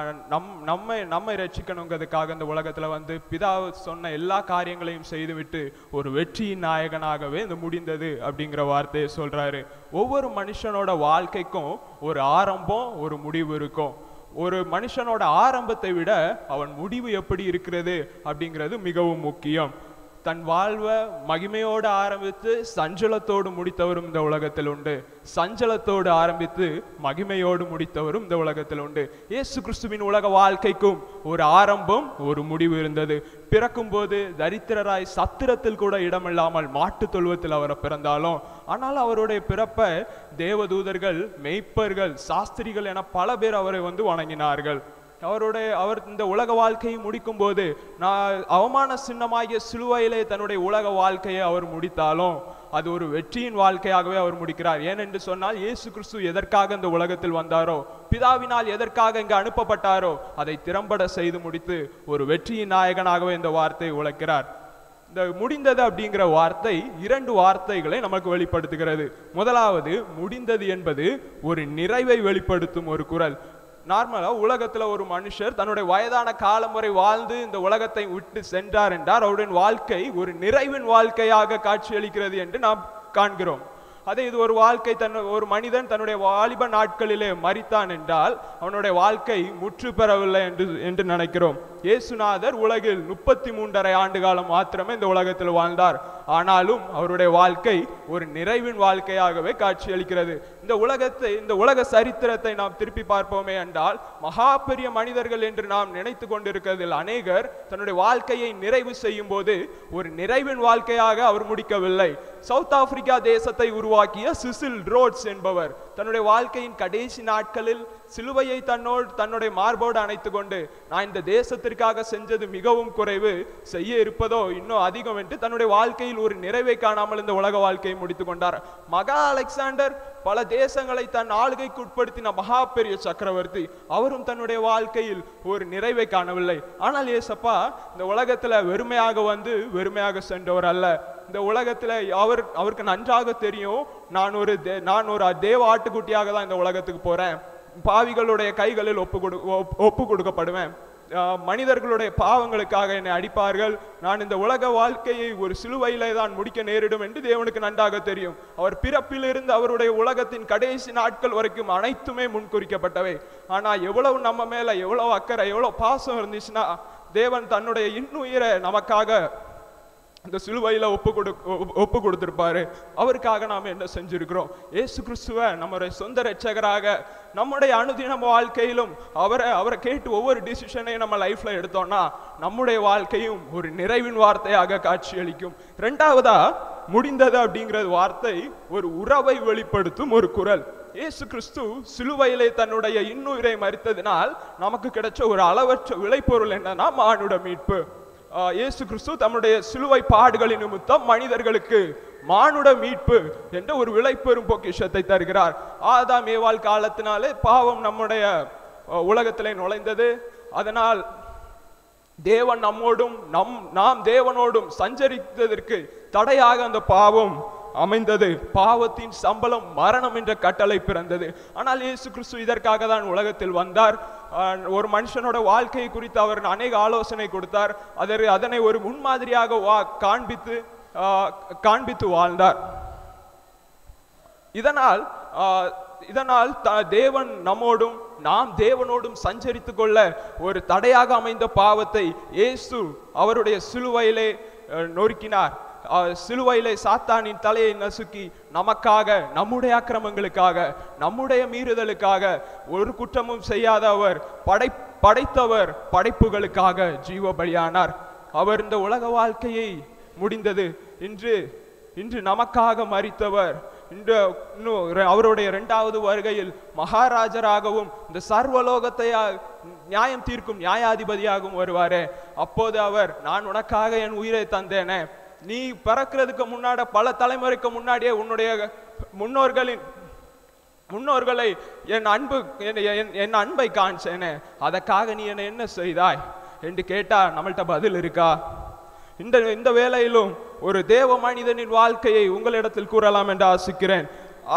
நம்மை ரட்சிக்கணுங்கிறதுக்காக இந்த உலகத்துல வந்து பிதா சொன்ன எல்லா காரியங்களையும் செய்துவிட்டு ஒரு வெற்றியின் நாயகனாகவே இந்த முடிந்தது அப்படிங்கிற வார்த்தையை சொல்றாரு. ஒவ்வொரு மனுஷனோட வாழ்க்கைக்கும் ஒரு ஆரம்பம் ஒரு முடிவு இருக்கும். ஒரு மனுஷனோட ஆரம்பத்தை விட அவன் முடிவு எப்படி இருக்கிறது அப்படிங்கிறது மிகவும் முக்கியம். தன் வாழ்வை மகிமையோடு ஆரம்பித்து சஞ்சலத்தோடு முடித்தவரும் இந்த உலகத்தில் உண்டு. சஞ்சலத்தோடு ஆரம்பித்து மகிமையோடு முடித்தவரும் இந்த உலகத்தில் உண்டு. இயேசு கிறிஸ்துவின் உலக வாழ்க்கைக்கும் ஒரு ஆரம்பம் ஒரு முடிவு இருந்தது. பிறக்கும் போது தரித்திரராய் சத்திரத்தில் கூட இடமில்லாமல் மாட்டு தொழுவத்தில் அவர் பிறந்தாலும், ஆனால் அவருடைய பிறப்பை தேவதூதர்கள், மெய்ப்பர்கள், சாஸ்திரிகள் என பல பேர் அவரை வணங்கினார்கள். அவர் இந்த உலக வாழ்க்கையை முடிக்கும் போது அவமான சின்னமாகிய சிலுவையிலே தன்னுடைய உலக வாழ்க்கையை அவர் முடித்தாலும் அது ஒரு வெற்றியின் வாழ்க்கையாகவே அவர் முடிக்கிறார். ஏனென்று சொன்னால் இயேசு கிறிஸ்து எதற்காக இந்த உலகத்தில் வந்தாரோ, பிதாவினால் எதற்காக இங்கு அனுப்பப்பட்டாரோ அதை திறம்பட செய்து முடித்து ஒரு வெற்றியின் நாயகனாகவே இந்த வார்த்தையை உழைக்கிறார். இந்த முடிந்தது அப்படிங்கிற வார்த்தை 2 வார்த்தைகளை நமக்கு வெளிப்படுத்துகிறது. முதலாவது, முடிந்தது என்பது ஒரு நிறைவை வெளிப்படுத்தும் ஒரு குரல். நார்மலா உலகத்துல ஒரு மனுஷர் தன்னுடைய வயதான காலம் வரை வாழ்ந்து இந்த உலகத்தை விட்டு சென்றார் என்றால் அவருடைய வாழ்க்கை ஒரு நிறைவின் வாழ்க்கையாக காட்சியளிக்கிறது என்று நாம் காண்கிறோம். அதே இது ஒரு மனிதன் தன்னுடைய வாலிப நாட்களிலே மரித்தான் என்றால் அவனுடைய வாழ்க்கை முற்று பெறவில்லை என்று நினைக்கிறோம். இயேசுநாதர் உலகில் 33.5 ஆண்டு காலம் மாத்திரமே இந்த உலகத்தில் வாழ்ந்தார். ஆனாலும் அவருடைய வாழ்க்கை ஒரு நிறைவின் வாழ்க்கையாகவே காட்சியளிக்கிறது. இந்த உலக சரித்திரத்தை நாம் திருப்பி பார்ப்போமே என்றால் மகா பெரிய மனிதர்கள் என்று நாம் நினைத்து கொண்டிருக்கிறதில் அநேகர் தன்னுடைய வாழ்க்கையை நிறைவு செய்யும் போது ஒரு நிறைவின் வாழ்க்கையாக அவர் முடிக்கவில்லை. சவுத் ஆப்பிரிக்கா தேசத்தை உருவாக்கிய சிசில் ரோட்ஸ் என்பவர் தன்னுடைய வாழ்க்கையின் கடைசி நாட்களில் சிலுவையை தன்னுடைய மார்போடு அணைத்து கொண்டு, நான் இந்த தேசத்திற்காக செஞ்சது மிகவும் குறைவு, செய்ய இருப்பதோ இன்னும் அதிகம் என்று தன்னுடைய வாழ்க்கையில் ஒரு நிறைவை காணாமல் இந்த உலக வாழ்க்கையை முடித்துக் கொண்டார். மகா அலெக்சாண்டர் பல தேசங்களை தன் ஆளுகைக்கு உட்படுத்தின மகா பெரிய சக்கரவர்த்தி, அவரும் தன்னுடைய வாழ்க்கையில் ஒரு நிறைவை காணவில்லை. ஆனால் ஏசப்பா இந்த உலகத்துல வெறுமையாக வந்து வெறுமையாக சென்றவர் அல்ல. இந்த உலகத்துல அவருக்கு நன்றாக தெரியும், நான் ஒரு தேவ ஆட்டுக்குட்டியாக தான் இந்த உலகத்துக்கு போறேன், பாவிகளுடைய கைகளில் ஒப்பு கொடுக்கப்படுவேன், மனிதர்களுடைய பாவங்களுக்காக என்னை அடிப்பார்கள், நான் இந்த உலக வாழ்க்கையை ஒரு சிலுவையிலே தான் முடிக்க நேரிடும் என்று தேவனுக்கு நன்றாக தெரியும். அவர் பிறப்பிலிருந்து அவருடைய உலகத்தின் கடைசி நாட்கள் வரைக்கும் அனைத்துமே முன்குறிக்கப்பட்டவை. ஆனால் எவ்வளவு நம்ம மேல எவ்வளவு அக்கறை எவ்வளவு பாசம் இருந்துச்சுன்னா தேவன் தன்னுடைய இன்னுயிரை நமக்காக இந்த சிலுவையில் ஒப்பு கொடுத்திருப்பாரு. அவருக்காக நாம் என்ன செஞ்சிருக்கிறோம்? இயேசு கிறிஸ்துவை நம்முடைய சொந்த இரட்சகராக நம்முடைய அனுதின வாழ்க்கையிலும் அவரை கேட்டு ஒவ்வொரு டிசிஷனையும் நம்ம லைஃப்ல எடுத்தோம்னா நம்முடைய வாழ்க்கையும் ஒரு நிறைவின் வார்த்தையாக காட்சியளிக்கும். ரெண்டாவதா, முடிந்தது அப்படிங்கிறது வார்த்தை ஒரு உறவை வெளிப்படுத்தும் ஒரு குரல். இயேசு கிறிஸ்து சிலுவையிலே தன்னுடைய இன்னுயிரை மரித்ததினால் நமக்கு கிடைச்ச ஒரு அளவற்ற விளைபொருள் என்னன்னா மானுட மீட்பு. இயேசு கிறிஸ்து தம்முடைய சிலுவை பாடுகளின் நிமித்தம் மனிதர்களுக்கு மானுட மீட்பு என்ற ஒரு விளைபெறும் பொக்கிஷத்தை தருகிறார். ஆதாம் ஏவாள் காலத்தினாலே பாவம் நம்முடைய உலகத்திலே நுழைந்தது. அதனால் தேவன் நம்மோடும் நாம் தேவனோடும் சஞ்சரித்ததற்கு தடையாக அந்த பாவம் அமைந்தது. பாவத்தின் சம்பளம் மரணம் என்ற கட்டளை பிறந்தது. ஆனால் இயேசு கிறிஸ்து இதற்காக தான் உலகத்தில் வந்தார். ஒரு மனுஷனோட வாழ்க்கை குறித்து அவர் அநேக ஆலோசனை கொடுத்தார். அதனை ஒரு முன்மாதிரியாக காண்பித்து வாழ்ந்தார். இதனால் தேவன் நம்மோடும் நாம் தேவனோடும் சஞ்சரித்து கொள்ள ஒரு தடையாக அமைந்த பாவத்தை இயேசு அவருடைய சிலுவையிலே நொறுக்கினார். சிலுவையிலே சாத்தானின் தலையை நசுக்கி நமக்காக, நம்முடைய அக்கிரமங்களுக்காக, நம்முடைய மீறுதலுக்காக, ஒரு குற்றமும் செய்யாத அவர் படைத்தவர் படைப்புகளுக்காக ஜீவ பலியானார். அவர் இந்த உலக வாழ்க்கையை முடிந்தது இன்று நமக்காக மரித்தவர் அவருடைய இரண்டாவது வருகையில் மகாராஜராகவும் இந்த சர்வலோகத்தை நியாயம் தீர்க்கும் நியாயாதிபதியாகவும் வருவாரே. அப்போது அவர், நான் உனக்காக என் உயிரை தந்தேனே, நீ பிறக்கிறதுக்கு முன்னாடி பல தலைமுறைக்கு முன்னாடியே உன்னுடைய முன்னோர்களை என் அன்பை காண்சேனே, அதற்காக நீ என்ன செய்தாய் என்று கேட்டா நம்மள்கிட்ட பதில் இருக்கா? இந்த வேளையிலும் ஒரு தேவ மனிதனின் வாழ்க்கையை உங்களிடத்தில் கூறலாம் என்று ஆசிக்கிறேன்.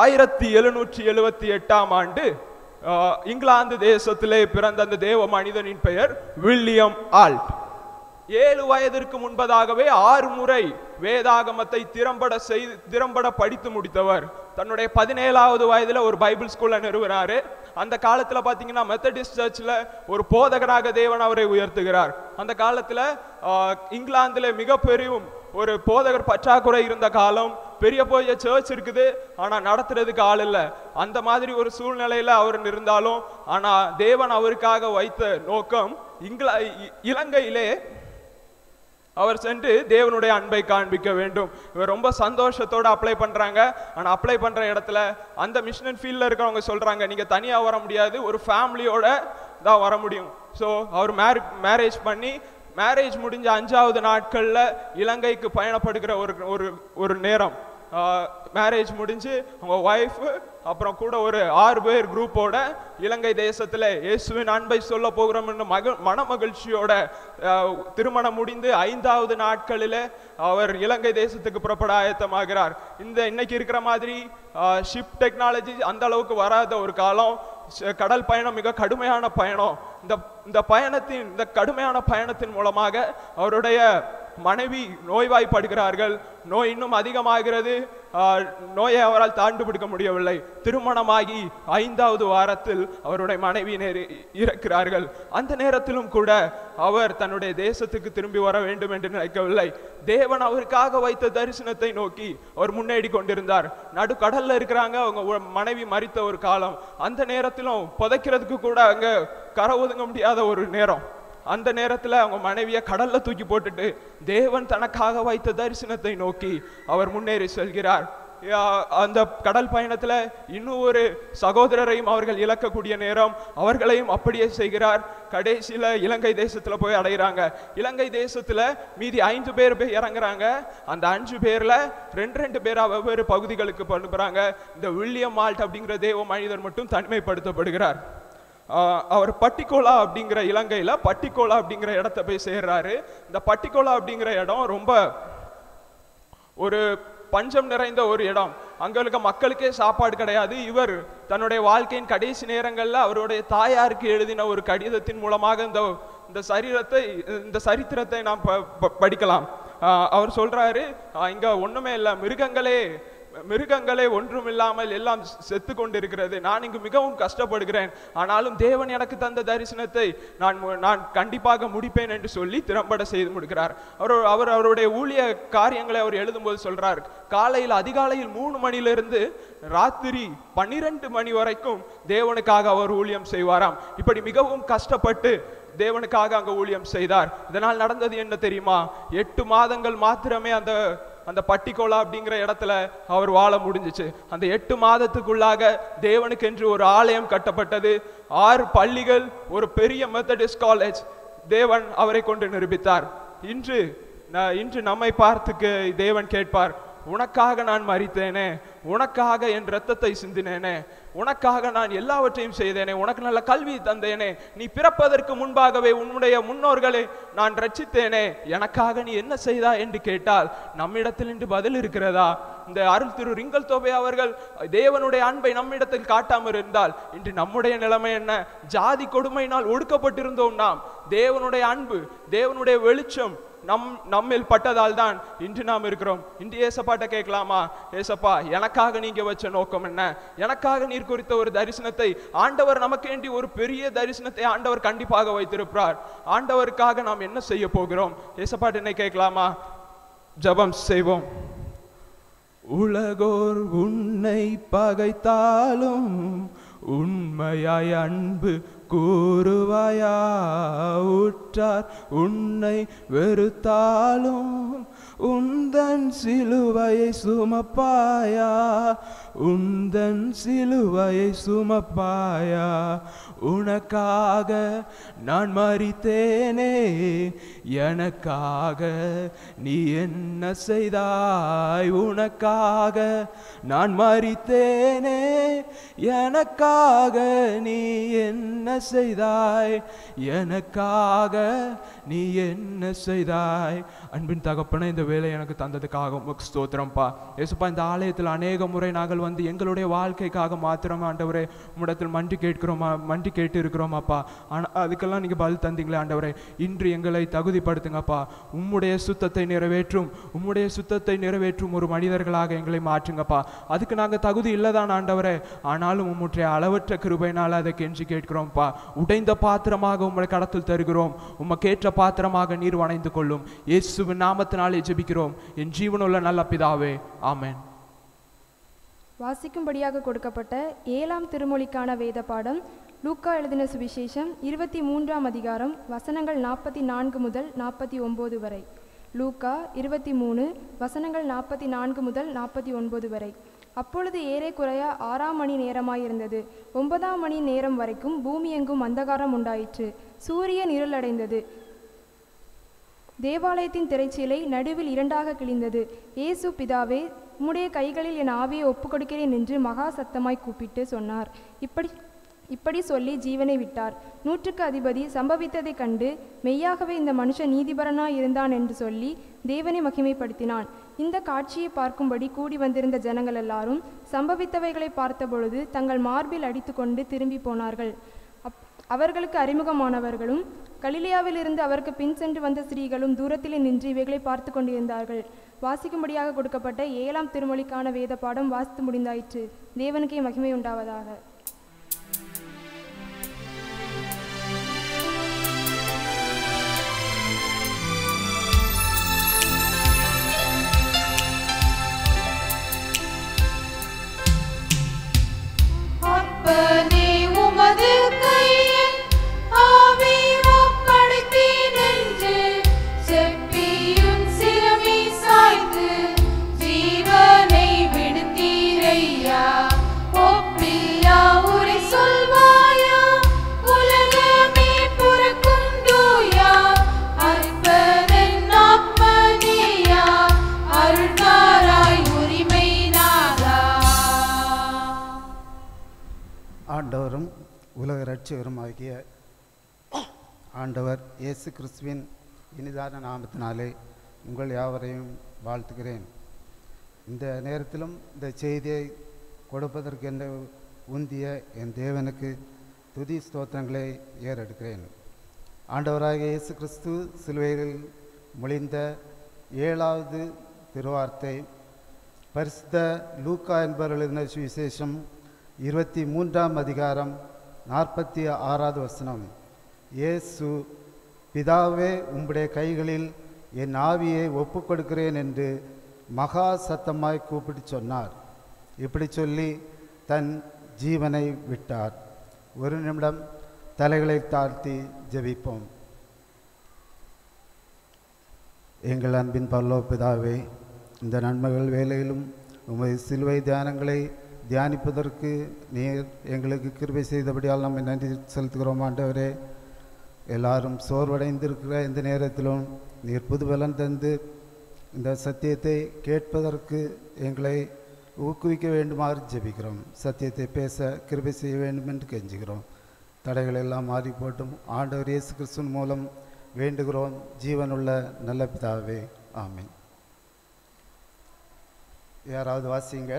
1778ஆம் ஆண்டு இங்கிலாந்து தேசத்திலே பிறந்த அந்த தேவ மனிதனின் பெயர் வில்லியம் ஆல்ட். 7 வயதிற்கு முன்பதாகவே 6 முறை வேதாகமத்தை திறம்பட படித்து முடித்தவர். தன்னுடைய 17வது வயதுல ஒரு பைபிள் ஸ்கூல்ல நிறுவினாரு. அந்த காலத்துல பாத்தீங்கன்னா மெத்தடிஸ்ட் சர்ச்ல ஒரு போதகராக தேவன் அவரை உயர்த்துகிறார். அந்த காலத்துல இங்கிலாந்துல மிகப்பெரிய ஒரு போதகர் பற்றாக்குறை இருந்த காலம். பெரிய சர்ச் இருக்குது, ஆனா நடத்துறதுக்கு ஆள் இல்லை. அந்த மாதிரி ஒரு சூழ்நிலையில அவர் இருந்தாலும் ஆனா தேவன் அவருக்காக வைத்த நோக்கம் இலங்கையிலே அவர் சென்று தேவனுடைய அன்பை காண்பிக்க வேண்டும். இவர் ரொம்ப சந்தோஷத்தோட அப்ளை பண்றாங்க. ஆனா அப்ளை பண்ற இடத்துல அந்த மிஷனரி ஃபீல்ட்ல இருக்கிறவங்க சொல்றாங்க, நீங்க தனியா வர முடியாது, ஒரு ஃபேமிலியோட தான் வர முடியும். ஸோ அவர் மேரேஜ் முடிஞ்ச 5வது நாட்கள்ல இலங்கைக்கு பயணப்படுகிற ஒரு நேரம். மேரேஜ் முடிஞ்சு அவங்க ஒய்ஃப் அப்புறம் கூட ஒரு 6 பேர் குரூப்போட இலங்கை தேசத்துல இயேசுவின் அன்பை சொல்ல போகிறோம் என்று மனமகிழ்ச்சியோட திருமணம் முடிந்து 5வது நாட்களில் அவர் இலங்கை தேசத்துக்கு புறப்பட ஆயத்தமாகிறார். இன்னைக்கு இருக்கிற மாதிரி ஷிப் டெக்னாலஜி அந்த அளவுக்கு வராத ஒரு காலம். கடல் பயணம் மிக கடுமையான பயணம். இந்த கடுமையான பயணத்தின் மூலமாக அவருடைய மனைவி நோய்வாய்ப்படுகிறார்கள். நோய் இன்னும் அதிகமாகிறது. நோயை அவரால் தாண்டு பிடிக்க முடியவில்லை. திருமணமாகி 5வது வாரத்தில் அவருடைய மனைவி இறக்கிறார்கள். அந்த நேரத்திலும் கூட அவர் தன்னுடைய தேசத்துக்கு திரும்பி வர வேண்டும் என்று நினைக்கவில்லை. தேவன் அவருக்காக வைத்த தரிசனத்தை நோக்கி அவர் முன்னேறி கொண்டிருந்தார். நடுக்கடல்ல இருக்கிறாங்க, அவங்க மனைவி மரித்த ஒரு காலம். அந்த நேரத்திலும் புதைக்கிறதுக்கு கூட அங்க கரை ஒதுங்க முடியாத ஒரு நேரம். அந்த நேரத்தில் அவங்க மனைவியை கடல்ல தூக்கி போட்டுட்டு தேவன் தனக்காக வைத்த தரிசனத்தை நோக்கி அவர் முன்னேறி செல்கிறார். அந்த கடல் பயணத்துல இன்னும் ஒரு சகோதரரையும் அவர்கள் இழக்கக்கூடிய நேரம். அவர்களையும் அப்படியே செய்கிறார். கடைசியில இலங்கை தேசத்துல போய் அடைகிறாங்க. இலங்கை தேசத்துல மீதி 5 பேர் இறங்குறாங்க. அந்த 5 பேர்ல 2 பேரா வெவ்வேறு பகுதிகளுக்கு அனுப்புறாங்க. இந்த வில்லியம் ஆல்ட் அப்படிங்கிற தேவ மனிதர் மட்டும் தனிமைப்படுத்தப்படுகிறார். அவர் பட்டிக்கோலா அப்படிங்கிற இலங்கையில பட்டிக்கோலா அப்படிங்கிற இடத்த போய் சேர்றாரு. இந்த பட்டிக்கோலா அப்படிங்கிற இடம் ரொம்ப ஒரு பஞ்சம் நிறைந்த ஒரு இடம். அங்க இருக்க மக்களுக்கே சாப்பாடு கிடையாது. இவர் தன்னுடைய வாழ்க்கையின் கடைசி நேரங்கள்ல அவருடைய தாயாருக்கு எழுதின ஒரு கடிதத்தின் மூலமாக இந்த இந்த சரித்திரத்தை நாம் படிக்கலாம். அவர் சொல்றாரு, இங்க ஒண்ணுமே இல்லை, மிருகங்களே ஒன்றும் இல்லாமல் எல்லாம் செத்து கொண்டிருக்கிறது. நான் இங்கு மிகவும் கஷ்டப்படுகிறேன். ஆனாலும் தேவன் எனக்கு தந்த தரிசனத்தை நான் கண்டிப்பாக முடிப்பேன் என்று சொல்லி திறம்பட செய்து முடிக்கிறார். அவருடைய ஊழிய காரியங்களை அவர் எழுதும்போது சொல்றார், அதிகாலையில் 3 மணியிலிருந்து ராத்திரி 12 மணி வரைக்கும் தேவனுக்காக அவர் ஊழியம் செய்வாராம். இப்படி மிகவும் கஷ்டப்பட்டு தேவனுக்காக அங்க ஊழியம் செய்தார். இதனால் நடந்தது என்ன தெரியுமா? 8 மாதங்கள் மாத்திரமே அந்த பட்டிக்கோலா அப்படிங்கிற இடத்துல அவர் வாழ முடிஞ்சிச்சு. அந்த 8 மாதத்துக்குள்ளாக தேவனுக்கு என்று ஒரு ஆலயம் கட்டப்பட்டது, 6 பள்ளிகள், ஒரு பெரிய மெத்தடிஸ்ட் காலேஜ் தேவன் அவரை கொண்டு நிரூபித்தார். இன்று நம்மை பார்த்து தேவன் கேட்பார், உனக்காக நான் மரித்தேனே, உனக்காக என் இரத்தத்தை சிந்தினேனே, உனக்காக நான் எல்லாவற்றையும் செய்தேனே, உனக்கு நல்ல கல்வி தந்தேனே, நீ பிறப்பதற்கு முன்பாகவே உன்னுடைய முன்னோர்களை நான் ரட்சித்தேனே, எனக்காக நீ என்ன செய்தா என்று கேட்டால் நம்மிடத்தில் இன்று பதில் இருக்கிறதா? இந்த அருள் திரு ரிங்கல் தோபே அவர்கள் தேவனுடைய அன்பை நம்மிடத்தில் காட்டாமல் இருந்தால் இன்று நம்முடைய நிலைமை என்ன? ஜாதி கொடுமையினால் ஒடுக்கப்பட்டிருந்தோம் நாம். தேவனுடைய அன்பு, தேவனுடைய வெளிச்சம் நம்மில் பட்டதால் தான் இன்று நாம் இருக்கிறோம். இன்று ஏசப்பாட்ட கேட்கலாமா, ஏசப்பா எனக்காக நீங்க வச்ச நோக்கம் என்ன? எனக்காக நீர் குறித்த ஒரு தரிசனத்தை ஆண்டவர் நமக்கு வேண்டி ஒரு பெரிய தரிசனத்தை ஆண்டவர் கண்டிப்பாக வைத்திருப்பார். ஆண்டவருக்காக நாம் என்ன செய்ய போகிறோம்? ஏசப்பாட்ட என்ன கேட்கலாமா? ஜெபம் செய்வோம். உலகோர் உன்னை பகைத்தாலும் உண்மையாய் அன்பு கூறுவாயா? உற்றார் உன்னை வெறுத்தாலும் உந்தன் சிலுவையை சுமப்பாயா? உந்தன் சிலுவையை சுமப்பாயா? உனக்காக நான் மரித்தேனே, எனக்காக நீ என்ன செய்தாய்? உனக்காக நான் மரித்தேனே, எனக்காக நீ என்ன செய்தாய்? எனக்காக நீ என்ன செய்தாய்? அன்பின் தகப்பனே, இந்த வேலை எனக்கு தந்ததுக்காக உமக்கு ஸ்தோத்திரம்ப்பா. ஏசுப்பா, இந்த ஆலயத்தில் அநேக முறை நாங்கள் வந்து எங்களுடைய வாழ்க்கைக்காக மாத்திரமே ஆண்டவரே உம்மிடத்தில் மண்டி கேட்டு இருக்கிறோமாப்பா. ஆனால் அதுக்கெல்லாம் நீங்கள் பதில் தந்தீங்களே ஆண்டவரே. இன்று எங்களை தகுதிப்படுத்துங்கப்பா. உம்முடைய சுத்தத்தை நிறைவேற்றும் ஒரு மனிதர்களாக எங்களை மாற்றுங்கப்பா. அதுக்கு நாங்கள் தகுதி இல்லைதான் ஆண்டவரே, ஆனாலும் உம்முடைய அளவற்ற கிருபையினால் அதை கெஞ்சி கேட்கிறோம்ப்பா. உடைந்த பாத்திரமாக உம்முடைய கடத்தில் தருகிறோம். உமக்கேற்ற பாத்திரமாக நீர் வணைந்து கொள்ளும். இயேசுவின் நாமத்தினாலே ஜெபிக்கிறோம் என் ஜீவனுள்ள நல்ல பிதாவே, ஆமென். வாசிக்கும்படியாக கொடுக்கப்பட்ட 7ஆம் திருமொழிக்கான வேத பாடம் லூக்கா எழுதின சுவிசேஷம் 23ஆம் அதிகாரம் வசனங்கள் 44 முதல் 49 வரை. லூக்கா 23 வசனங்கள் 44 முதல் 49 வரை. அப்பொழுது ஏறக்குறைய 6ஆம் மணி நேரமாயிருந்தது. 9ஆம் மணி நேரம் வரைக்கும் பூமி எங்கும் அந்தகாரம் உண்டாயிற்று. சூரியன் இருளடைந்தது. தேவாலயத்தின் திரைச்சீலை நடுவில் 2ஆக கிழிந்தது. இயேசு, பிதாவே, உம்முடைய கைகளில் என் ஆவியை ஒப்புக்கொடுக்கிறேன் என்று மகா சத்தமாய் கூப்பிட்டு சொன்னார். இப்படி சொல்லி ஜீவனை விட்டார். 100க்கு அதிபதி சம்பவித்ததைக் கண்டு மெய்யாகவே இந்த மனுஷன் நீதிபரனாய் இருந்தான் என்று சொல்லி தேவனை மகிமைப்படுத்தினான். இந்த காட்சியை பார்க்கும்படி கூடி வந்திருந்த ஜனங்கள் எல்லாரும் சம்பவித்தவைகளை பார்த்தபொழுது தங்கள் மார்பில் அடித்து கொண்டு திரும்பி போனார்கள். அவர்களுக்கு அறிமுகமானவர்களும் கலிலியாவிலிருந்து அவருக்கு பின் சென்று வந்த ஸ்திரீகளும் தூரத்திலே நின்று இவைகளை பார்த்து கொண்டிருந்தார்கள். வாசிக்கும்படியாக கொடுக்கப்பட்ட 7ஆம் திருமொழிக்கான வேத பாடம் வாசித்து முடிந்தாயிற்று. தேவனுக்கே மகிமை உண்டாவதாக. அப்பனே உமது கையில் ஆவி ஒப்படைத்தேன் என்று செப்பியுன் சிரமை சாய்த்து ஜீவனை விடுத்தீரையா. ஒப்பில்லா உரை சொல்வாயா, உலகமே புறக்குண்டோயா. அற்பதன் ஆத்மனேயா, அருள்காராய் உரிமை நாதா. ஆண்டவரும் உலக இரட்சகரும் ஆகிய ஆண்டவர் இயேசு கிறிஸ்துவின் இனிதான நாமத்தினாலே உங்கள் யாவரையும் வாழ்த்துகிறேன். இந்த நேரத்திலும் இந்த செய்தியை கொடுப்பதற்கென்று உந்திய என் தேவனுக்கு துதி ஸ்தோத்திரங்களை ஏறெடுக்கிறேன். ஆண்டவராகிய இயேசு கிறிஸ்து சிலுவையில் மொழிந்த 7வது திருவார்த்தை பரிசுத்த லூக்கா என்பவர் எழுதின சுவிசேஷம் 23ஆம் அதிகாரம் 46வது வசனம். இயேசு, பிதாவே, உம்முடைய கைகளில் என் ஆவியை ஒப்புக் கொடுக்கிறேன் என்று மகா சத்தமாய் கூப்பிட்டு சொன்னார். இப்படி சொல்லி தன் ஜீவனை விட்டார். ஒரு நிமிடம் தலைகளை தாழ்த்தி ஜெபிப்போம். எங்கள் அன்பின் பரலோக பிதாவே, இந்த நன்மைகள் வேலையிலும் உமது சிலுவை தியானங்களை தியானிப்பதற்கு நீர் எங்களுக்கு கிருபை செய்தபடியால் நம்ம நன்றி செலுத்துகிறோம். ஆண்டவரே, எல்லாரும் சோர்வடைந்திருக்கிற இந்த நேரத்திலும் நீர் புதுபலன் தந்து இந்த சத்தியத்தை கேட்பதற்கு எங்களை ஊக்குவிக்க வேண்டுமாறு ஜெபிக்கிறோம். சத்தியத்தை பேச கிருபை செய்ய வேண்டும் என்று கெஞ்சுகிறோம். தடைகள் எல்லாம் மாறி போட்டும் ஆண்டவர் இயேசு கிறிஸ்துவின் மூலம் வேண்டுகிறோம் ஜீவனுள்ள நல்ல பிதாவே, ஆமென். யாராவது வாசிங்க.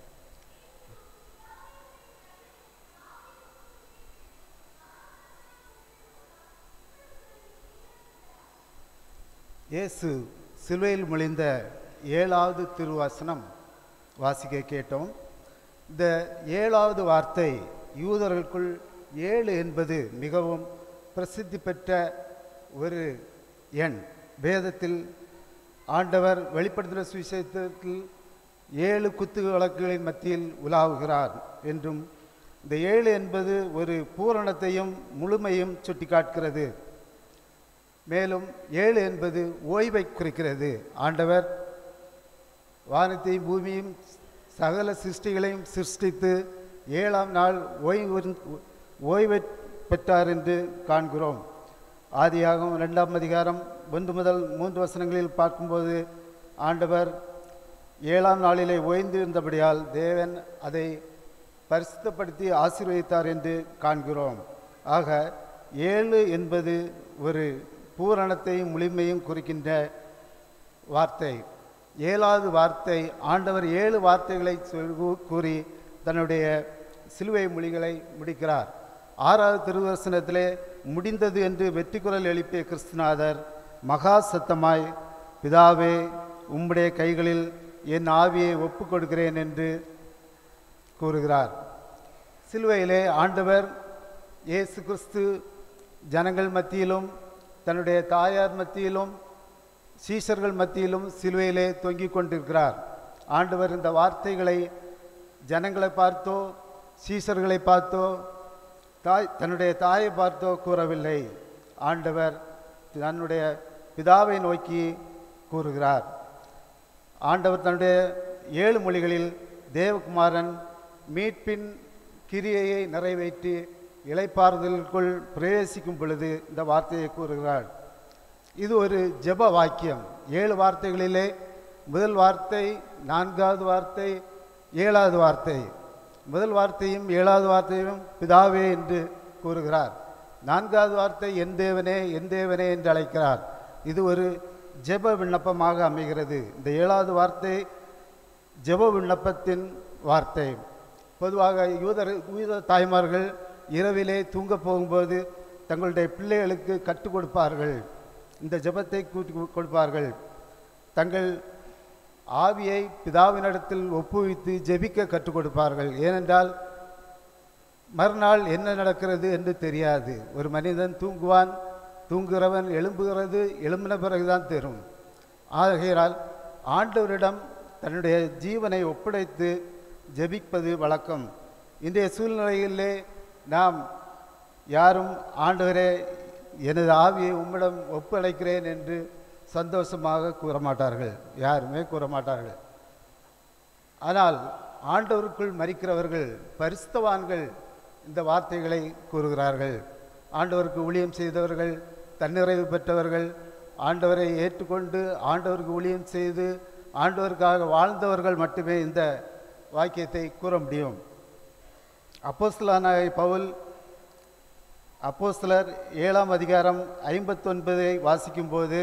இயேசு சிலுவையில் மொழிந்த 7வது திருவசனம் வாசிக்க கேட்டோம். இந்த 7வது வார்த்தை யூதர்களுக்குள் 7 என்பது மிகவும் பிரசித்தி பெற்ற ஒரு எண். வேதத்தில் ஆண்டவர் வெளிப்படுத்தின சுவிசேஷத்தில் 7 குத்து விளக்குகளின் மத்தியில் உலாவுகிறார் என்றும் இந்த 7 என்பது ஒரு பூரணத்தையும் முழுமையும் சுட்டிக்காட்டுகிறது. மேலும் 7 என்பது ஓய்வை குறிக்கிறது. ஆண்டவர் வானத்தையும் பூமியும் சகல சிருஷ்டிகளையும் சிருஷ்டித்து 7ஆம் நாள் ஓய்வை பெற்றார் என்று காண்கிறோம். ஆதியாகமம் 2ஆம் அதிகாரம் 1 முதல் 3 வசனங்களில் பார்க்கும்போது ஆண்டவர் 7ஆம் நாளிலே ஓய்ந்திருந்தபடியால் தேவன் அதை பரிசுத்தப்படுத்தி ஆசீர்வதித்தார் என்று காண்கிறோம். ஆக 7 என்பது ஒரு பூரணத்தையும் முழுமையும் குறிக்கின்ற வார்த்தை. 7வது வார்த்தை ஆண்டவர் 7 வார்த்தைகளை கூறி தன்னுடைய சிலுவை மொழிகளை முடிக்கிறார். 6வது திருவசனத்திலே முடிந்தது என்று வெற்றி குரல் எழுப்பிய கிறிஸ்துநாதர் மகா சத்தமாய், பிதாவே, உம்முடைய கைகளில் என் ஆவியை ஒப்புக் கொடுக்கிறேன் என்று கூறுகிறார். சிலுவையிலே ஆண்டவர் இயேசு கிறிஸ்து ஜனங்கள் மத்தியிலும் தன்னுடைய தாயார் மத்தியிலும் சீஷர்கள் மத்தியிலும் சிலுவையிலே தொங்கிக் கொண்டிருக்கிறார். ஆண்டவர் இந்த வார்த்தைகளை ஜனங்களை பார்த்தோ சீஷர்களை பார்த்தோ தன்னுடைய தாயை பார்த்தோ கூறவில்லை. ஆண்டவர் தன்னுடைய பிதாவை நோக்கி கூறுகிறார். ஆண்டவர் தன்னுடைய 7 மொழிகளில் தேவகுமாரன் மீட்பின் கிரியையை நிறைவேற்றி இளைப்பாறுதலுக்குள் பிரவேசிக்கும் பொழுது இந்த வார்த்தையை கூறுகிறார். இது ஒரு ஜெப வாக்கியம். 7 வார்த்தைகளிலே முதல் வார்த்தை, 4வது வார்த்தை, 7வது வார்த்தை. முதல் வார்த்தையும் 7வது வார்த்தையும் பிதாவே என்று கூறுகிறார். 4வது வார்த்தை என் தேவனே, என் தேவனே என்று அழைக்கிறார். இது ஒரு ஜெப விண்ணப்பமாக அமைகிறது. இந்த 7வது வார்த்தை ஜெப விண்ணப்பத்தின் வார்த்தை. பொதுவாக யூத தாய்மார்கள் இரவிலே தூங்க போகும்போது தங்களுடைய பிள்ளைகளுக்கு கற்றுக் கொடுப்பார்கள். இந்த ஜெபத்தை கூட்டி கொடுப்பார்கள். தங்கள் ஆவியை பிதாவினிடத்தில் ஒப்புவித்து ஜெபிக்க கற்றுக் கொடுப்பார்கள். ஏனென்றால் மறுநாள் என்ன நடக்கிறது என்று தெரியாது. ஒரு மனிதன் தூங்குவான், தூங்குகிறவன் எழும்புகிறது, எழும்பின பிறகுதான் தெரியும். ஆகையால் ஆண்டவரிடம் தன்னுடைய ஜீவனை ஒப்படைத்து ஜெபிப்பது வழக்கம். இன்றைய சூழ்நிலையிலே நாம் யாரும் ஆண்டவரே எனது ஆவியை உம்மிடம் ஒப்படைக்கிறேன் என்று சந்தோஷமாக கூறமாட்டார்கள். யாருமே கூறமாட்டார்கள். ஆனால் ஆண்டவருக்குள் மரிக்கிறவர்கள், பரிசுத்தவான்கள் இந்த வார்த்தைகளை கூறுகிறார்கள். ஆண்டவருக்கு ஊழியம் செய்தவர்கள், தன்னிறைவு பெற்றவர்கள், ஆண்டவரை ஏற்றுக்கொண்டு ஆண்டவருக்கு ஊழியம் செய்து ஆண்டவருக்காக வாழ்ந்தவர்கள் மட்டுமே இந்த வாக்கியத்தை கூற முடியும். அப்போஸ்தலனாகிய பவுல் அப்போஸ்தலர் 7ஆம் அதிகாரம் 59 வாசிக்கும்போது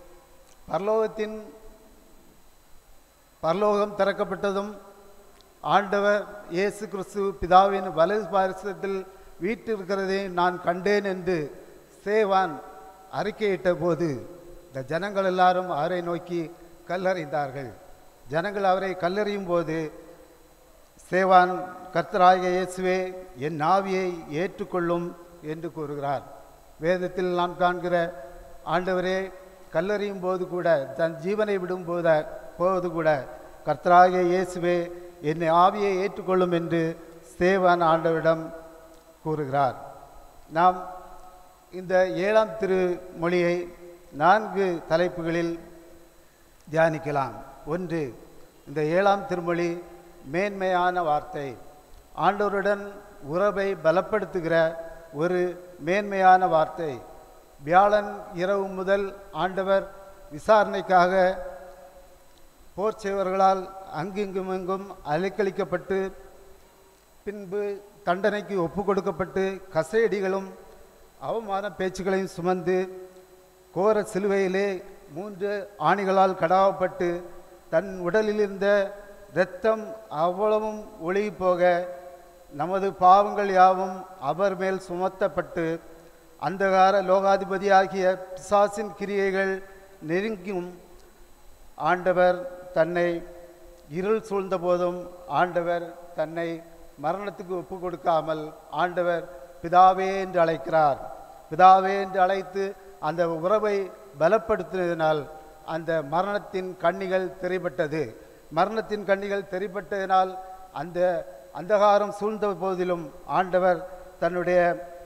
பரலோகம் திறக்கப்பட்டதும் ஆண்டவர் இயேசு கிறிஸ்து பிதாவின் வலது பாரிசத்தில் வீற்றிருக்கிறதை நான் கண்டேன் என்று சேவான் அறிக்கையிட்ட போது இந்த ஜனங்கள் எல்லாரும் அவரை நோக்கி கல்லறிந்தார்கள். ஜனங்கள் அவரை கல்லறியும் போது சேவான், கர்த்தராகிய இயேசுவே, என் ஆவியை ஏற்றுக்கொள்ளும் என்று கூறுகிறார். வேதத்தில் நாம் காண்கிற ஆண்டவரே கல்லறியும் போது கூட, தன் ஜீவனை விடும் போது கூட, கர்த்தராகிய இயேசுவே, என் ஆவியை ஏற்றுக்கொள்ளும் என்று சேவான் ஆண்டவரிடம் கூறுகிறார். நாம் இந்த 7ஆம் திருமொழியை 4 தலைப்புகளில் தியானிக்கலாம். ஒன்று, இந்த 7ஆம் திருமொழி மேன்மையான வார்த்தை, ஆண்டவருடன் உறவை பலப்படுத்துகிற ஒரு மேன்மையான வார்த்தை. வியாழன் இரவு முதல் ஆண்டவர் விசாரணைக்காக போர் செய்வர்களால் அங்குங்கும் அலைக்கழிக்கப்பட்டு பின்பு தண்டனைக்கு ஒப்பு கொடுக்கப்பட்டு கசையடிகளும் அவமான பேச்சுக்களையும் சுமந்து கோர சிலுவையிலே 3 ஆணிகளால் கடாவப்பட்டு தன் உடலில் இருந்த இரத்தம் அவ்வளவும் ஒழுகி போக நமது பாவங்கள் யாவும் அவர் மேல் சுமத்தப்பட்டு அந்தகார லோகாதிபதியாகிய பிசாசின் கிரியைகள் நெருங்கும் ஆண்டவர் தன்னை இருள் சூழ்ந்த போதும் ஆண்டவர் தன்னை மரணத்துக்கு ஒப்பு கொடுக்காமல் ஆண்டவர் பிதாவே என்று அழைக்கிறார். பிதாவே என்று அழைத்து அந்த உறவை பலப்படுத்தினதினால் அந்த மரணத்தின் கண்ணிகள் தெரிபட்டது. மரணத்தின் கண்ணிகள் தெரிபட்டதினால் அந்த அந்தகாரம் சூழ்ந்த போதிலும் ஆண்டவர் தன்னுடைய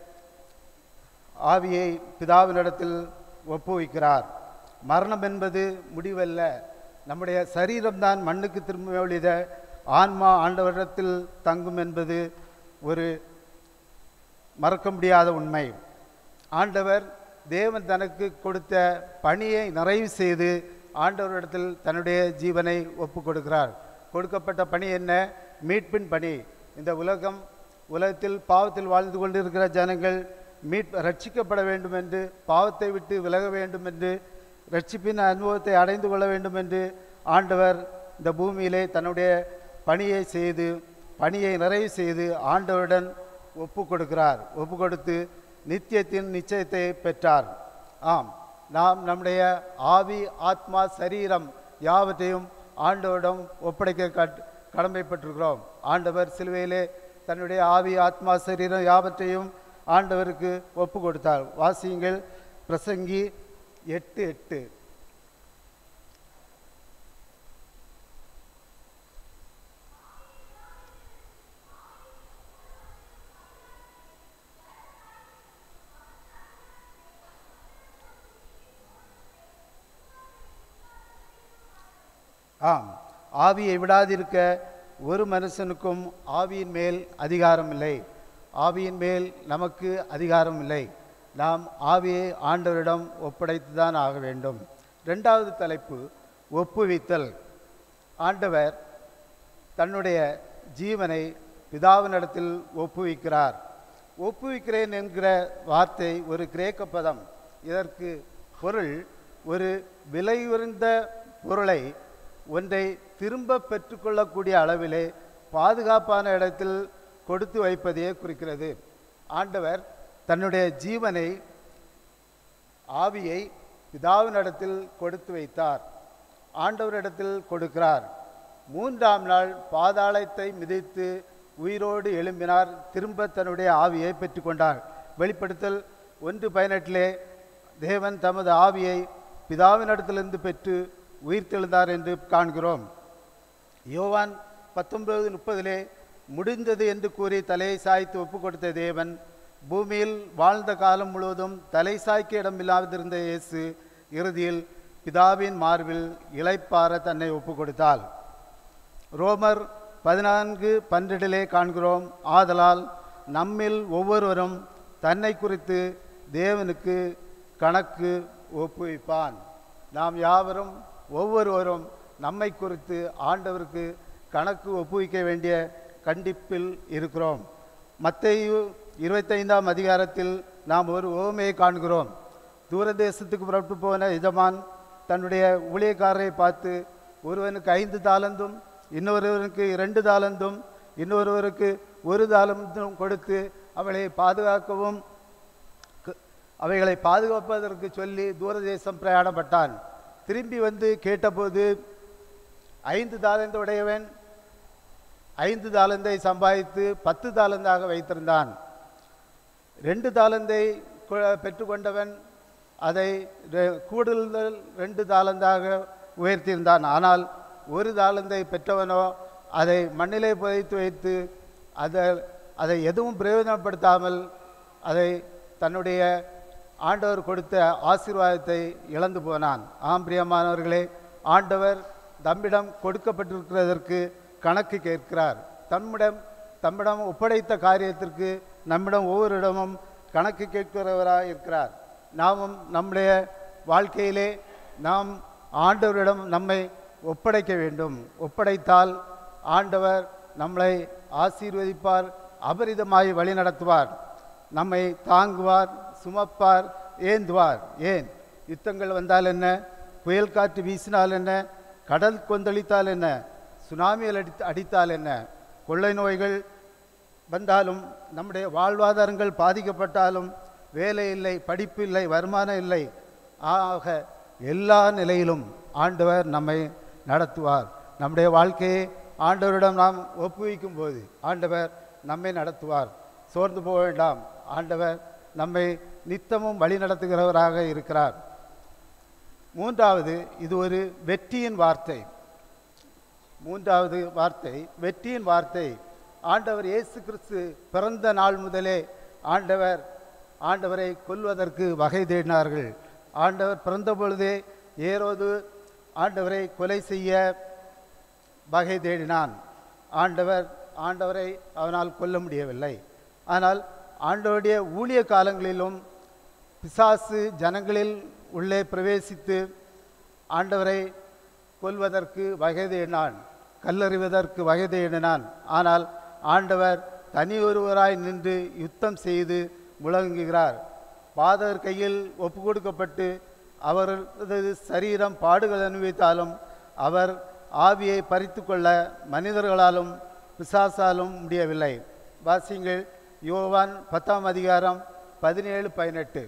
ஆவியை பிதாவினிடத்தில் ஒப்புவிக்கிறார். மரணம் என்பது முடிவல்ல. நம்முடைய சரீரம்தான் மண்ணுக்கு திரும்ப ஒழித ஆன்மா ஆண்டவரிடத்தில் தங்கும் என்பது ஒரு மறக்க முடியாத உண்மை. ஆண்டவர் தேவன் தனக்கு கொடுத்த பணியை நிறைவு செய்து ஆண்டவரிடத்தில் தன்னுடைய ஜீவனை ஒப்பு கொடுக்கிறார். கொடுக்கப்பட்ட பணி என்ன? மீட்பின் பணி. இந்த உலகத்தில் பாவத்தில் வாழ்ந்து கொண்டிருக்கிற ஜனங்கள் ரட்சிக்கப்பட வேண்டும் என்று, பாவத்தை விட்டு விலக வேண்டும் என்று, ரட்சிப்பின் அனுபவத்தை அடைந்து கொள்ள வேண்டும் என்று ஆண்டவர் இந்த பூமியிலே தன்னுடைய பணியை நிறைவு செய்து ஆண்டவருடன் ஒப்பு கொடுக்கிறார். ஒப்பு கொடுத்து நித்தியத்தின் நிச்சயத்தை பெற்றார். ஆம், நாம் நம்முடைய ஆவி, ஆத்மா, சரீரம் யாவற்றையும் ஆண்டவரிடம் ஒப்படைக்க கடமைப்பட்டிருக்கிறோம். ஆண்டவர் சிலுவையிலே தன்னுடைய ஆவி, ஆத்மா, சரீரம் யாவற்றையும் ஆண்டவருக்கு ஒப்பு கொடுத்தார். வாசியுங்கள், பிரசங்கி 8:8. ஆம், ஆவியை விடாதிருக்க ஒரு மனுஷனுக்கும் ஆவியின் மேல் அதிகாரம் இல்லை. ஆவியின் மேல் நமக்கு அதிகாரம் இல்லை. நாம் ஆவியை ஆண்டவரிடம் ஒப்படைத்து தான் ஆக வேண்டும். 2வது தலைப்பு, ஒப்புவித்தல். ஆண்டவர் தன்னுடைய ஜீவனை பிதாவினிடத்தில் ஒப்புவிக்கிறார். ஒப்புவிக்கிறேன் என்கிற வார்த்தை ஒரு கிரேக்க பதம். இதற்கு பொருள், ஒரு விலையுயர்ந்த பொருளை ஒன்றை திரும்ப பெற்றுக்கொள்ளக்கூடிய அளவிலே பாதுகாப்பான இடத்தில் கொடுத்து வைப்பதையே குறிக்கிறது. ஆண்டவர் தன்னுடைய ஜீவனை, ஆவியை பிதாவினிடத்தில் கொடுத்து வைத்தார். ஆண்டவரிடத்தில் கொடுக்கிறார். 3ஆம் நாள் பாதாளத்தை மிதித்து உயிரோடு எழும்பினார். திரும்ப தன்னுடைய ஆவியை பெற்றுக்கொண்டார். வெளிப்படுத்தல் 1:18 தேவன் தமது ஆவியை பிதாவினிடத்திலிருந்து பெற்று உயிர்த்தெழுந்தார் என்று காண்கிறோம். யோவான் 19:30 முடிந்தது என்று கூறி தலையை சாய்த்து ஒப்பு கொடுத்த தேவன், பூமியில் வாழ்ந்த காலம் முழுவதும் தலை சாய்க்க இடமில்லாதிருந்த இயேசு இறுதியில் பிதாவின் மார்பில் இளைப்பாற தன்னை ஒப்பு கொடுத்தாள். ரோமர் 14:12 காண்கிறோம், ஆதலால் நம்மில் ஒவ்வொருவரும் தன்னை குறித்து தேவனுக்கு கணக்கு ஒப்புவிப்பான். நாம் யாவரும் ஒவ்வொருவரும் நம்மை குறித்து ஆண்டவருக்கு கணக்கு ஒப்புவிக்க வேண்டிய கண்டிப்பில் இருக்கிறோம். மத்தேயு 25ஆம் அதிகாரத்தில் நாம் ஒரு உவமையை காண்கிறோம். தூரதேசத்துக்கு புறப்பட்டு போன எஜமான் தன்னுடைய ஊழியக்காரரை பார்த்து, ஒருவனுக்கு 5 தாலந்தும், இன்னொருவனுக்கு 2 தாலந்தும், இன்னொருவருக்கு 1 தாலந்தும் கொடுத்து அவளை பாதுகாக்கவும் அவைகளை பாதுகாப்பதற்கு சொல்லி தூரதேசம் பிரயாணப்பட்டான். திரும்பி வந்து கேட்டபோது 5 தாலந்து உடையவன் 5 தாலந்தை சம்பாதித்து 10 தாலந்தாக வைத்திருந்தான். 2 தாலந்தை பெற்றுக்கொண்டவன் அதை கூடுதல் 2 தாலந்தாக உயர்த்தியிருந்தான். ஆனால் 1 தாலந்தை பெற்றவனோ அதை மண்ணிலே புதைத்து வைத்து அதை எதுவும் பிரயோஜனப்படுத்தாமல் அதை தன்னுடைய ஆண்டவர் கொடுத்த ஆசீர்வாதத்தை இழந்து போனான். ஆம் பிரியமானவர்களே, ஆண்டவர் தம்மிடம் கொடுக்கப்பட்டிருக்கிறதற்கு கணக்கு கேட்கிறார். தம்மிடம் ஒப்படைத்த காரியத்திற்கு நம்மிடம் ஒவ்வொரு இடமும் கணக்கு கேட்கிறவராக இருக்கிறார். நாமும் நம்முடைய வாழ்க்கையிலே நாம் ஆண்டவரிடம் நம்மை ஒப்படைக்க வேண்டும். ஒப்படைத்தால் ஆண்டவர் நம்மளை ஆசீர்வதிப்பார், அபரிதமாய் வழி நடத்துவார், நம்மை தாங்குவார், சுமப்பார், ஏந்துவார். ஏன் யுத்தங்கள் வந்தால் என்ன, புயல் காற்று வீசினால் என்ன, கடல் கொந்தளித்தால் என்ன, சுனாமிகள் அடித்தால் என்ன, கொள்ளை நோய்கள் வந்தாலும், நம்முடைய வாழ்வாதாரங்கள் பாதிக்கப்பட்டாலும், வேலை இல்லை, படிப்பு இல்லை, வருமானம் இல்லை, ஆக எல்லா நிலையிலும் ஆண்டவர் நம்மை நடத்துவார். நம்முடைய வாழ்க்கையை ஆண்டவரிடம் நாம் ஒப்புவிக்கும் போது ஆண்டவர் நம்மை நடத்துவார். சோர்ந்து போக வேண்டாம், ஆண்டவர் நம்மை நித்தமும் வழி நடத்துகிறவராக இருக்கிறார். மூன்றாவது, இது ஒரு வெற்றியின் வார்த்தை. மூன்றாவது வார்த்தை வெற்றியின் வார்த்தை. ஆண்டவர் இயேசு கிறிஸ்து பிறந்த நாள் முதலே ஆண்டவரை கொல்வதற்கு வகை தேடினார்கள். ஆண்டவர் பிறந்த பொழுதே ஏரோது ஆண்டவரை கொலை செய்ய வகை தேடினான். ஆண்டவரை அவனால் கொல்ல முடியவில்லை. ஆனால் ஆண்டவருடைய ஊழிய காலங்களிலும் பிசாசு ஜனங்களில் உள்ளே பிரவேசித்து ஆண்டவரை கொல்வதற்கு வகை தேடினான், கல்லறிவதற்கு வகை தேடினான். ஆனால் ஆண்டவர் தனியொருவராய் நின்று யுத்தம் செய்து முழங்குகிறார். பாதகர் கையில் ஒப்பு கொடுக்கப்பட்டு அவரது சரீரம் பாடுகள் அனுபவித்தாலும் அவர் ஆவியை பறித்து கொள்ள மனிதர்களாலும் பிசாசாலும் முடியவில்லை. வாசிங்கள் யோவான் 10ஆம் அதிகாரம் 17-18.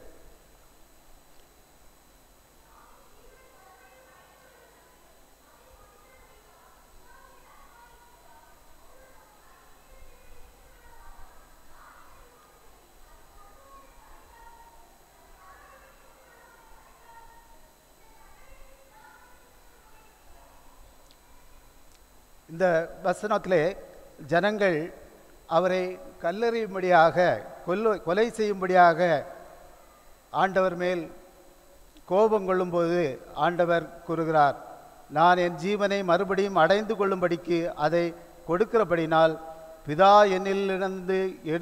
இந்த வசனத்திலே ஜனங்கள் அவரை கல்லெறியும்படியாக கொலை செய்யும்படியாக ஆண்டவர் மேல் கோபம் கொள்ளும்போது ஆண்டவர் கூறுகிறார், நான் என் ஜீவனை மறுபடியும் அடைந்து கொள்ளும்படிக்கு அதை கொடுக்கிறபடினால் பிதா என்னிலிருந்து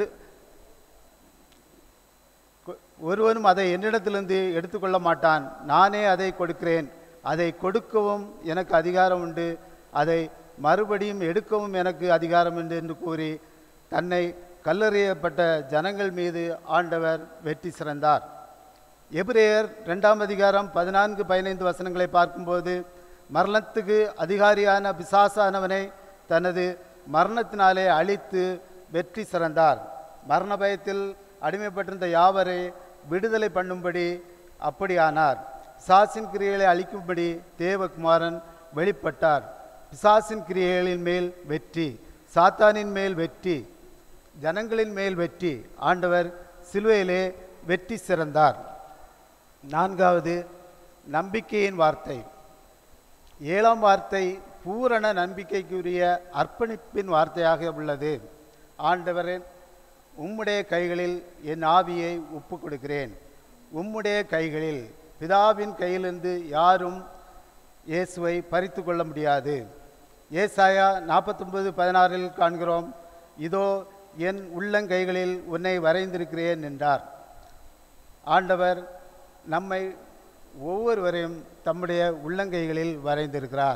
ஒருவனும் அதை என்னிடத்திலிருந்து எடுத்துக்கொள்ள மாட்டான். நானே அதை கொடுக்கிறேன். அதை கொடுக்கவும் எனக்கு அதிகாரம் உண்டு, அதை மறுபடியும் எடுக்கவும் எனக்கு அதிகாரம் உண்டு என்று கூறி தன்னை கல்லெறியப்பட்ட ஜனங்கள் மீது ஆண்டவர் வெற்றி சிறந்தார். எபிரேயர் 2ஆம் அதிகாரம் 14-15 வசனங்களை பார்க்கும்போது மரணத்துக்கு அதிகாரியான பிசாசானவனை தனது மரணத்தினாலே அழித்து வெற்றி சிறந்தார். மரண பயத்தில் அடிமைப்பட்டிருந்த யாவரை விடுதலை பண்ணும்படி அப்படியானார். பிசாசின் கிரியைகளை அழிக்கும்படி தேவகுமாரன் வெளிப்பட்டார். பிசாசின் கிரியைகளின் மேல் வெற்றி, சாத்தானின் மேல் வெற்றி, ஜனங்களின் மேல் வெற்றி. ஆண்டவர் சிலுவையிலே வெற்றி சிறந்தார். நான்காவது நம்பிக்கையின் வார்த்தை. 7ஆம் வார்த்தை பூரண நம்பிக்கைக்குரிய அர்ப்பணிப்பின் வார்த்தையாக உள்ளது. ஆண்டவரின் உம்முடைய கைகளில் என் ஆவியை ஒப்பு கொடுக்கிறேன். உம்முடைய கைகளில், பிதாவின் கையிலிருந்து யாரும் இயேசுவை பறித்து கொள்ள முடியாது. ஏசாயா 49:16 காண்கிறோம், இதோ என் உள்ளங்கைகளில் உன்னை வரைந்திருக்கிறேன் என்றார். ஆண்டவர் நம்மை ஒவ்வொருவரையும் தம்முடைய உள்ளங்கைகளில் வரைந்திருக்கிறார்.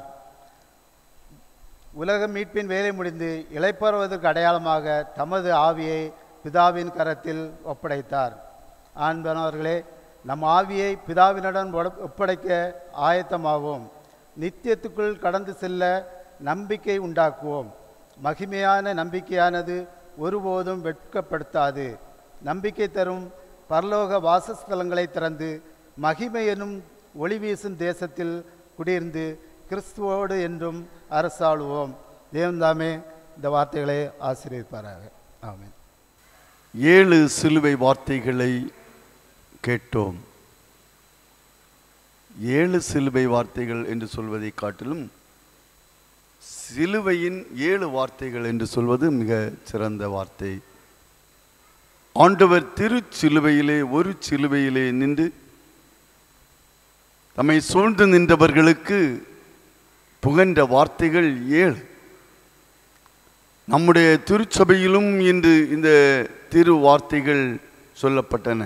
உலக மீட்பின் வேலை முடிந்து இளைப்பாறுவதற்கு அடையாளமாக தமது ஆவியை பிதாவின் கரத்தில் ஒப்படைத்தார். ஆண்பனவர்களே, நம் ஆவியை பிதாவினுடன் ஒப்படைக்க ஆயத்தமாவோம். நித்தியத்துக்குள் கடந்து செல்ல நம்பிக்கை உண்டாக்குவோம். மகிமையான நம்பிக்கையானது ஒருபோதும் வெட்கப்படுத்தாது. நம்பிக்கை தரும் பரலோக வாசஸ்தலங்களை திறந்து மகிமை எனும் ஒளி வீசும் தேசத்தில் குடியிருந்து கிறிஸ்துவோடு என்றும் அரசாளுவோம். தேவன்தாமே இந்த வார்த்தைகளை ஆசீர்வதிப்பாராக. ஆமென். 7 சிலுவை வார்த்தைகளை கேட்டோம். 7 சிலுவை வார்த்தைகள் என்று சொல்வதை காட்டிலும் சிலுவையின் 7 வார்த்தைகள் என்று சொல்வது மிக சிறந்த வார்த்தை. ஆண்டவர் திருச்சிலுவையிலே ஒரு சிலுவையிலே நின்று தம்மை சூழ்ந்து நின்றவர்களுக்கு புகன்ற வார்த்தைகள் 7. நம்முடைய திருச்சபையிலும் இன்று இந்த திரு வார்த்தைகள் சொல்லப்பட்டன.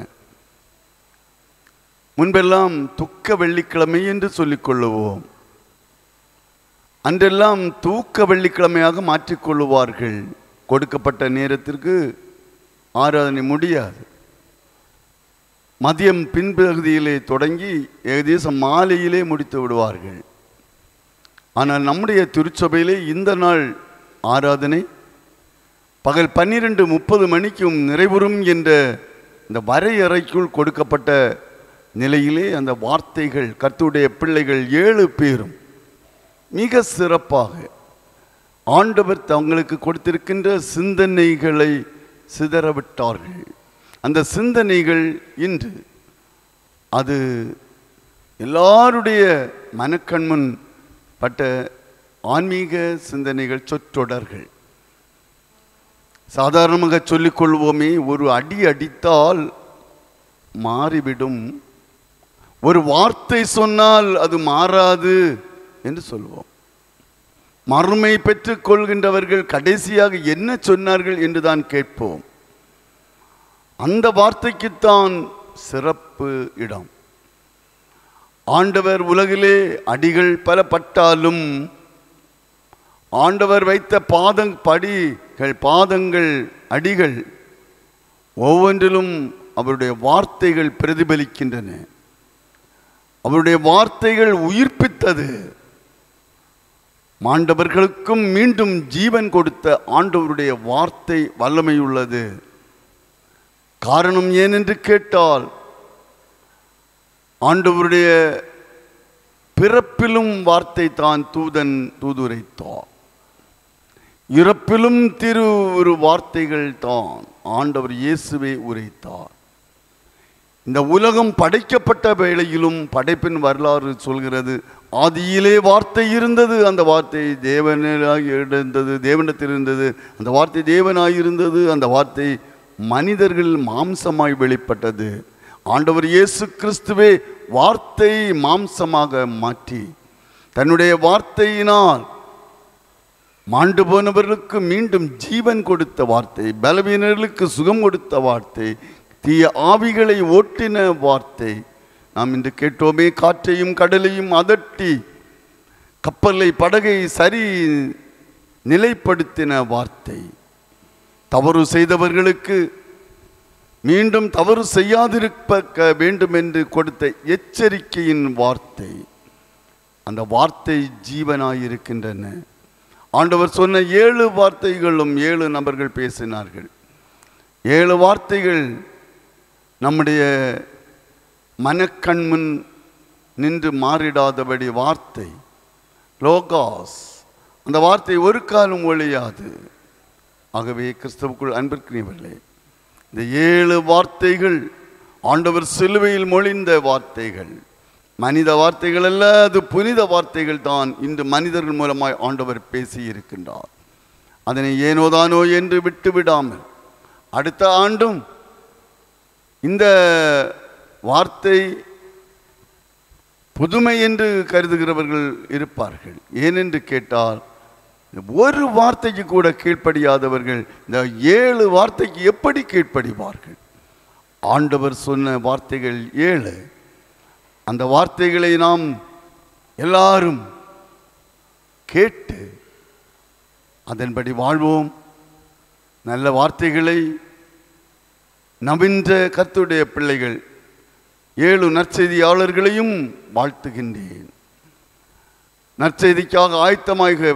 முன்பெல்லாம் துக்க வெள்ளிக்கிழமை என்று சொல்லிக் கொள்ளுவோம். அன்றெல்லாம் தூக்க வெள்ளிக்கிழமையாக மாற்றிக்கொள்ளுவார்கள். கொடுக்கப்பட்ட நேரத்திற்கு ஆராதனை முடியாது. மதியம் பின்பகுதியிலே தொடங்கி ஏகதேசம் மாலையிலே முடித்து விடுவார்கள். ஆனால் நம்முடைய திருச்சபையிலே இந்த நாள் ஆராதனை பகல் 12:30 மணிக்கும் நிறைவுறும் என்ற இந்த வரையறைக்குள் கொடுக்கப்பட்ட நிலையிலே அந்த வார்த்தைகள் கர்த்தருடைய பிள்ளைகள் 7 பேரும் மிக சிறப்பாக ஆண்டவர் தங்களுக்கு கொடுத்திருக்கின்ற சிந்தனைகளை சிதறவிட்டார்கள். அந்த சிந்தனைகள் இன்று அது எல்லாருடைய மனக்கண்முன் பட்ட ஆன்மீக சிந்தனைகள், சொற்றொடர்கள். சாதாரணமாக சொல்லிக்கொள்வோமே, ஒரு அடி அடித்தால் மாறிவிடும், ஒரு வார்த்தை சொன்னால் அது மாறாது என்று சொல்வோம். மறுமை பெற்றுக் கொள்கின்றவர்கள் கடைசியாக என்ன சொன்னார்கள் என்று தான் கேட்போம். அந்த வார்த்தைக்குத்தான் சிறப்பு இடம். ஆண்டவர் உலகிலே அடிகள் பல பட்டாலும் ஆண்டவர் வைத்த பாதங்கள் அடிகள் ஒவ்வொன்றிலும் அவருடைய வார்த்தைகள் பிரதிபலிக்கின்றன. அவருடைய வார்த்தைகள் உயிர்ப்பித்தது. மாண்டவர்களுக்கும் மீண்டும் ஜீவன் கொடுத்த ஆண்டவருடைய வார்த்தை வல்லமையுள்ளது. காரணம் ஏனென்று கேட்டால், ஆண்டவருடைய பிறப்பிலும் வார்த்தை தான் தூதுரைத்தார், இறப்பிலும் ஒரு வார்த்தைகள் தான் ஆண்டவர் இயேசுவே உரைத்தார். இந்த உலகம் படைக்கப்பட்ட வேளையிலும் படைப்பின் வரலாறு சொல்கிறது, ஆதியிலே வார்த்தை இருந்தது, அந்த வார்த்தை தேவனாய் இருந்தது, தேவனிடத்தில் இருந்தது, அந்த வார்த்தை தேவனாய் இருந்தது, அந்த வார்த்தை மனிதர்கள் மாம்சமாய் வெளிப்பட்டது. ஆண்டவர் இயேசு கிறிஸ்துவே வார்த்தை மாம்சமாக மாற்றி தன்னுடைய வார்த்தையினால் மாண்டு போனவர்களுக்கு மீண்டும் ஜீவன் கொடுத்த வார்த்தை, பலவீனர்களுக்கு சுகம் கொடுத்த வார்த்தை, தீய ஆவிகளை ஓட்டின வார்த்தை. நாம் இன்று கேட்டோமே, காற்றையும் கடலையும் அதட்டி கப்பலை படகை சரி நிலைப்படுத்தின வார்த்தை. தவறு செய்தவர்களுக்கு மீண்டும் தவறு செய்யாதிருக்க வேண்டும் என்று கொடுத்த எச்சரிக்கையின் வார்த்தை. அந்த வார்த்தை ஜீவனாயிருக்கின்றன. ஆண்டவர் சொன்ன 7 வார்த்தைகளும் 7 நபர்கள் பேசினார்கள். 7 வார்த்தைகள் நம்முடைய மனக்கண்முன் நின்று மாறிடாதபடி வார்த்தை லோகாஸ், அந்த வார்த்தை ஒரு காலம் ஒழியாது. ஆகவே கிறிஸ்துவுக்குள் அன்பிற்குரியவர்களே, இந்த 7 வார்த்தைகள் ஆண்டவர் சிலுவையில் மொழிந்த வார்த்தைகள், மனித வார்த்தைகள் அல்ல, அது புனித வார்த்தைகள் தான். இன்று மனிதர்கள் மூலமாய் ஆண்டவர் பேசி இருக்கின்றார். அதனை ஏனோதானோ என்று விட்டு விடாமல் அடுத்த ஆண்டும் இந்த வார்த்தை புதுமை என்று கருதுகிறவர்கள் இருப்பார்கள். ஏனென்று கேட்டால், ஒரு வார்த்தைக்கு கூட கீழ்ப்படியாதவர்கள் இந்த 7 வார்த்தைக்கு எப்படி கீழ்ப்படிவார்கள்? ஆண்டவர் சொன்ன வார்த்தைகள் 7. அந்த வார்த்தைகளை நாம் எல்லாரும் கேட்டு அதன்படி வாழ்வோம். நல்ல வார்த்தைகளை நவின்ற கர்த்தருடைய பிள்ளைகள் 7 நற்செய்தியாளர்களையும் வாழ்த்துகின்றேன். நற்செய்திக்காக ஆயத்தமாக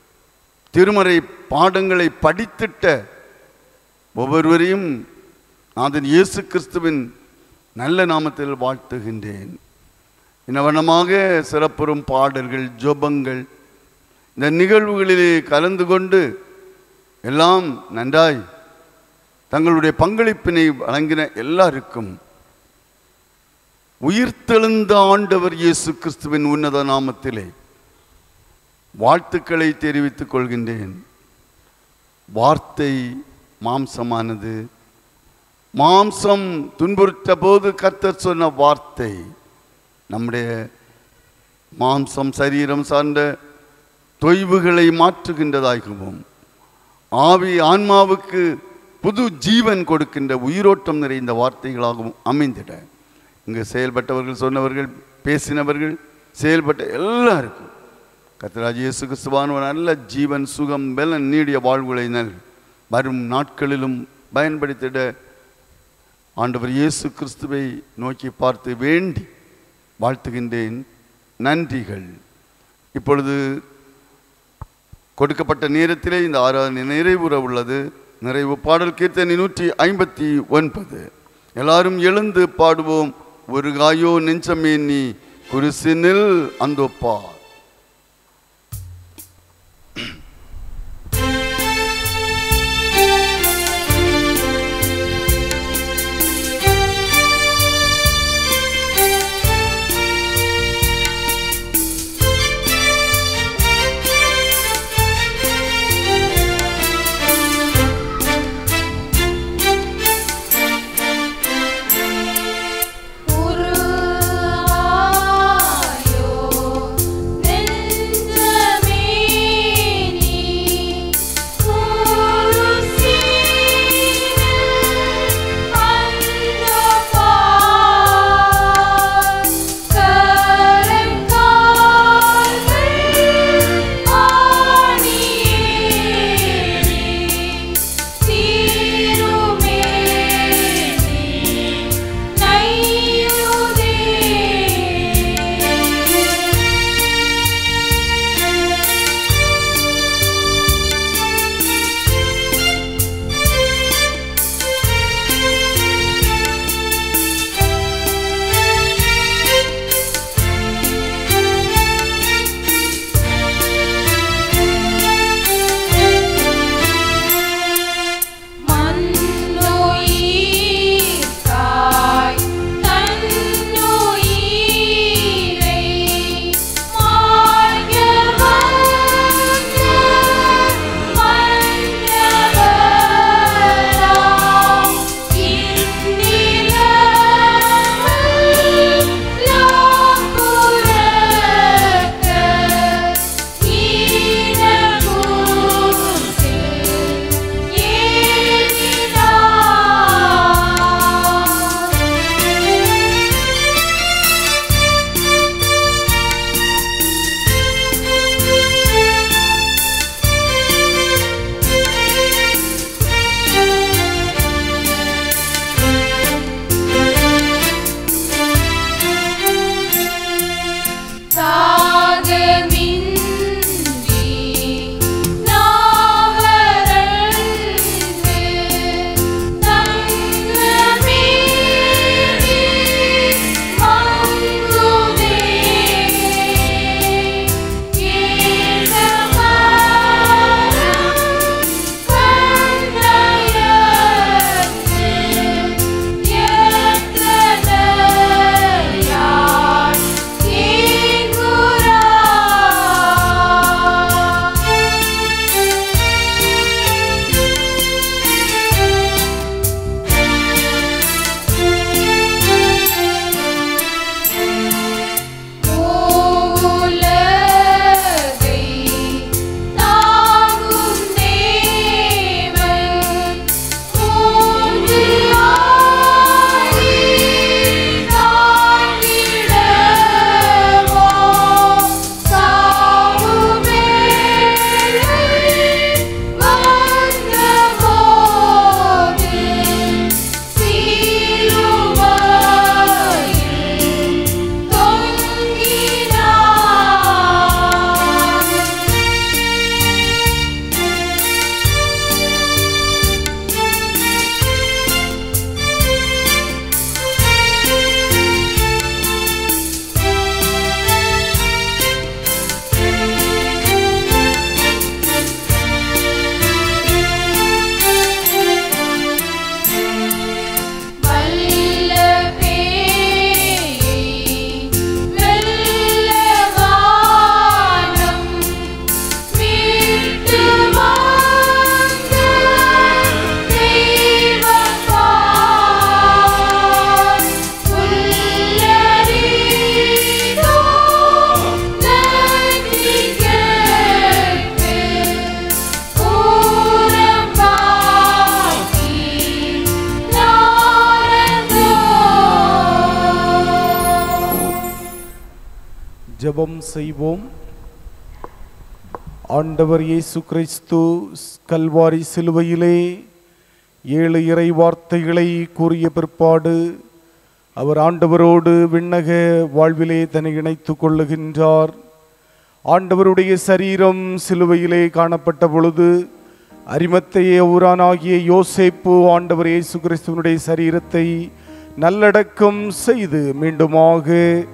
திருமறை பாடங்களை படித்திட்ட ஒவ்வொருவரையும் நாதன் இயேசு கிறிஸ்துவின் நல்ல நாமத்தில் வாழ்த்துகின்றேன். இன்னவனமாக சிறப்புறும் பாடல்கள், ஜெபங்கள், இந்த நிகழ்வுகளிலே கலந்து கொண்டு எல்லாம் நன்றாய் தங்களுடைய பங்களிப்பினை வழங்கின எல்லாருக்கும் உயிர்த்தெழுந்த ஆண்டவர் இயேசு கிறிஸ்துவின் உன்னத நாமத்திலே வாழ்த்துக்களை தெரிவித்துக் கொள்கின்றேன். வார்த்தை மாம்சமானது. மாம்சம் துன்புறுத்த போது கர்த்தர் சொன்ன வார்த்தை நம்முடைய மாம்சம் சரீரம் சார்ந்த தொய்வுகளை மாற்றுகின்றதாகவும் ஆவி ஆன்மாவுக்கு புது ஜீவன் கொடுக்கின்ற உயிரோட்டம் நிறைந்த வார்த்தைகளாகவும் அமைந்திட இங்கு செயல்பட்டவர்கள், சொன்னவர்கள், பேசினவர்கள், செயல்பட்ட எல்லாருக்கும் கர்த்தராகிய இயேசு கிறிஸ்துவானவர் நல்ல ஜீவன், சுகம், பலன், நீடிய வாழ்வுகளை வரும் நாட்களிலும் பயன்படுத்திட ஆண்டவர் இயேசு கிறிஸ்துவை நோக்கி பார்த்து வேண்டி வாழ்த்துகின்றேன். நன்றிகள். இப்பொழுது கொடுக்கப்பட்ட நேரத்திலே இந்த ஆராதனை நிறைவுற உள்ளது. நிறைவு பாடல் கீர்த்தனை 159. எல்லாரும் எழுந்து பாடுவோம். ஒரு காயோ நெஞ்சமே நீ குருசினில் அந்தோப்பா. ஜெபம் செய்வோம். ஆண்டவர் இயேசு கிறிஸ்து கல்வாரி சிலுவையிலே 7 இறை வார்த்தைகளை கூறிய பிற்பாடு அவர் ஆண்டவரோடு விண்ணக வாழ்விலே தன்னை இணைத்து கொள்ளுகின்றார். ஆண்டவருடைய சரீரம் சிலுவையிலே காணப்பட்ட பொழுது அரிமத்தேய ஊரானாகிய யோசேப்பு ஆண்டவர் இயேசு கிறிஸ்துவனுடைய சரீரத்தை நல்லடக்கம் செய்து மீண்டுமாக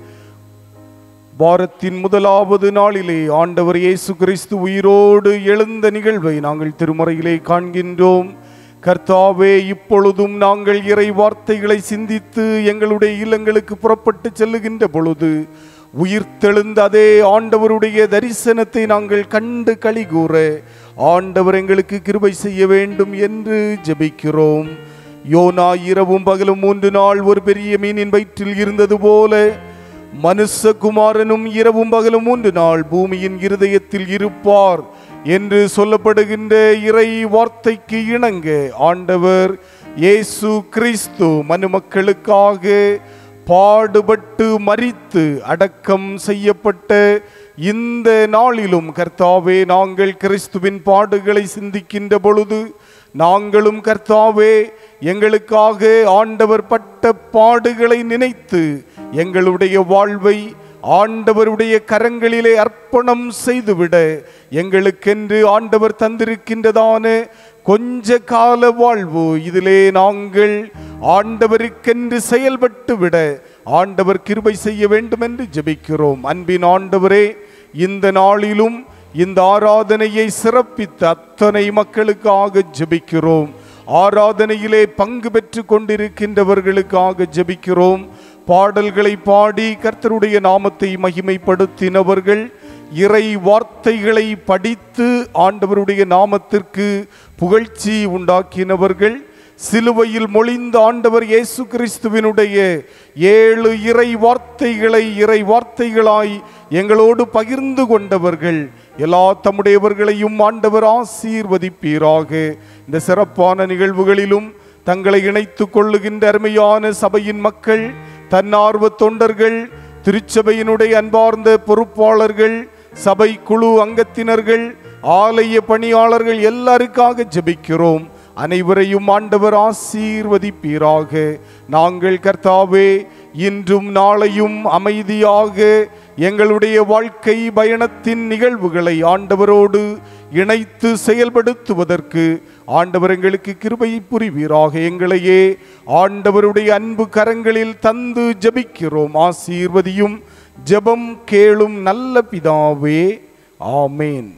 வாரத்தின் முதலாவது நாளிலே ஆண்டவர் இயேசு கிறிஸ்து உயிரோடு எழுந்த நிகழ்வை நாங்கள் திருமறையிலே காண்கின்றோம். கர்த்தாவே, இப்பொழுதும் நாங்கள் இறை வார்த்தைகளை சிந்தித்து எங்களுடைய இல்லங்களுக்கு புறப்பட்டு செல்லுகின்ற பொழுது உயிர்த்தெழுந்த அதே ஆண்டவருடைய தரிசனத்தை நாங்கள் கண்டு களிகூற ஆண்டவர் எங்களுக்கு கிருபை செய்ய வேண்டும் என்று ஜெபிக்கிறோம். யோனா இரவும் பகலும் 3 நாள் ஒரு பெரிய மீனின் வயிற்றில் இருந்தது போல மனுஷகுமாரனும் இரவும் பகலும் 3 நாள் பூமியின் இருதயத்தில் இருப்பார் என்று சொல்லப்படுகின்ற இறை வார்த்தைக்கு இணங்க ஆண்டவர் இயேசு கிறிஸ்து மனுமக்களுக்காக பாடுபட்டு மரித்து அடக்கம் செய்யப்பட்ட இந்த நாளிலும் கர்த்தாவே, நாங்கள் கிறிஸ்துவின் பாடுகளை சிந்திக்கின்ற பொழுது நாங்களும் கர்த்தாவே எங்களுக்காக ஆண்டவர் பட்ட பாடுகளை நினைத்து எங்களுடைய வாழ்வை ஆண்டவருடைய கரங்களிலே அர்ப்பணம் செய்துவிட எங்களுக்கென்று ஆண்டவர் தந்திருக்கின்றதான கொஞ்ச கால வாழ்வு இதிலே நாங்கள் ஆண்டவருக்கென்று செயல்பட்டு விட ஆண்டவர் கிருபை செய்ய வேண்டும் என்று ஜெபிக்கிறோம். அன்பின் ஆண்டவரே, இந்த நாளிலும் இந்த ஆராதனையை சிறப்பித்த அத்தனை மக்களுக்காக ஜெபிக்கிறோம். ஆராதனையிலே பங்கு பெற்று கொண்டிருக்கின்றவர்களுக்காக ஜெபிக்கிறோம். பாடல்களை பாடி கர்த்தருடைய நாமத்தை மகிமைப்படுத்தினவர்கள், இறை வார்த்தைகளை படித்து ஆண்டவருடைய நாமத்திற்கு புகழ்ச்சி உண்டாக்கினவர்கள், சிலுவையில் மொழிந்த ஆண்டவர் இயேசு கிறிஸ்துவினுடைய 7 இறை வார்த்தைகளாய் எங்களோடு பகிர்ந்து கொண்டவர்கள் எல்லா தம்முடையவர்களையும் ஆண்டவர் ஆசீர்வதிப்பீராக. இந்த சிறப்பான நிகழ்வுகளிலும் தங்களை இணைத்து கொள்ளுகின்ற அருமையான சபையின் மக்கள், தன்னார்வ தொண்டர்கள், திருச்சபையினுடைய அன்பார்ந்த பொறுப்பாளர்கள், சபை குழு அங்கத்தினர்கள், ஆலய பணியாளர்கள் எல்லாருக்காக ஜெபிக்கிறோம். அனைவரையும் ஆண்டவர் ஆசீர்வதிப்பீராக. நாங்கள் கர்த்தாவே இன்றும் நாளையும் அமைதியாக எங்களுடைய வாழ்க்கை பயணத்தின் நிகழ்வுகளை ஆண்டவரோடு இணைத்து செயல்படுத்துவதற்கு ஆண்டவர் எங்களுக்கு கிருபை புரிவீராக. எங்களையே ஆண்டவருடைய அன்பு கரங்களில் தந்து ஜெபிக்கிறோம். ஆசீர்வதியும். ஜெபம் கேளும் நல்ல பிதாவே, ஆமேன்.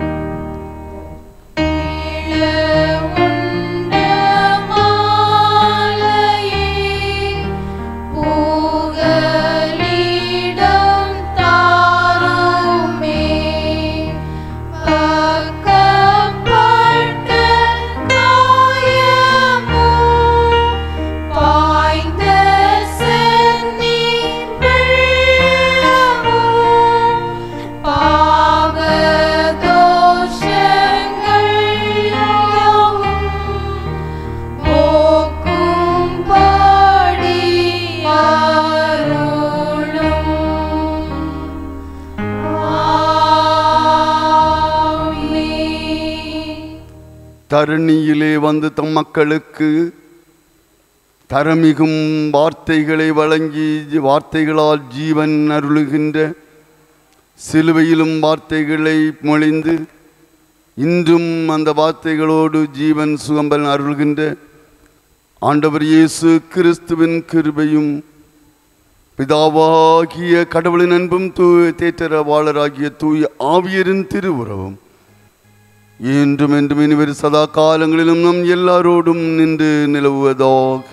தரணியிலே வந்து தம் மக்களுக்கு தரமிகும் வார்த்தைகளை வழங்கி வார்த்தைகளால் ஜீவன் அருளுகின்ற, சிலுவையிலும் வார்த்தைகளை மொழிந்து இன்றும் அந்த வார்த்தைகளோடு ஜீவன் சுகம்பல் அருள்கின்ற ஆண்டவர் இயேசு கிறிஸ்துவின் கிருபையும் பிதாவாகிய கடவுளின் அன்பும் தேற்றரவாளராகிய தூய ஆவியரின் திருவுறவும் என்றும் என்றும் இனிவரும் சதா காலங்களிலும் நம் எல்லாரோடும் நின்று நிலவுவதாக.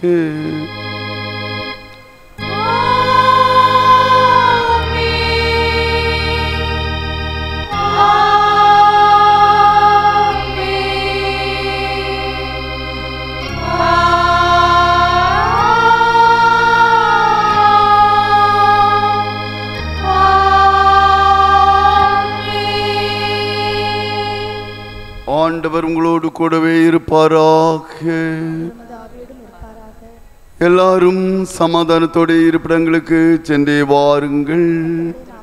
ஆண்டவர் உங்களோடு கூடவே இருப்பாராக. எல்லாரும் சமாதானத்தோடு இருப்பிடங்களுக்கு சென்றே வாருங்கள்.